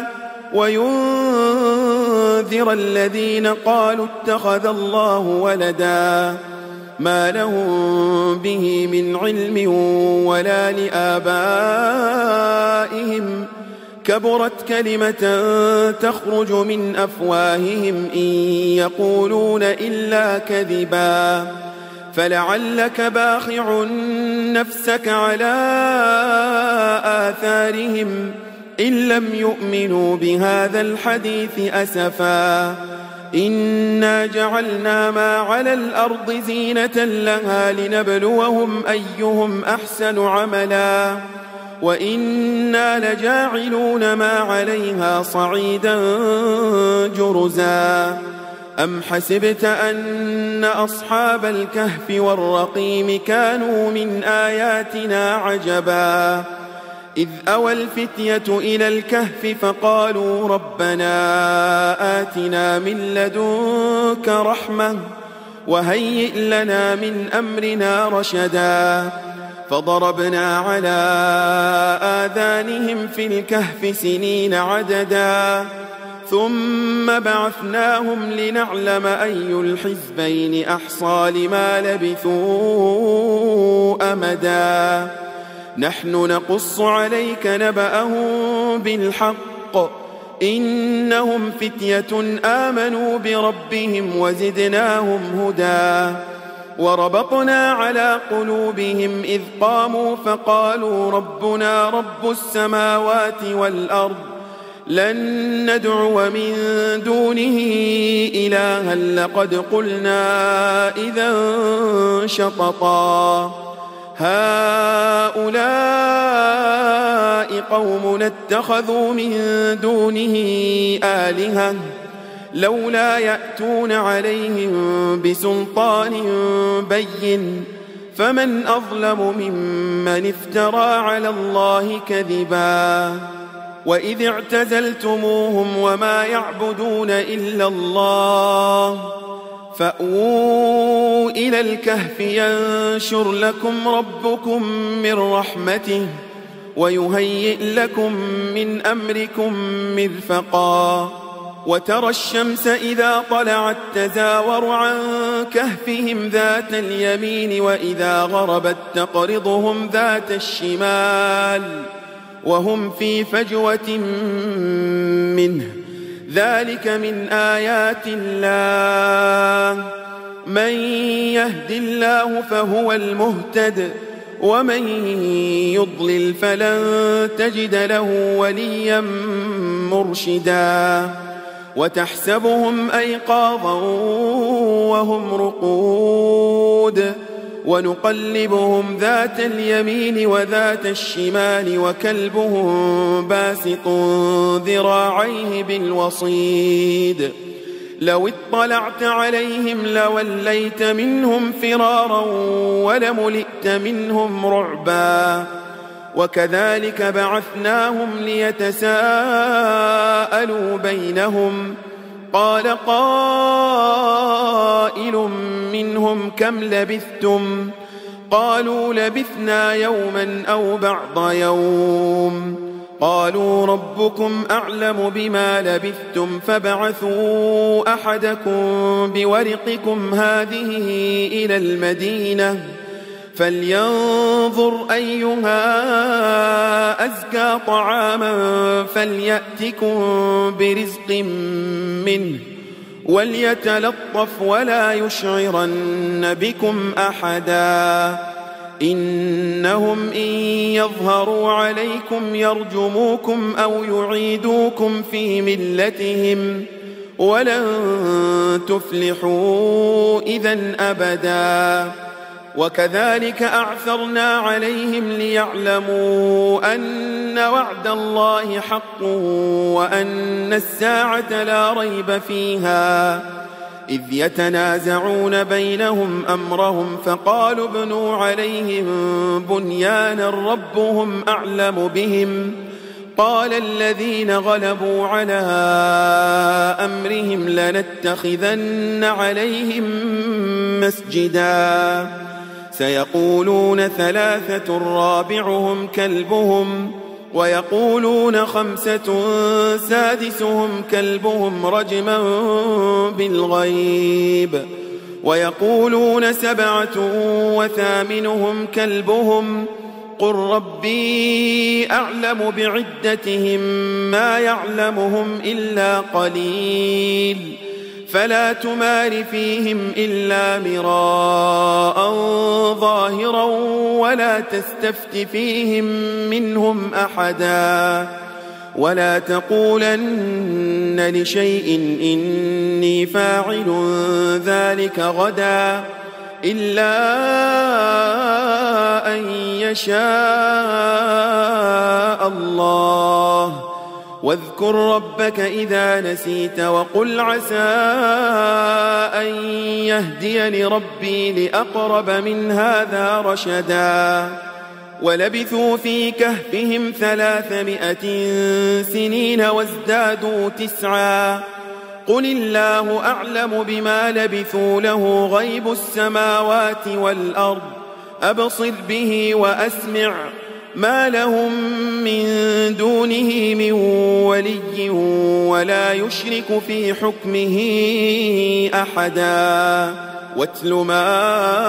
وينذر الذين قالوا اتخذ الله ولدا ما لهم به من علم ولا لآبائهم، كبرت كلمة تخرج من أفواههم إن يقولون إلا كذبا، فلعلك باخع نفسك على آثارهم إن لم يؤمنوا بهذا الحديث أسفا. إنا جعلنا ما على الأرض زينة لها لنبلوهم أيهم أحسن عملا، وإنا لجاعلون ما عليها صعيدا جرزا. أم حسبت أن أصحاب الكهف والرقيم كانوا من آياتنا عجبا إذ أوى الفتية إلى الكهف فقالوا ربنا آتنا من لدنك رحمة وهيئ لنا من أمرنا رشدا. فضربنا على آذانهم في الكهف سنين عددا ثم بعثناهم لنعلم أي الحزبين أحصى لما لبثوا أمدا. نحن نقص عليك نبأهم بالحق إنهم فتية آمنوا بربهم وزدناهم هدى. وربطنا على قلوبهم إذ قاموا فقالوا ربنا رب السماوات والأرض لن ندعو من دونه إلها لقد قلنا إذا شططا. هؤلاء قوم اتخذوا من دونه آلهة لولا يأتون عليهم بسلطان بين فمن أظلم ممن افترى على الله كذبا. وإذ اعتزلتموهم وما يعبدون إلا الله فأووا إلى الكهف ينشر لكم ربكم من رحمته ويهيئ لكم من أمركم مرفقا. وترى الشمس إذا طلعت تزاور عن كهفهم ذات اليمين وإذا غربت تقرضهم ذات الشمال وهم في فجوة منه ذلك من آيات الله من يهد الله فهو المهتد ومن يضلل فلن تجد له وليا مرشدا. وتحسبهم أيقاظا وهم رقود ونقلبهم ذات اليمين وذات الشمال وكلبهم باسط ذراعيه بالوصيد. لو اطلعت عليهم لوليت منهم فرارا ولملئت منهم رعبا. وكذلك بعثناهم ليتساءلوا بينهم قال قائل منهم كم لبثتم قالوا لبثنا يوما أو بعض يوم قالوا ربكم أعلم بما لبثتم فابعثوا أحدكم بورقكم هذه إلى المدينة فلينظر أيها أزكى طعاما فليأتكم برزق منه وليتلطف ولا يشعرن بكم أحدا إنهم إن يظهروا عليكم يرجموكم أو يعيدوكم في ملتهم ولن تفلحوا إذن أبدا وكذلك أعثرنا عليهم ليعلموا أن وعد الله حق وأن الساعة لا ريب فيها إذ يتنازعون بينهم أمرهم فقالوا ابنوا عليهم بنيانا ربهم أعلم بهم قال الذين غلبوا على أمرهم لنتخذن عليهم مسجدا سيقولون ثلاثة رابعهم كلبهم ويقولون خمسة سادسهم كلبهم رجما بالغيب ويقولون سبعة وثامنهم كلبهم قل ربي أعلم بعدتهم ما يعلمهم إلا قليل فلا تمار فيهم إلا مراء ظاهرا ولا تستفت فيهم منهم أحدا ولا تقولن لشيء إني فاعل ذلك غدا إلا أن يشاء الله واذكر ربك إذا نسيت وقل عسى أن يهديني ربي لأقرب من هذا رشدا ولبثوا في كهفهم 300 سنين وازدادوا 9 قل الله أعلم بما لبثوا له غيب السماوات والأرض أبصر به وأسمع ما لهم من دونه من ولي ولا يشرك في حكمه أحدا واتل ما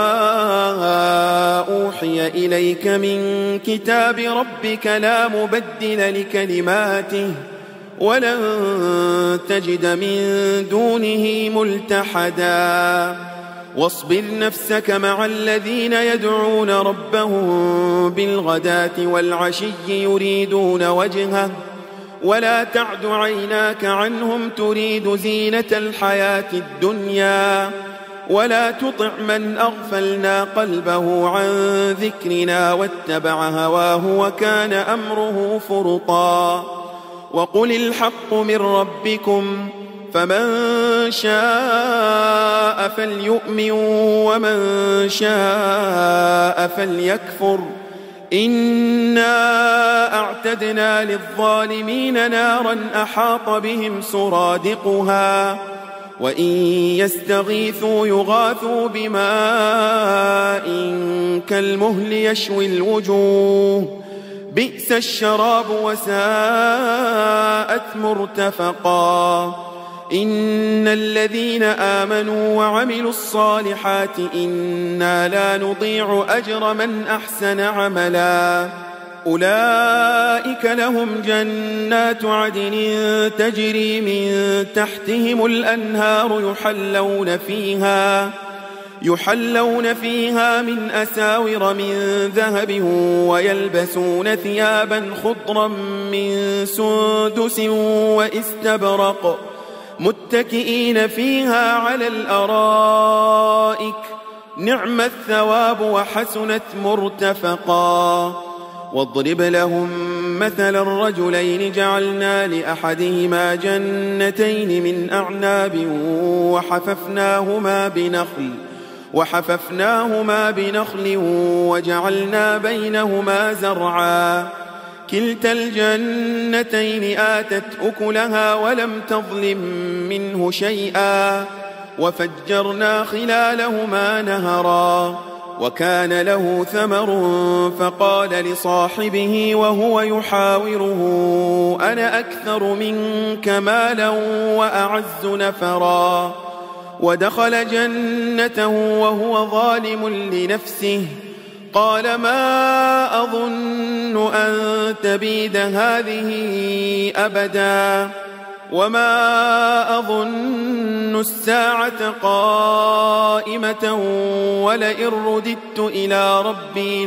أوحي إليك من كتاب ربك لا مبدل لكلماته ولن تجد من دونه ملتحدا واصبر نفسك مع الذين يدعون ربهم بالغداة والعشي يريدون وجهه ولا تعد عيناك عنهم تريد زينة الحياة الدنيا ولا تطع من أغفلنا قلبه عن ذكرنا واتبع هواه وكان أمره فرطا وقل الحق من ربكم فمن شاء فليؤمن ومن شاء فليكفر إنا أعتدنا للظالمين نارا أحاط بهم سرادقها وإن يستغيثوا يغاثوا بماء كالمهل يشوي الوجوه بئس الشراب وساءت مرتفقا إن الذين آمنوا وعملوا الصالحات إنا لا نضيع أجر من أحسن عملا أولئك لهم جنات عدن تجري من تحتهم الأنهار يحلون فيها من أساور من ذهب ويلبسون ثيابا خضرا من سندس واستبرق متكئين فيها على الأرائك نعم الثواب وحسنت مرتفقا واضرب لهم مثل الرجلين جعلنا لأحدهما جنتين من أعناب وحففناهما بنخل وحففناهما بنخل وجعلنا بينهما زرعا كلتا الجنتين آتت أكلها ولم تظلم منه شيئا وفجرنا خلالهما نهرا وكان له ثمر فقال لصاحبه وهو يحاوره أنا أكثر منك مالا وأعز نفرا ودخل جنته وهو ظالم لنفسه قال ما أظن أن تبيد هذه أبدا وما أظن الساعة قائمة ولئن رددت إلى ربي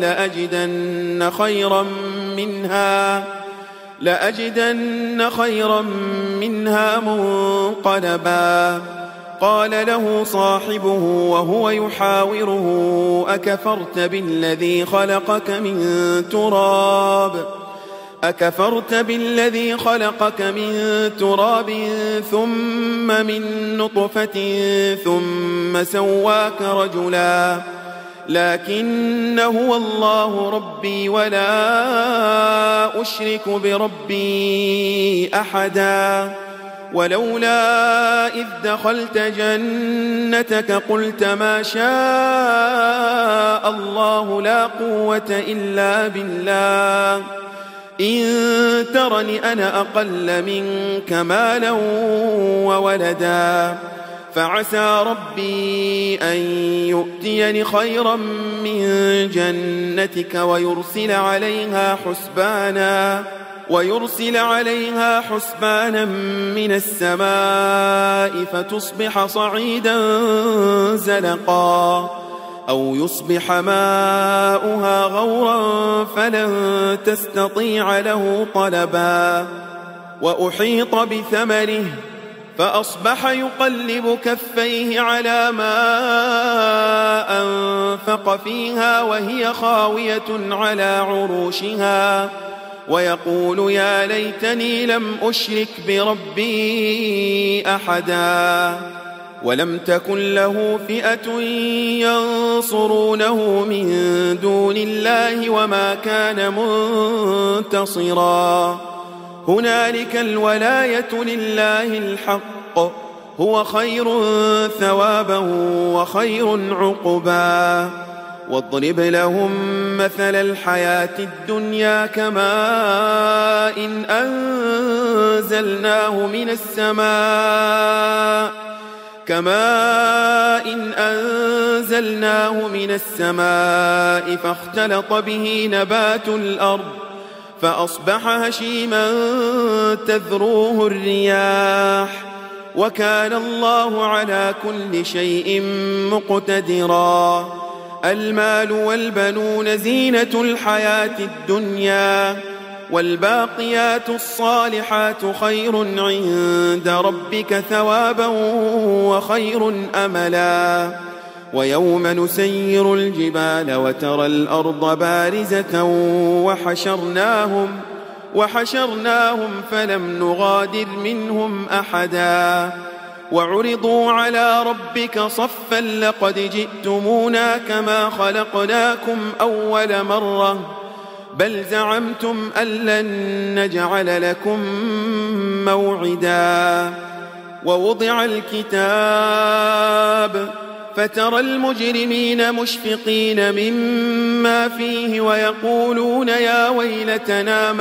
لأجدن خيرا منها منقلبا قال له صاحبه وهو يحاوره أكفرت بالذي خلقك من تراب ثم من نطفة ثم سواك رجلا لكن هو الله ربي ولا أشرك بربي أحدا ولولا إذ دخلت جنتك قلت ما شاء الله لا قوة إلا بالله إن ترني أنا أقل منك مالا وولدا فعسى ربي أن يؤتيني خيرا من جنتك ويرسل عليها حسبانا من السماء فتصبح صعيدا زلقا أو يصبح ماؤها غورا فلن تستطيع له طلبا وأحيط بثمره فأصبح يقلب كفيه على ما أنفق فيها وهي خاوية على عروشها ويقول يا ليتني لم أشرك بربي أحدا ولم تكن له فئة ينصرونه من دون الله وما كان منتصرا هنالك الولاية لله الحق هو خير ثوابا وخير عقبا واضرب لهم مثل الحياة الدنيا كماء إن أنزلناه من السماء فاختلط به نبات الأرض فأصبح هشيما تذروه الرياح وكان الله على كل شيء مقتدرا المال والبنون زينة الحياة الدنيا والباقيات الصالحات خير عند ربك ثوابا وخير أملا ويوم نسير الجبال وترى الأرض بارزة وحشرناهم فلم نغادر منهم أحدا وعرضوا على ربك صفا لقد جئتمونا كما خلقناكم أول مرة بل زعمتم أن لن نجعل لكم موعدا ووضع الكتاب فترى المجرمين مشفقين مما فيه ويقولون يا ويلتنا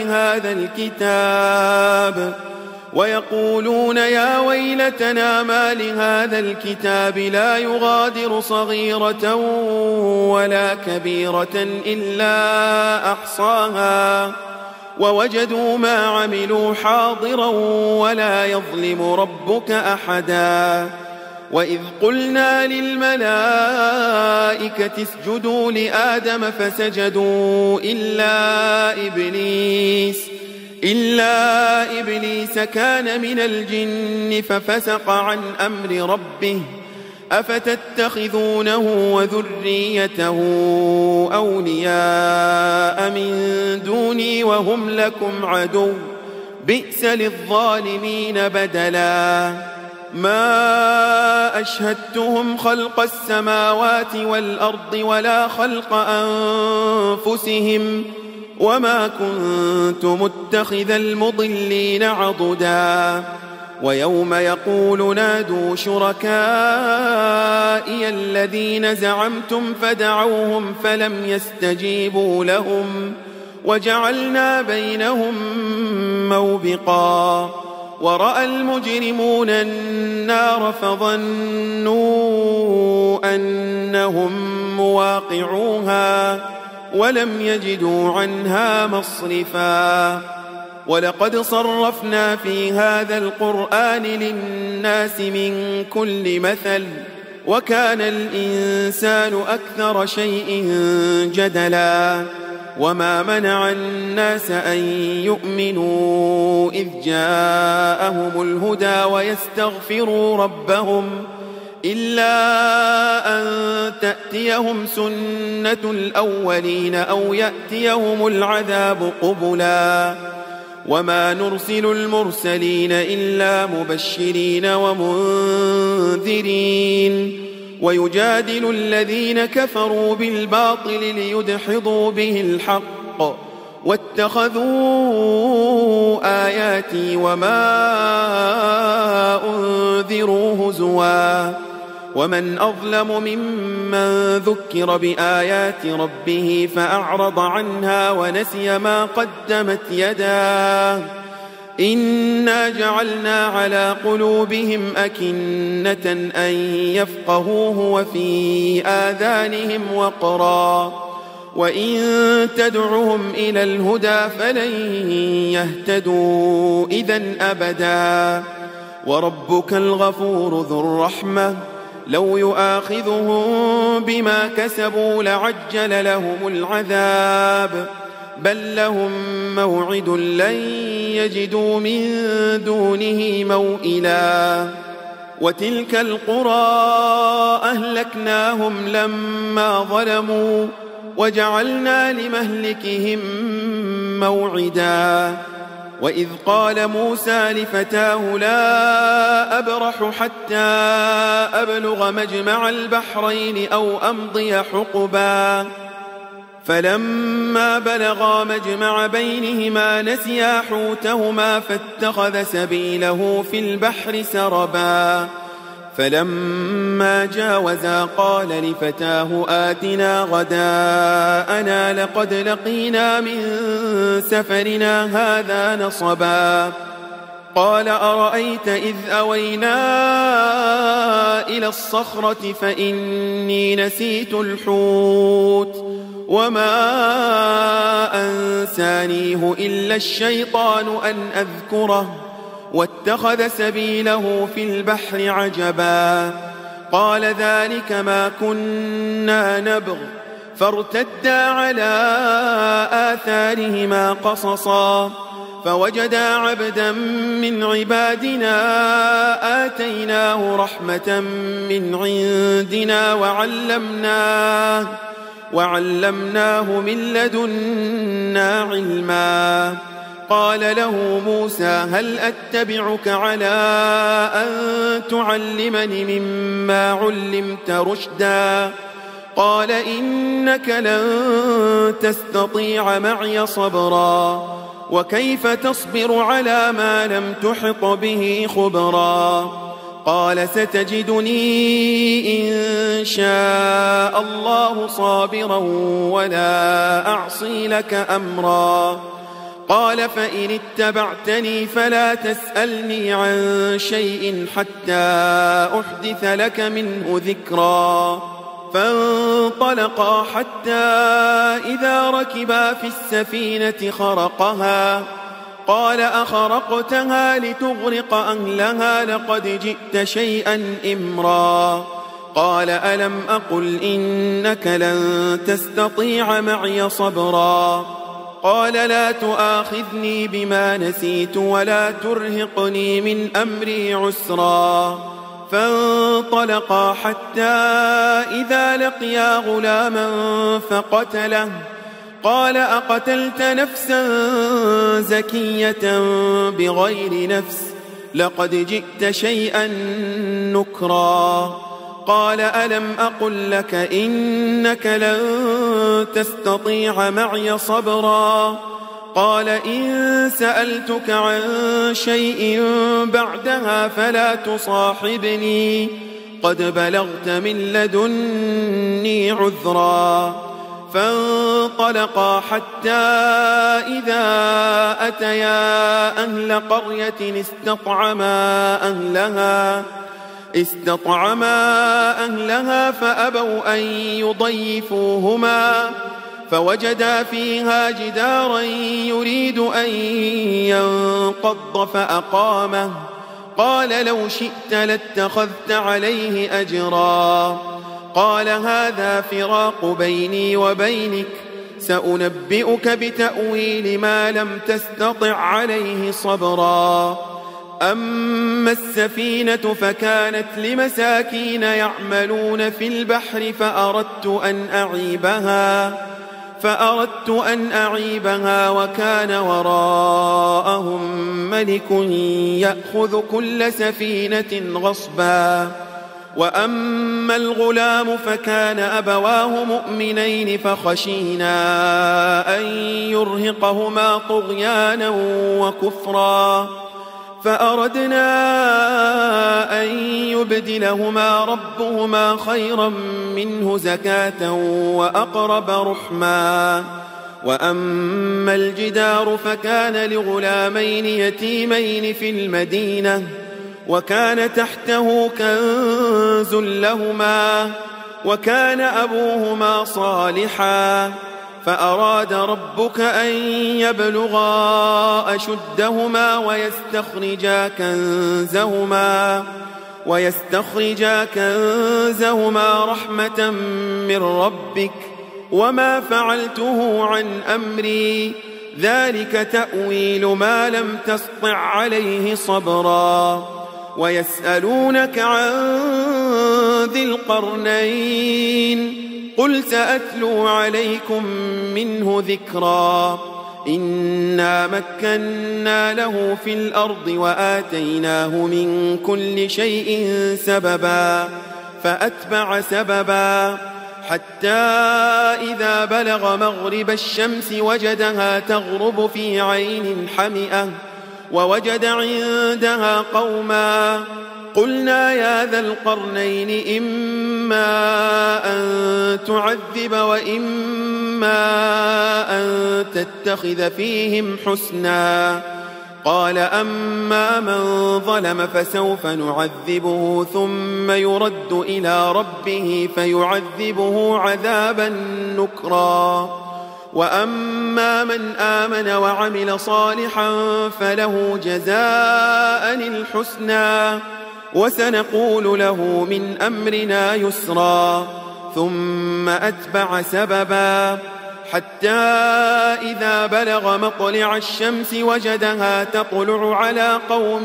ما لهذا الكتاب لا يغادر صغيرة ولا كبيرة إلا أحصاها ووجدوا ما عملوا حاضرا ولا يظلم ربك أحدا وإذ قلنا للملائكة اسجدوا لآدم فسجدوا إلا إبليس كان من الجن ففسق عن أمر ربه أفتتخذونه وذريته أولياء من دوني وهم لكم عدو بئس للظالمين بدلا ما أشهدتهم خلق السماوات والأرض ولا خلق أنفسهم وما كنت متخذ المضلين عضدا ويوم يقول نادوا شركائي الذين زعمتم فدعوهم فلم يستجيبوا لهم وجعلنا بينهم موبقا ورأى المجرمون النار فظنوا أنهم مواقعوها ولم يجدوا عنها مصرفا ولقد صرفنا في هذا القرآن للناس من كل مثل وكان الإنسان أكثر شيء جدلا وما منع الناس أن يؤمنوا إذ جاءهم الهدى ويستغفروا ربهم إلا أن تأتيهم سنة الأولين أو يأتيهم العذاب قبلا وما نرسل المرسلين إلا مبشرين ومنذرين ويجادل الذين كفروا بالباطل ليدحضوا به الحق واتخذوا آياتي وما أنذروا هزوا ومن أظلم ممن ذكر بآيات ربه فأعرض عنها ونسي ما قدمت يداه إنا جعلنا على قلوبهم أكنة أن يفقهوه وفي آذانهم وقرا وإن تدعهم إلى الهدى فلن يهتدوا إذن أبدا وربك الغفور ذو الرحمة لو يؤاخذهم بما كسبوا لعجل لهم العذاب بل لهم موعد لن يجدوا من دونه موئلا وتلك القرى أهلكناهم لما ظلموا وجعلنا لمهلكهم موعدا وإذ قال موسى لفتاه لا أبرح حتى أبلغ مجمع البحرين أو أمضي حقبا فلما بلغا مجمع بينهما نسيا حوتهما فاتخذ سبيله في البحر سربا فلما جاوزا قال لفتاه آتنا غداءنا لقد لقينا من سفرنا هذا نصبا قال أرأيت إذ أوينا إلى الصخرة فإني نسيت الحوت وما أنسانيه إلا الشيطان أن أذكره واتخذ سبيله في البحر عجبا قال ذلك ما كنا نبغ فارتدا على آثارهما قصصا فوجدا عبدا من عبادنا آتيناه رحمة من عندنا وعلمناه من لدنا علما قال له موسى هل أتبعك على أن تعلمني مما علمت رشدا قال إنك لن تستطيع معي صبرا وكيف تصبر على ما لم تحط به خبرا قال ستجدني إن شاء الله صابرا ولا أعصي لك أمرا قال فإن اتبعتني فلا تسألني عن شيء حتى أحدث لك منه ذكرا فانطلقا حتى إذا ركبا في السفينة خرقها قال أخرقتها لتغرق أهلها لقد جئت شيئا إمرا قال ألم أقل إنك لن تستطيع معي صبرا قال لا تؤاخذني بما نسيت ولا ترهقني من أمري عسرا فانطلقا حتى إذا لقيا غلاما فقتله قال أقتلت نفسا زكية بغير نفس لقد جئت شيئا نكرا. قال ألم أقل لك إنك لن تستطيع معي صبرا. قال إن سألتك عن شيء بعدها فلا تصاحبني قد بلغت من لدني عذرا. فانطلقا حتى إذا أتيا أهل قرية استطعما أهلها فأبوا أن يضيفوهما فوجدا فيها جدارا يريد أن ينقض فأقامه. قال لو شئت لاتخذت عليه أجرا. قال هذا فراق بيني وبينك سأنبئك بتأويل ما لم تستطع عليه صبرا. أما السفينة فكانت لمساكين يعملون في البحر فأردت أن أعيبها وكان وراءهم ملك يأخذ كل سفينة غصبا. وأما الغلام فكان أبواه مؤمنين فخشينا أن يرهقهما طغيانا وكفرا فأردنا أن يبدلهما ربهما خيرا منه زكاة وأقرب رحما. وأما الجدار فكان لغلامين يتيمين في المدينة وكان تحته كنز لهما وكان أبوهما صالحا فأراد ربك أن يبلغا أشدهما ويستخرجا كنزهما رحمة من ربك وما فعلته عن أمري ذلك تأويل ما لم تسطع عليه صبرا. ويسألونك عن ذي القرنين قل سأتلو عليكم منه ذكرا. إنا مكنا له في الأرض وآتيناه من كل شيء سببا فأتبع سببا حتى إذا بلغ مغرب الشمس وجدها تغرب في عين حمئة ووجد عندها قوما قلنا يا ذا القرنين إما أن تعذب وإما أن تتخذ فيهم حسنا. قال أما من ظلم فسوف نعذبه ثم يرد إلى ربه فيعذبه عذابا نكرا. وأما من آمن وعمل صالحا فله جزاء الحسنى وسنقول له من أمرنا يسرا. ثم أتبع سببا حتى إذا بلغ مطلع الشمس وجدها تطلع على قوم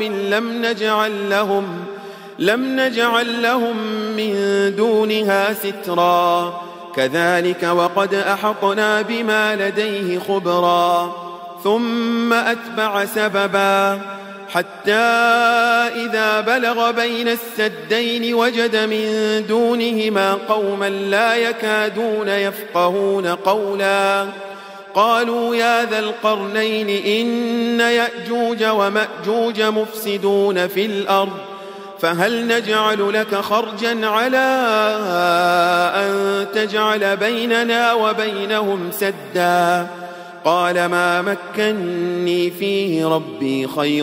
لم نجعل لهم من دونها سترا. كذلك وقد أحطنا بما لديه خبرا. ثم أتبع سببا حتى إذا بلغ بين السدين وجد من دونهما قوما لا يكادون يفقهون قولا. قالوا يا ذا القرنين إن يأجوج ومأجوج مفسدون في الأرض فهل نجعل لك خرجا على أن تجعل بيننا وبينهم سدا. قال ما مكني فيه ربي خير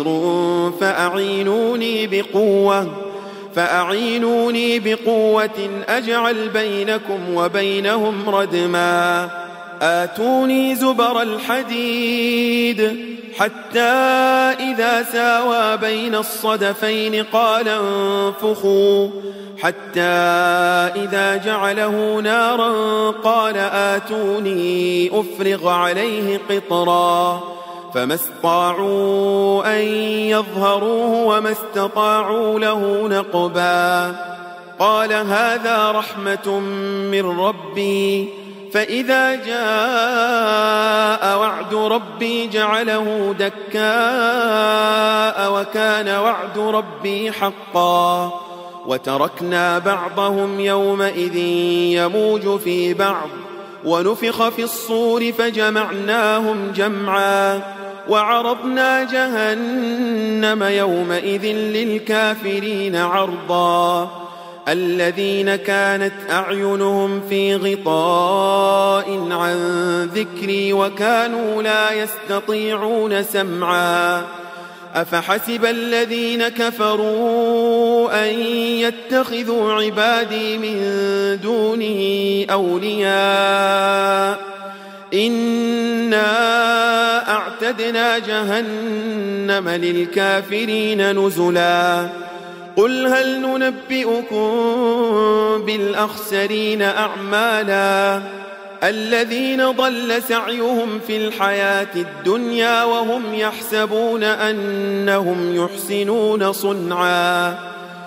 فأعينوني بقوة أجعل بينكم وبينهم ردما. آتوني زبر الحديد حتى إذا ساوى بين الصدفين قال انفخوا حتى إذا جعله نارا قال آتوني أفرغ عليه قطرا. فما استطاعوا أن يظهروه وما استطاعوا له نقبا. قال هذا رحمة من ربي فإذا جاء وعد ربي جعله دكاء وكان وعد ربي حقا وتركنا بعضهم يومئذ يموج في بعض ونفخ في الصور فجمعناهم جمعا وعرضنا جهنم يومئذ للكافرين عرضا الذين كانت أعينهم في غطاء عن ذكري وكانوا لا يستطيعون سمعا أفحسب الذين كفروا أن يتخذوا عبادي من دونه أولياء إنا أعتدنا جهنم للكافرين نزلا قل هل ننبئكم بالأخسرين أعمالا الذين ضل سعيهم في الحياة الدنيا وهم يحسبون أنهم يحسنون صنعا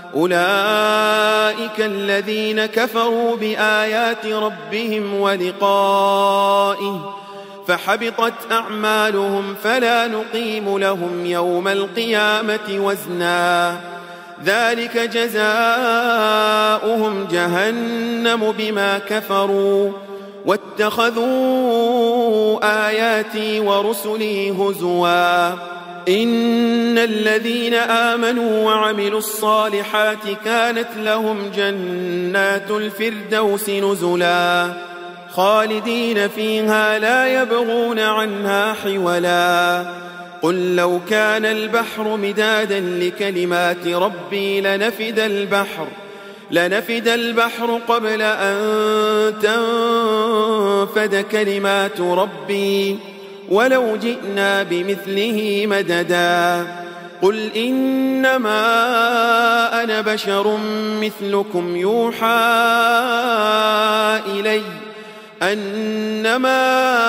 أولئك الذين كفروا بآيات ربهم ولقائه فحبطت أعمالهم فلا نقيم لهم يوم القيامة وزنا ذلك جزاؤهم جهنم بما كفروا واتخذوا آياتي ورسلي هزوا إن الذين آمنوا وعملوا الصالحات كانت لهم جنات الفردوس نزلا خالدين فيها لا يبغون عنها حولا قل لو كان البحر مدادا لكلمات ربي لنفد البحر قبل أن تنفد كلمات ربي ولو جئنا بمثله مددا قل إنما أنا بشر مثلكم يوحى إلي أنما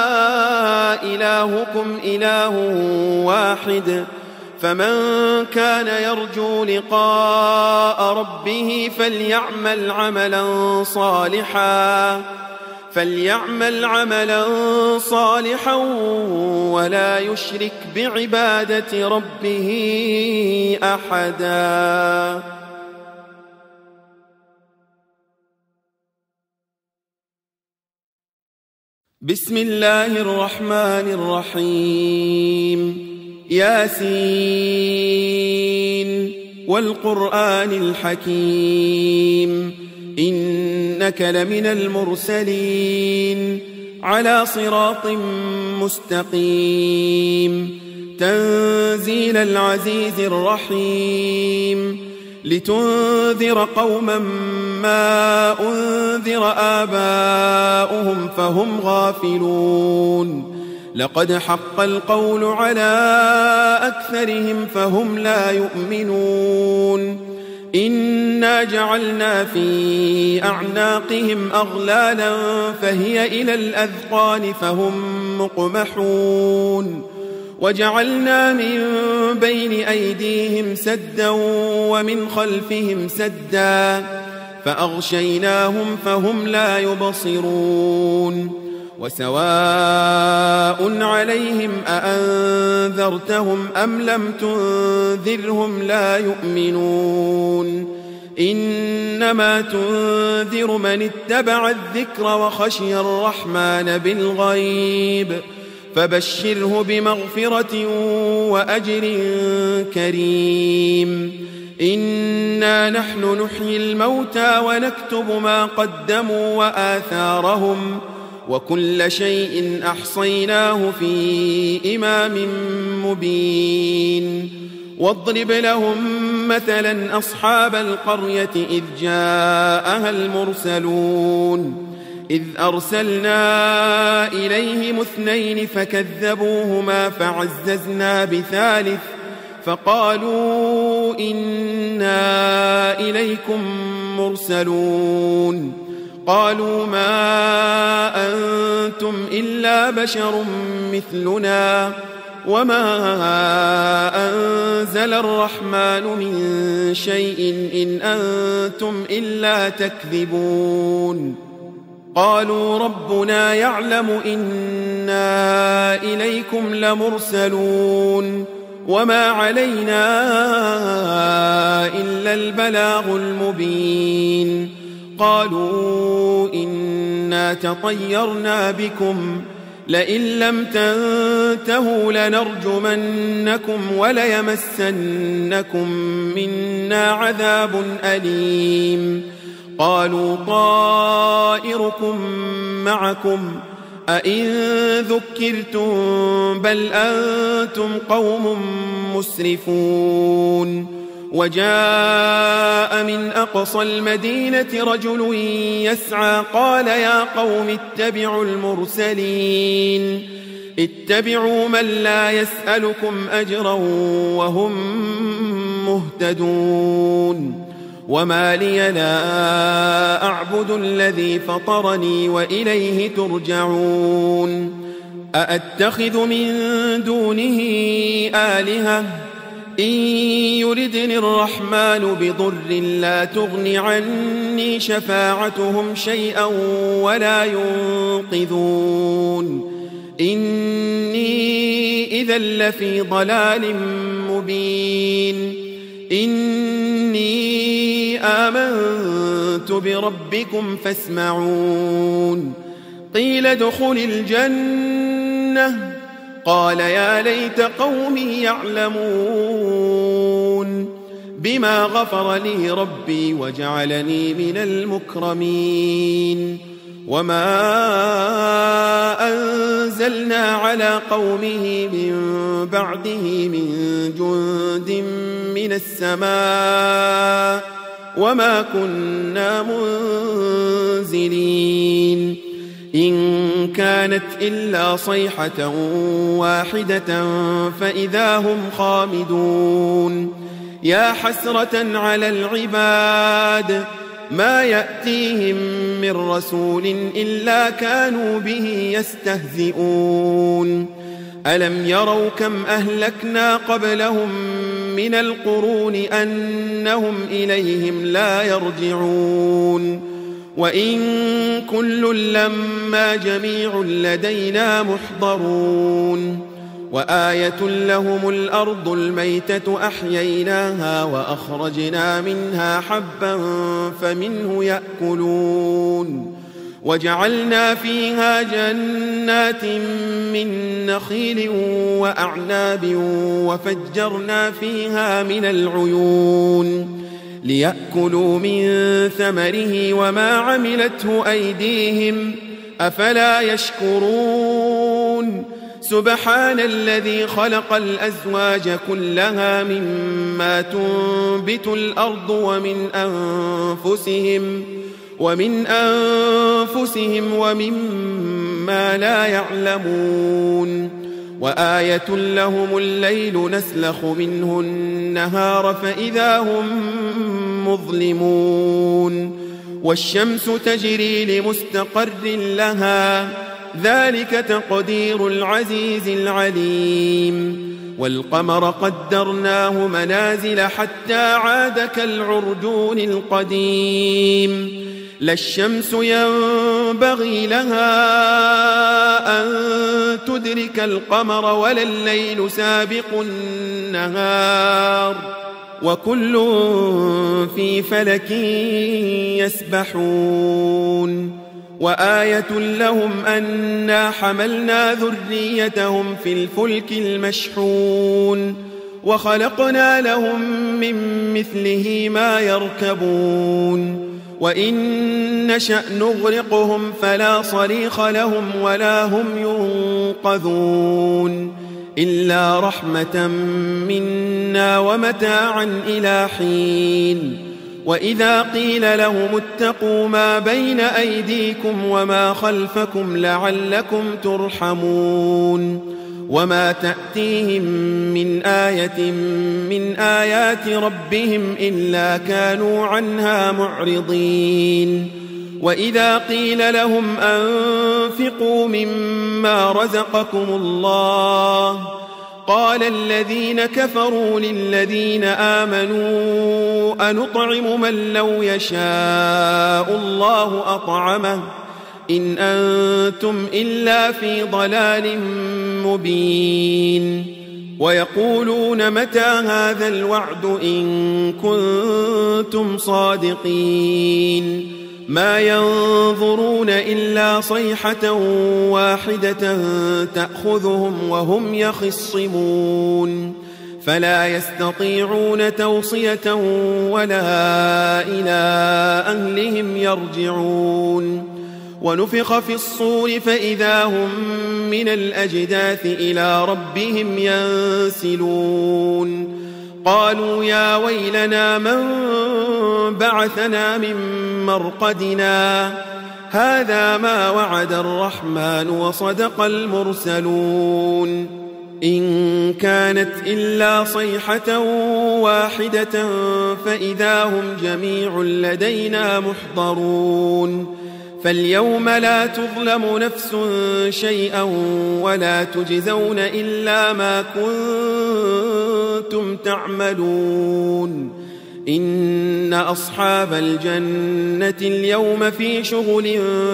إلهكم إله واحد فمن كان يرجو لقاء ربه فليعمل عملا صالحا ولا يشرك بعبادة ربه أحدا. بسم الله الرحمن الرحيم ياسين والقرآن الحكيم إنك لمن المرسلين على صراط مستقيم تنزيل العزيز الرحيم لتنذر قوما ما أنذر آباؤهم فهم غافلون لقد حق القول على أكثرهم فهم لا يؤمنون إنا جعلنا في أعناقهم أغلالا فهي إلى الأذقان فهم مقمحون وجعلنا من بين أيديهم سدا ومن خلفهم سدا فأغشيناهم فهم لا يبصرون وسواء عليهم أأنذرتهم أم لم تنذرهم لا يؤمنون إنما تنذر من اتبع الذكر وخشي الرحمن بالغيب فبشره بمغفرة وأجر كريم إنا نحن نحيي الموتى ونكتب ما قدموا وآثارهم وكل شيء أحصيناه في إمام مبين واضرب لهم مثلا أصحاب القرية إذ جاءها المرسلون إذ أرسلنا إليهم 2 فكذبوهما فعززنا بثالث فقالوا إنا إليكم مرسلون قالوا ما أنتم إلا بشر مثلنا وما أنزل الرحمن من شيء إن أنتم إلا تكذبون قالوا ربنا يعلم إنا إليكم لمرسلون وما علينا إلا البلاغ المبين قالوا إنا تطيرنا بكم لئن لم تنتهوا لنرجمنكم وليمسنكم منا عذاب أليم قالوا طائركم معكم أئن ذكرتم بل أنتم قوم مسرفون وجاء من أقصى المدينة رجل يسعى قال يا قوم اتبعوا المرسلين اتبعوا من لا يسألكم أجرا وهم مهتدون وما لي لا أعبد الذي فطرني وإليه ترجعون أأتخذ من دونه آلهة إن يردني الرحمن بضر لا تغن عني شفاعتهم شيئا ولا ينقذون إني إذا لفي ضلال مبين إني آمنت بربكم فاسمعون قيل ادخل الجنة قال يا ليت قومي يعلمون بما غفر لي ربي وجعلني من المكرمين وما أنزلنا على قومه من بعده من جند من السماء وما كنا منزلين إن كانت إلا صيحة واحدة فإذا هم خامدون يا حسرة على العباد ما يأتيهم من رسول إلا كانوا به يستهزئون ألم يروا كم أهلكنا قبلهم من القرون أنهم إليهم لا يرجعون وإن كل لما جميع لدينا محضرون وآية لهم الأرض الميتة أحييناها وأخرجنا منها حبا فمنه يأكلون وجعلنا فيها جنات من نخيل وأعناب وفجرنا فيها من العيون ليأكلوا من ثمره وما عملته أيديهم أفلا يشكرون سبحان الذي خلق الأزواج كلها مما تنبت الأرض ومن أنفسهم ومما لا يعلمون وآية لهم الليل نسلخ منه النهار فإذا هم مظلمون والشمس تجري لمستقر لها ذلك تقدير العزيز العليم والقمر قدرناه منازل حتى عاد كالعرجون القديم لا الشمس ينبغي لها أن تدرك القمر ولا الليل سابق النهار وكل في فلك يسبحون وآية لهم أنا حملنا ذريتهم في الفلك المشحون وخلقنا لهم من مثله ما يركبون وإن نشأ نغرقهم فلا صريخ لهم ولا هم ينقذون إلا رحمة منا ومتاعا إلى حين وإذا قيل لهم اتقوا ما بين أيديكم وما خلفكم لعلكم ترحمون وما تأتيهم من آية من آيات ربهم إلا كانوا عنها معرضين وإذا قيل لهم أنفقوا مما رزقكم الله قال الذين كفروا للذين آمنوا أنطعم من لو يشاء الله أطعمه إن أنتم إلا في ضلال مبين ويقولون متى هذا الوعد إن كنتم صادقين ما ينظرون إلا صيحة واحدة تأخذهم وهم يخصمون فلا يستطيعون توصية ولا إلى أهلهم يرجعون ونفخ في الصور فإذا هم من الأجداث إلى ربهم ينسلون قالوا يا ويلنا من بعثنا من مرقدنا هذا ما وعد الرحمن وصدق المرسلون إن كانت إلا صيحة واحدة فإذا هم جميع لدينا محضرون فاليوم لا تظلم نفس شيئا ولا تجزون إلا ما كنتم تعملون إن أصحاب الجنة اليوم في شغل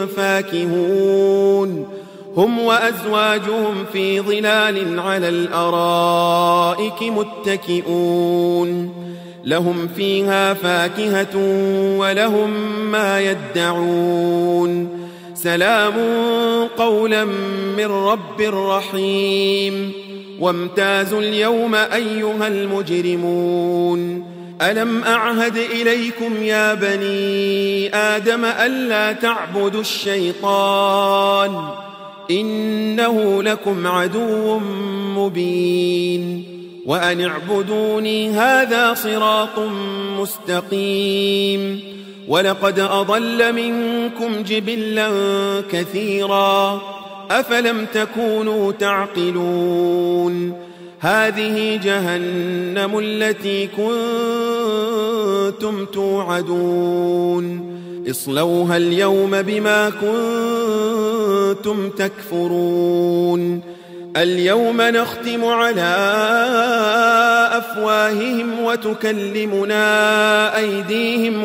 فاكهون هم وأزواجهم في ظلال على الأرائك متكئون لهم فيها فاكهة ولهم ما يدعون سلام قولا من رب رحيم وامتازوا اليوم أيها المجرمون ألم أعهد إليكم يا بني آدم ألا تعبدوا الشيطان إنه لكم عدو مبين وأن اعبدوني هذا صراط مستقيم ولقد أضل منكم جبلا كثيرا أفلم تكونوا تعقلون هذه جهنم التي كنتم توعدون اصلوها اليوم بما كنتم تكفرون اليوم نختم على أفواههم وتكلمنا أيديهم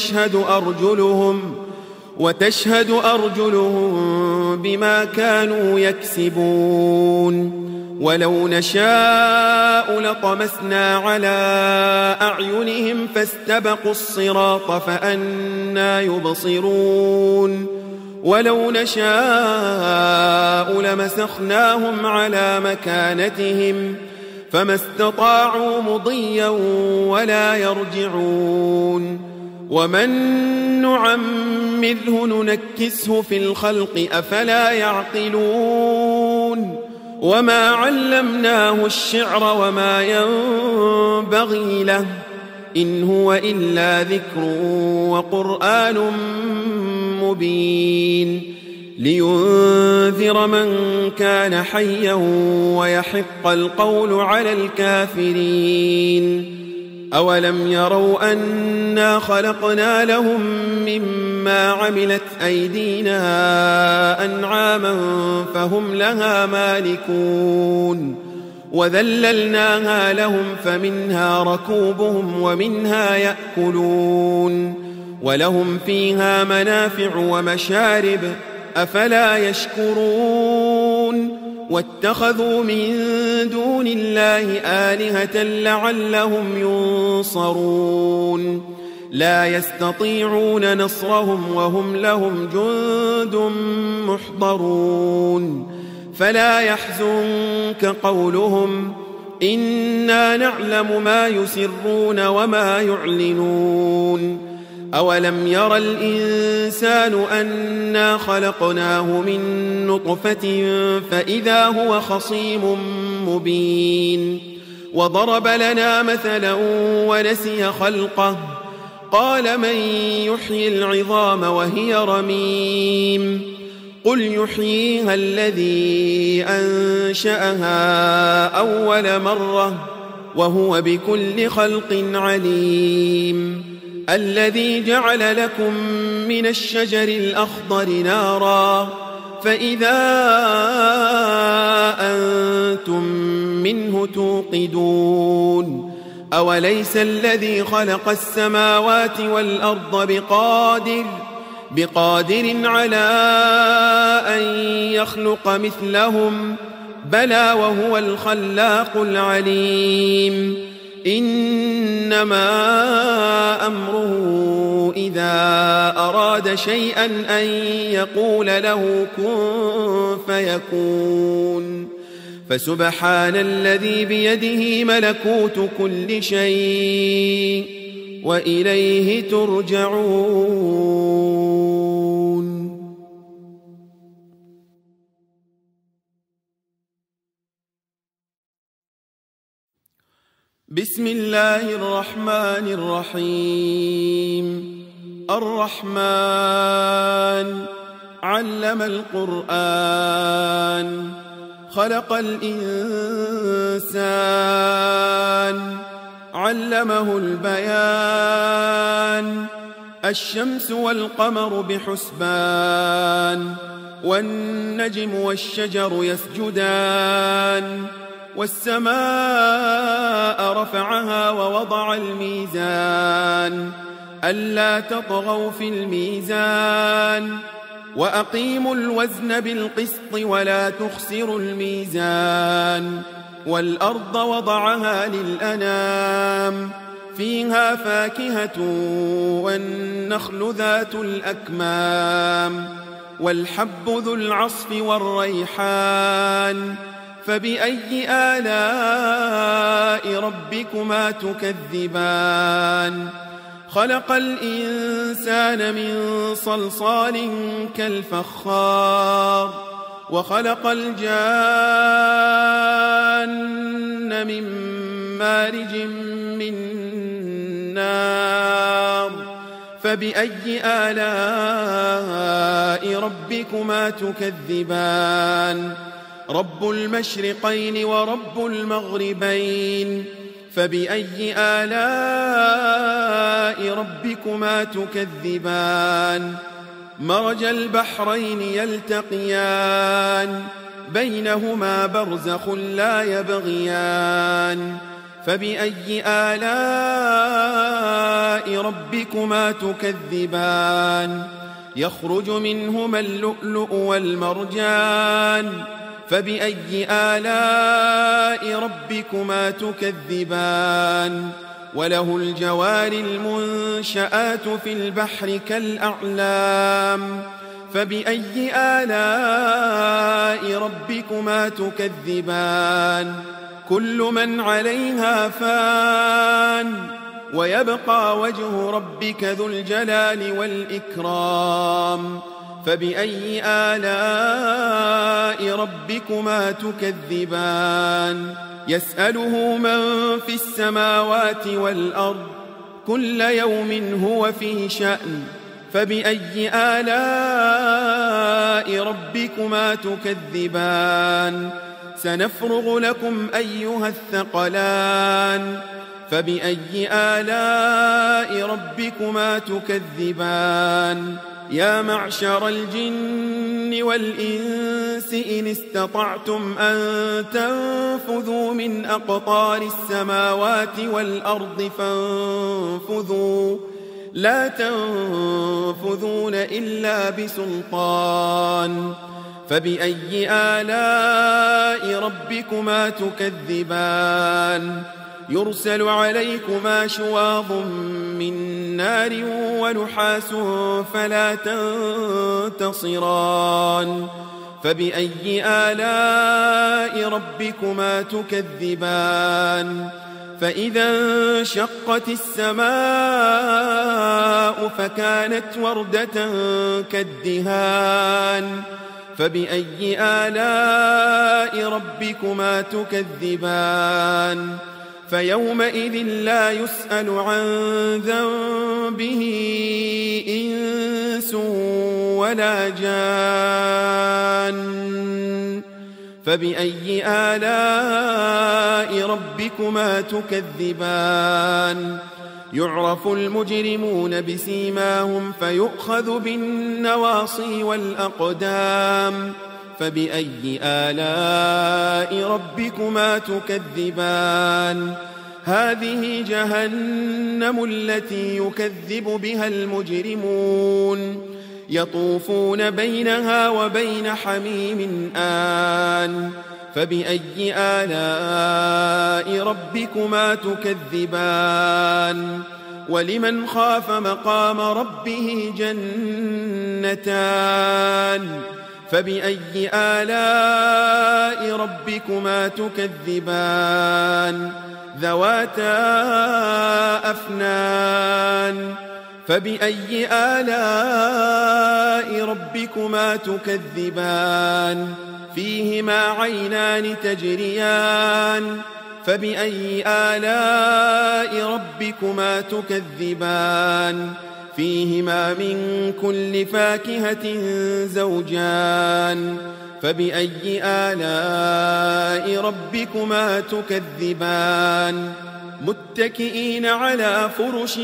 وتشهد أرجلهم بما كانوا يكسبون ولو نشاء لطمسنا على أعينهم فاستبقوا الصراط فأنى يبصرون ولو نشاء لمسخناهم على مكانتهم فما استطاعوا مضيا ولا يرجعون ومن نعمره ننكسه في الخلق أفلا يعقلون وما علمناه الشعر وما ينبغي له إن هو إلا ذكر وقرآن مبين لينذر من كان حيا ويحق القول على الكافرين أولم يروا أنا خلقنا لهم مما عملت أيدينا أنعاما فهم لها مالكون وذللناها لهم فمنها ركوبهم ومنها يأكلون ولهم فيها منافع ومشارب أفلا يشكرون واتخذوا من دون الله آلهة لعلهم ينصرون لا يستطيعون نصرهم وهم لهم جند محضرون فلا يحزنك قولهم إنا نعلم ما يسرون وما يعلنون أولم ير الإنسان أنا خلقناه من نطفة فإذا هو خصيم مبين وضرب لنا مثلا ونسي خلقه قال من يحيي العظام وهي رميم قل يحييها الذي أنشأها أول مرة وهو بكل خلق عليم الذي جعل لكم من الشجر الأخضر نارا فإذا أنتم منه توقدون أوليس الذي خلق السماوات والأرض بقادر على أن يخلق مثلهم بلى وهو الخلاق العليم إنما أمره إذا أراد شيئا أن يقول له كن فيكون فسبحان الذي بيده ملكوت كل شيء وإليه ترجعون. بسم الله الرحمن الرحيم. الرحمن علم القرآن خلق الإنسان علمه البيان الشمس والقمر بحسبان والنجم والشجر يسجدان والسماء رفعها ووضع الميزان ألا تطغوا في الميزان وأقيموا الوزن بالقسط ولا تخسروا الميزان والأرض وضعها للأنام فيها فاكهة والنخل ذات الأكمام والحب ذو العصف والريحان فبأي آلاء ربكما تكذبان خلق الإنسان من صلصال كالفخار وخلق الجان من مارج من نار فبأي آلاء ربكما تكذبان رب المشرقين ورب المغربين فبأي آلاء ربكما تكذبان مرج البحرين يلتقيان بينهما برزخ لا يبغيان فبأي آلاء ربكما تكذبان يخرج منهما اللؤلؤ والمرجان فبأي آلاء ربكما تكذبان وله الجوار المنشآت في البحر كالأعلام فبأي آلاء ربكما تكذبان كل من عليها فان ويبقى وجه ربك ذو الجلال والإكرام فبأي آلاء ربكما تكذبان يسأله من في السماوات والأرض كل يوم هو في شأن فبأي آلاء ربكما تكذبان سنفرغ لكم أيها الثقلان فبأي آلاء ربكما تكذبان يا معشر الجن والإنس إن استطعتم أن تنفذوا من أقطار السماوات والأرض فانفذوا لا تنفذون إلا بسلطان فبأي آلاء ربكما تكذبان يرسل عليكما شواظ من نار ونحاس فلا تنتصران فبأي آلاء ربكما تكذبان فإذا انشقت السماء فكانت وردة كالدهان فبأي آلاء ربكما تكذبان فيومئذ لا يسأل عن ذنبه إنس ولا جان فبأي آلاء ربكما تكذبان يعرف المجرمون بسيماهم فيؤخذ بالنواصي والأقدام فبأي آلاء ربكما تكذبان هذه جهنم التي يكذب بها المجرمون يطوفون بينها وبين حميم آن فبأي آلاء ربكما تكذبان ولمن خاف مقام ربه جنتان فبأي آلاء ربكما تكذبان ذواتا أفنان فبأي آلاء ربكما تكذبان فيهما عينان تجريان فبأي آلاء ربكما تكذبان فيهما من كل فاكهة زوجان فبأي آلاء ربكما تكذبان متكئين على فرش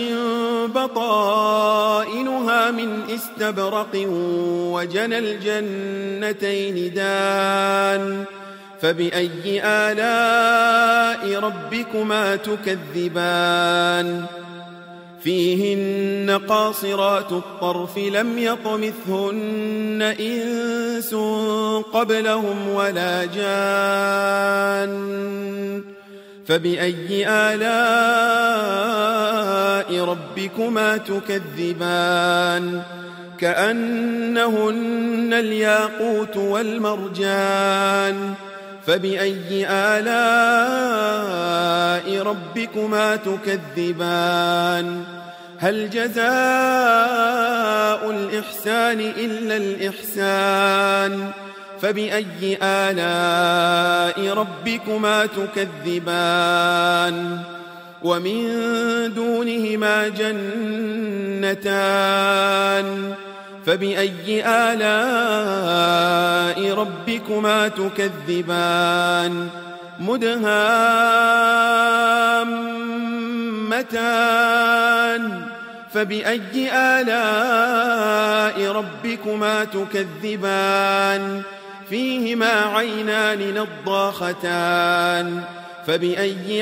بطائنها من استبرق وجنى الجنتين دان فبأي آلاء ربكما تكذبان فيهن قاصرات الطرف لم يطمثهن إنس قبلهم ولا جان فبأي آلاء ربكما تكذبان كأنهن الياقوت والمرجان فبأي آلاء ربكما تكذبان هل جزاء الإحسان إلا الإحسان فبأي آلاء ربكما تكذبان ومن دونهما جنتان فبأي آلاء ربكما تكذبان مدهامتان فبأي آلاء ربكما تكذبان فيهما عينان نضاختان فبأي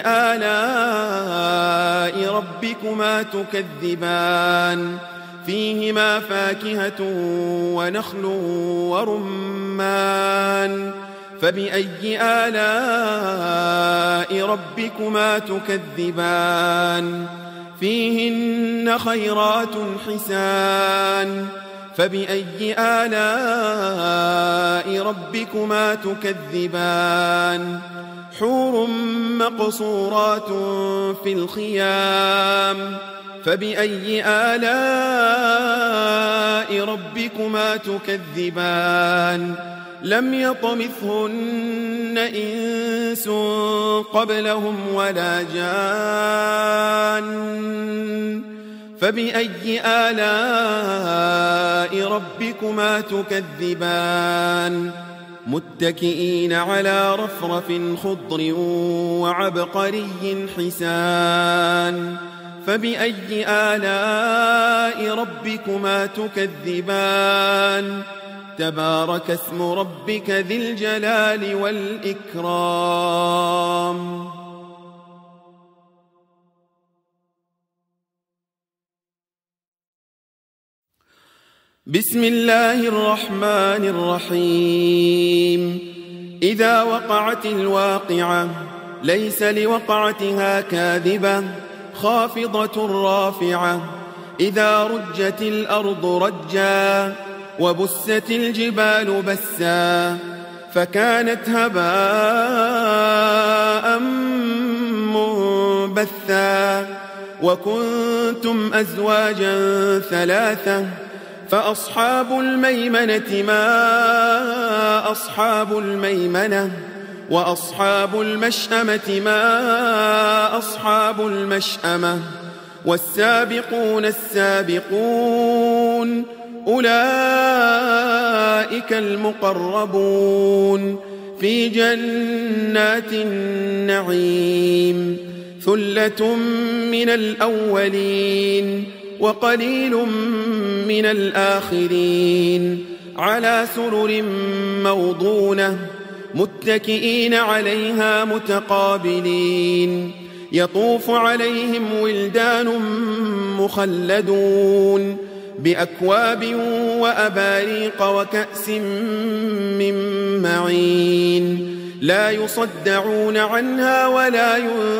آلاء ربكما تكذبان فيهما فاكهة ونخل ورمان فبأي آلاء ربكما تكذبان فيهن خيرات حسان فبأي آلاء ربكما تكذبان حور مقصورات في الخيام فبأي آلاء ربكما تكذبان لم يطمثهن إنس قبلهم ولا جان فبأي آلاء ربكما تكذبان متكئين على رفرف خضر وعبقري حسان فبأي آلاء ربكما تكذبان تبارك اسم ربك ذي الجلال والإكرام بسم الله الرحمن الرحيم إذا وقعت الواقعة ليس لوقعتها كاذبة خافضة رافعة إذا رجت الأرض رجا وبست الجبال بسا فكانت هباء منبثا وكنتم أزواجا ثلاثة فأصحاب الميمنة ما أصحاب الميمنة وأصحاب المشأمة ما أصحاب المشأمة والسابقون السابقون أولئك المقربون في جنات النعيم ثلة من الأولين وقليل من الآخرين على سرر موضونة متكئين عليها متقابلين يطوف عليهم ولدان مخلدون بأكواب وأباريق وكأس من معين لا يصدعون عنها ولا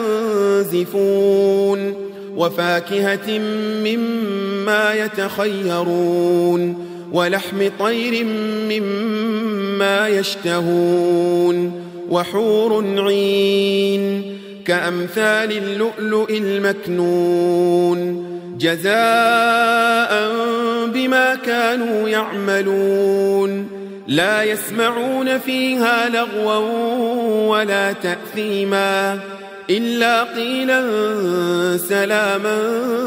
ينزفون وفاكهة مما يتخيرون ولحم طير مما يشتهون وحور عين كأمثال اللؤلؤ المكنون جزاء بما كانوا يعملون لا يسمعون فيها لغوا ولا تأثيما إلا قيلا سلاما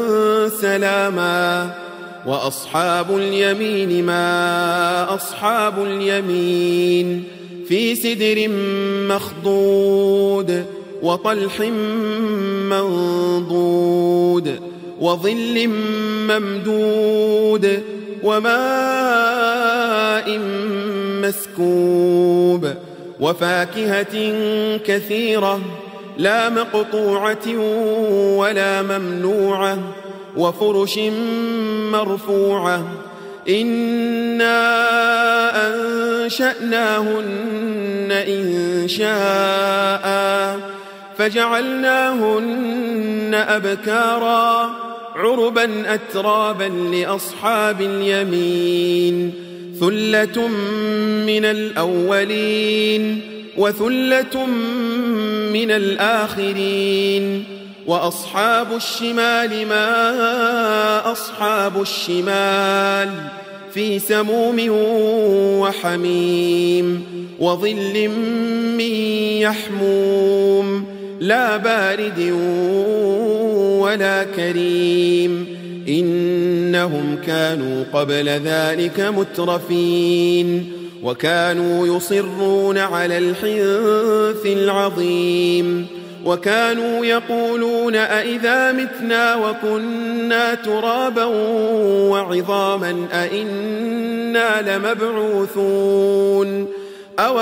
سلاما وأصحاب اليمين ما أصحاب اليمين في سدر مخضود وطلح منضود وظل ممدود وماء مسكوب وفاكهة كثيرة لا مقطوعة ولا ممنوعة وفرش مرفوعة إنا أنشأناهن إنشاء فجعلناهن أبكارا عربا أترابا لأصحاب اليمين ثلة من الأولين وثلة من الآخرين وأصحاب الشمال ما أصحاب الشمال في سموم وحميم وظل من يحموم لا بارد ولا كريم إنهم كانوا قبل ذلك مترفين وكانوا يصرون على الحنث العظيم وكانوا يقولون أئذا متنا وكنا ترابا وعظاما أئنا لمبعوثون أو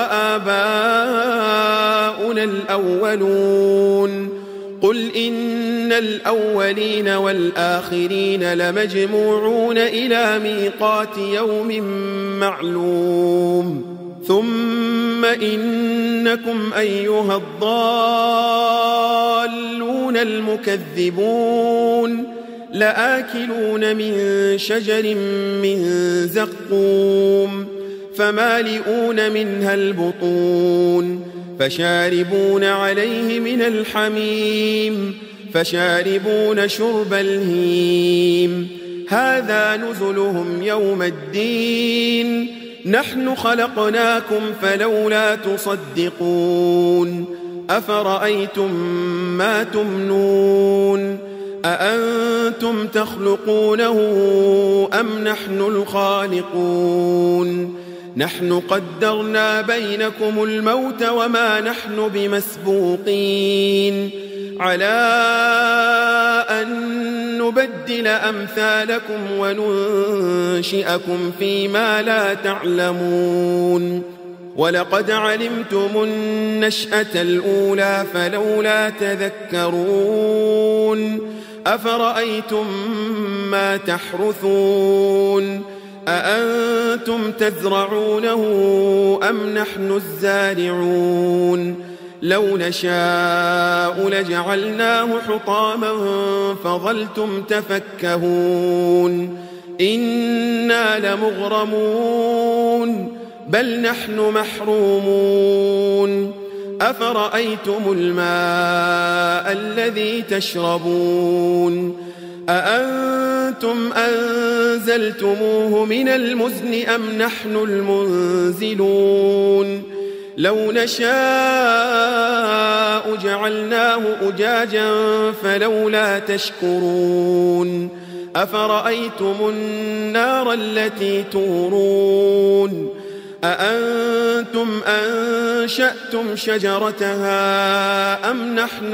آباؤنا الأولون قل إن الأولين والآخرين لمجموعون إلى ميقات يوم معلوم ثم إنكم أيها الضالون المكذبون لآكلون من شجر من زقوم فمالئون منها البطون فشاربون عليه من الحميم فشاربون شرب الهيم هذا نزلهم يوم الدين نحن خلقناكم فلولا تصدقون أفرأيتم ما تمنون أأنتم تخلقونه أم نحن الخالقون نحن قدرنا بينكم الموت وما نحن بمسبوقين على أن نبدل أمثالكم وننشئكم فيما لا تعلمون ولقد علمتم النشأة الأولى فلولا تذكرون أفرأيتم ما تحرثون أأنتم تزرعونه أم نحن الزارعون لو نشاء لجعلناه حطاما فظلتم تفكهون إنا لمغرمون بل نحن محرومون أفرأيتم الماء الذي تشربون أأنتم أنزلتموه من المزن أم نحن المنزلون لو نشاء جعلناه أجاجا فلولا تشكرون أفرأيتم النار التي تورون أأنتم أنشأتم شجرتها أم نحن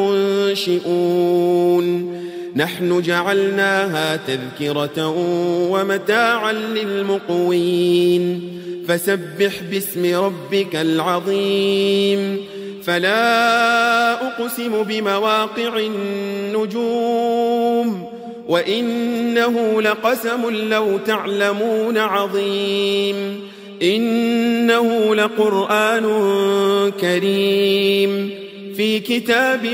المنشئون نحن جعلناها تذكرة ومتاعا للمقوين فسبح باسم ربك العظيم فلا أقسم بمواقع النجوم وإنه لقسم لو تعلمون عظيم إنه لقرآن كريم في كتاب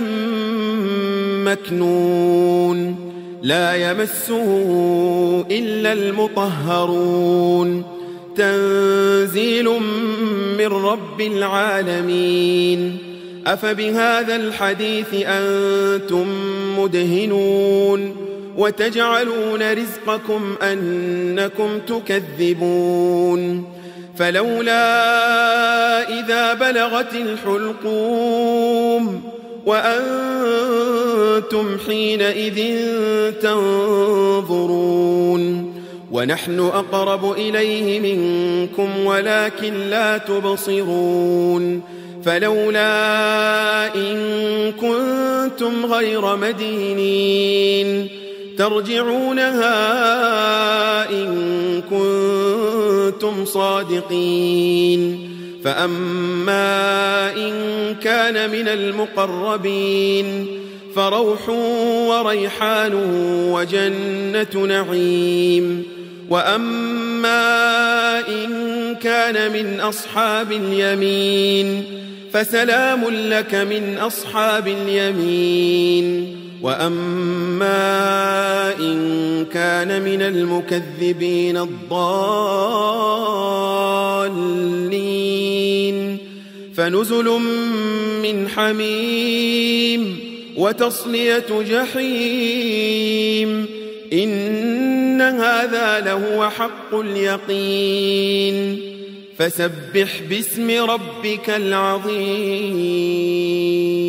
مكنون لا يمسه إلا المطهرون تنزيل من رب العالمين أفبهذا الحديث أنتم مدهنون وتجعلون رزقكم أنكم تكذبون فلولا إذا بلغت الحلقوم وأنتم حينئذ تنظرون ونحن أقرب إليه منكم ولكن لا تبصرون فلولا إن كنتم غير مدينين ترجعونها إن كنتم صادقين فأما إن كان من المقربين فروح وريحان وجنة نعيم وأما إن كان من أصحاب اليمين فسلام لك من أصحاب اليمين وأما إن كان من المكذبين الضالين فنزل من حميم وتصلية جحيم إن هذا لهو حق اليقين فسبح باسم ربك العظيم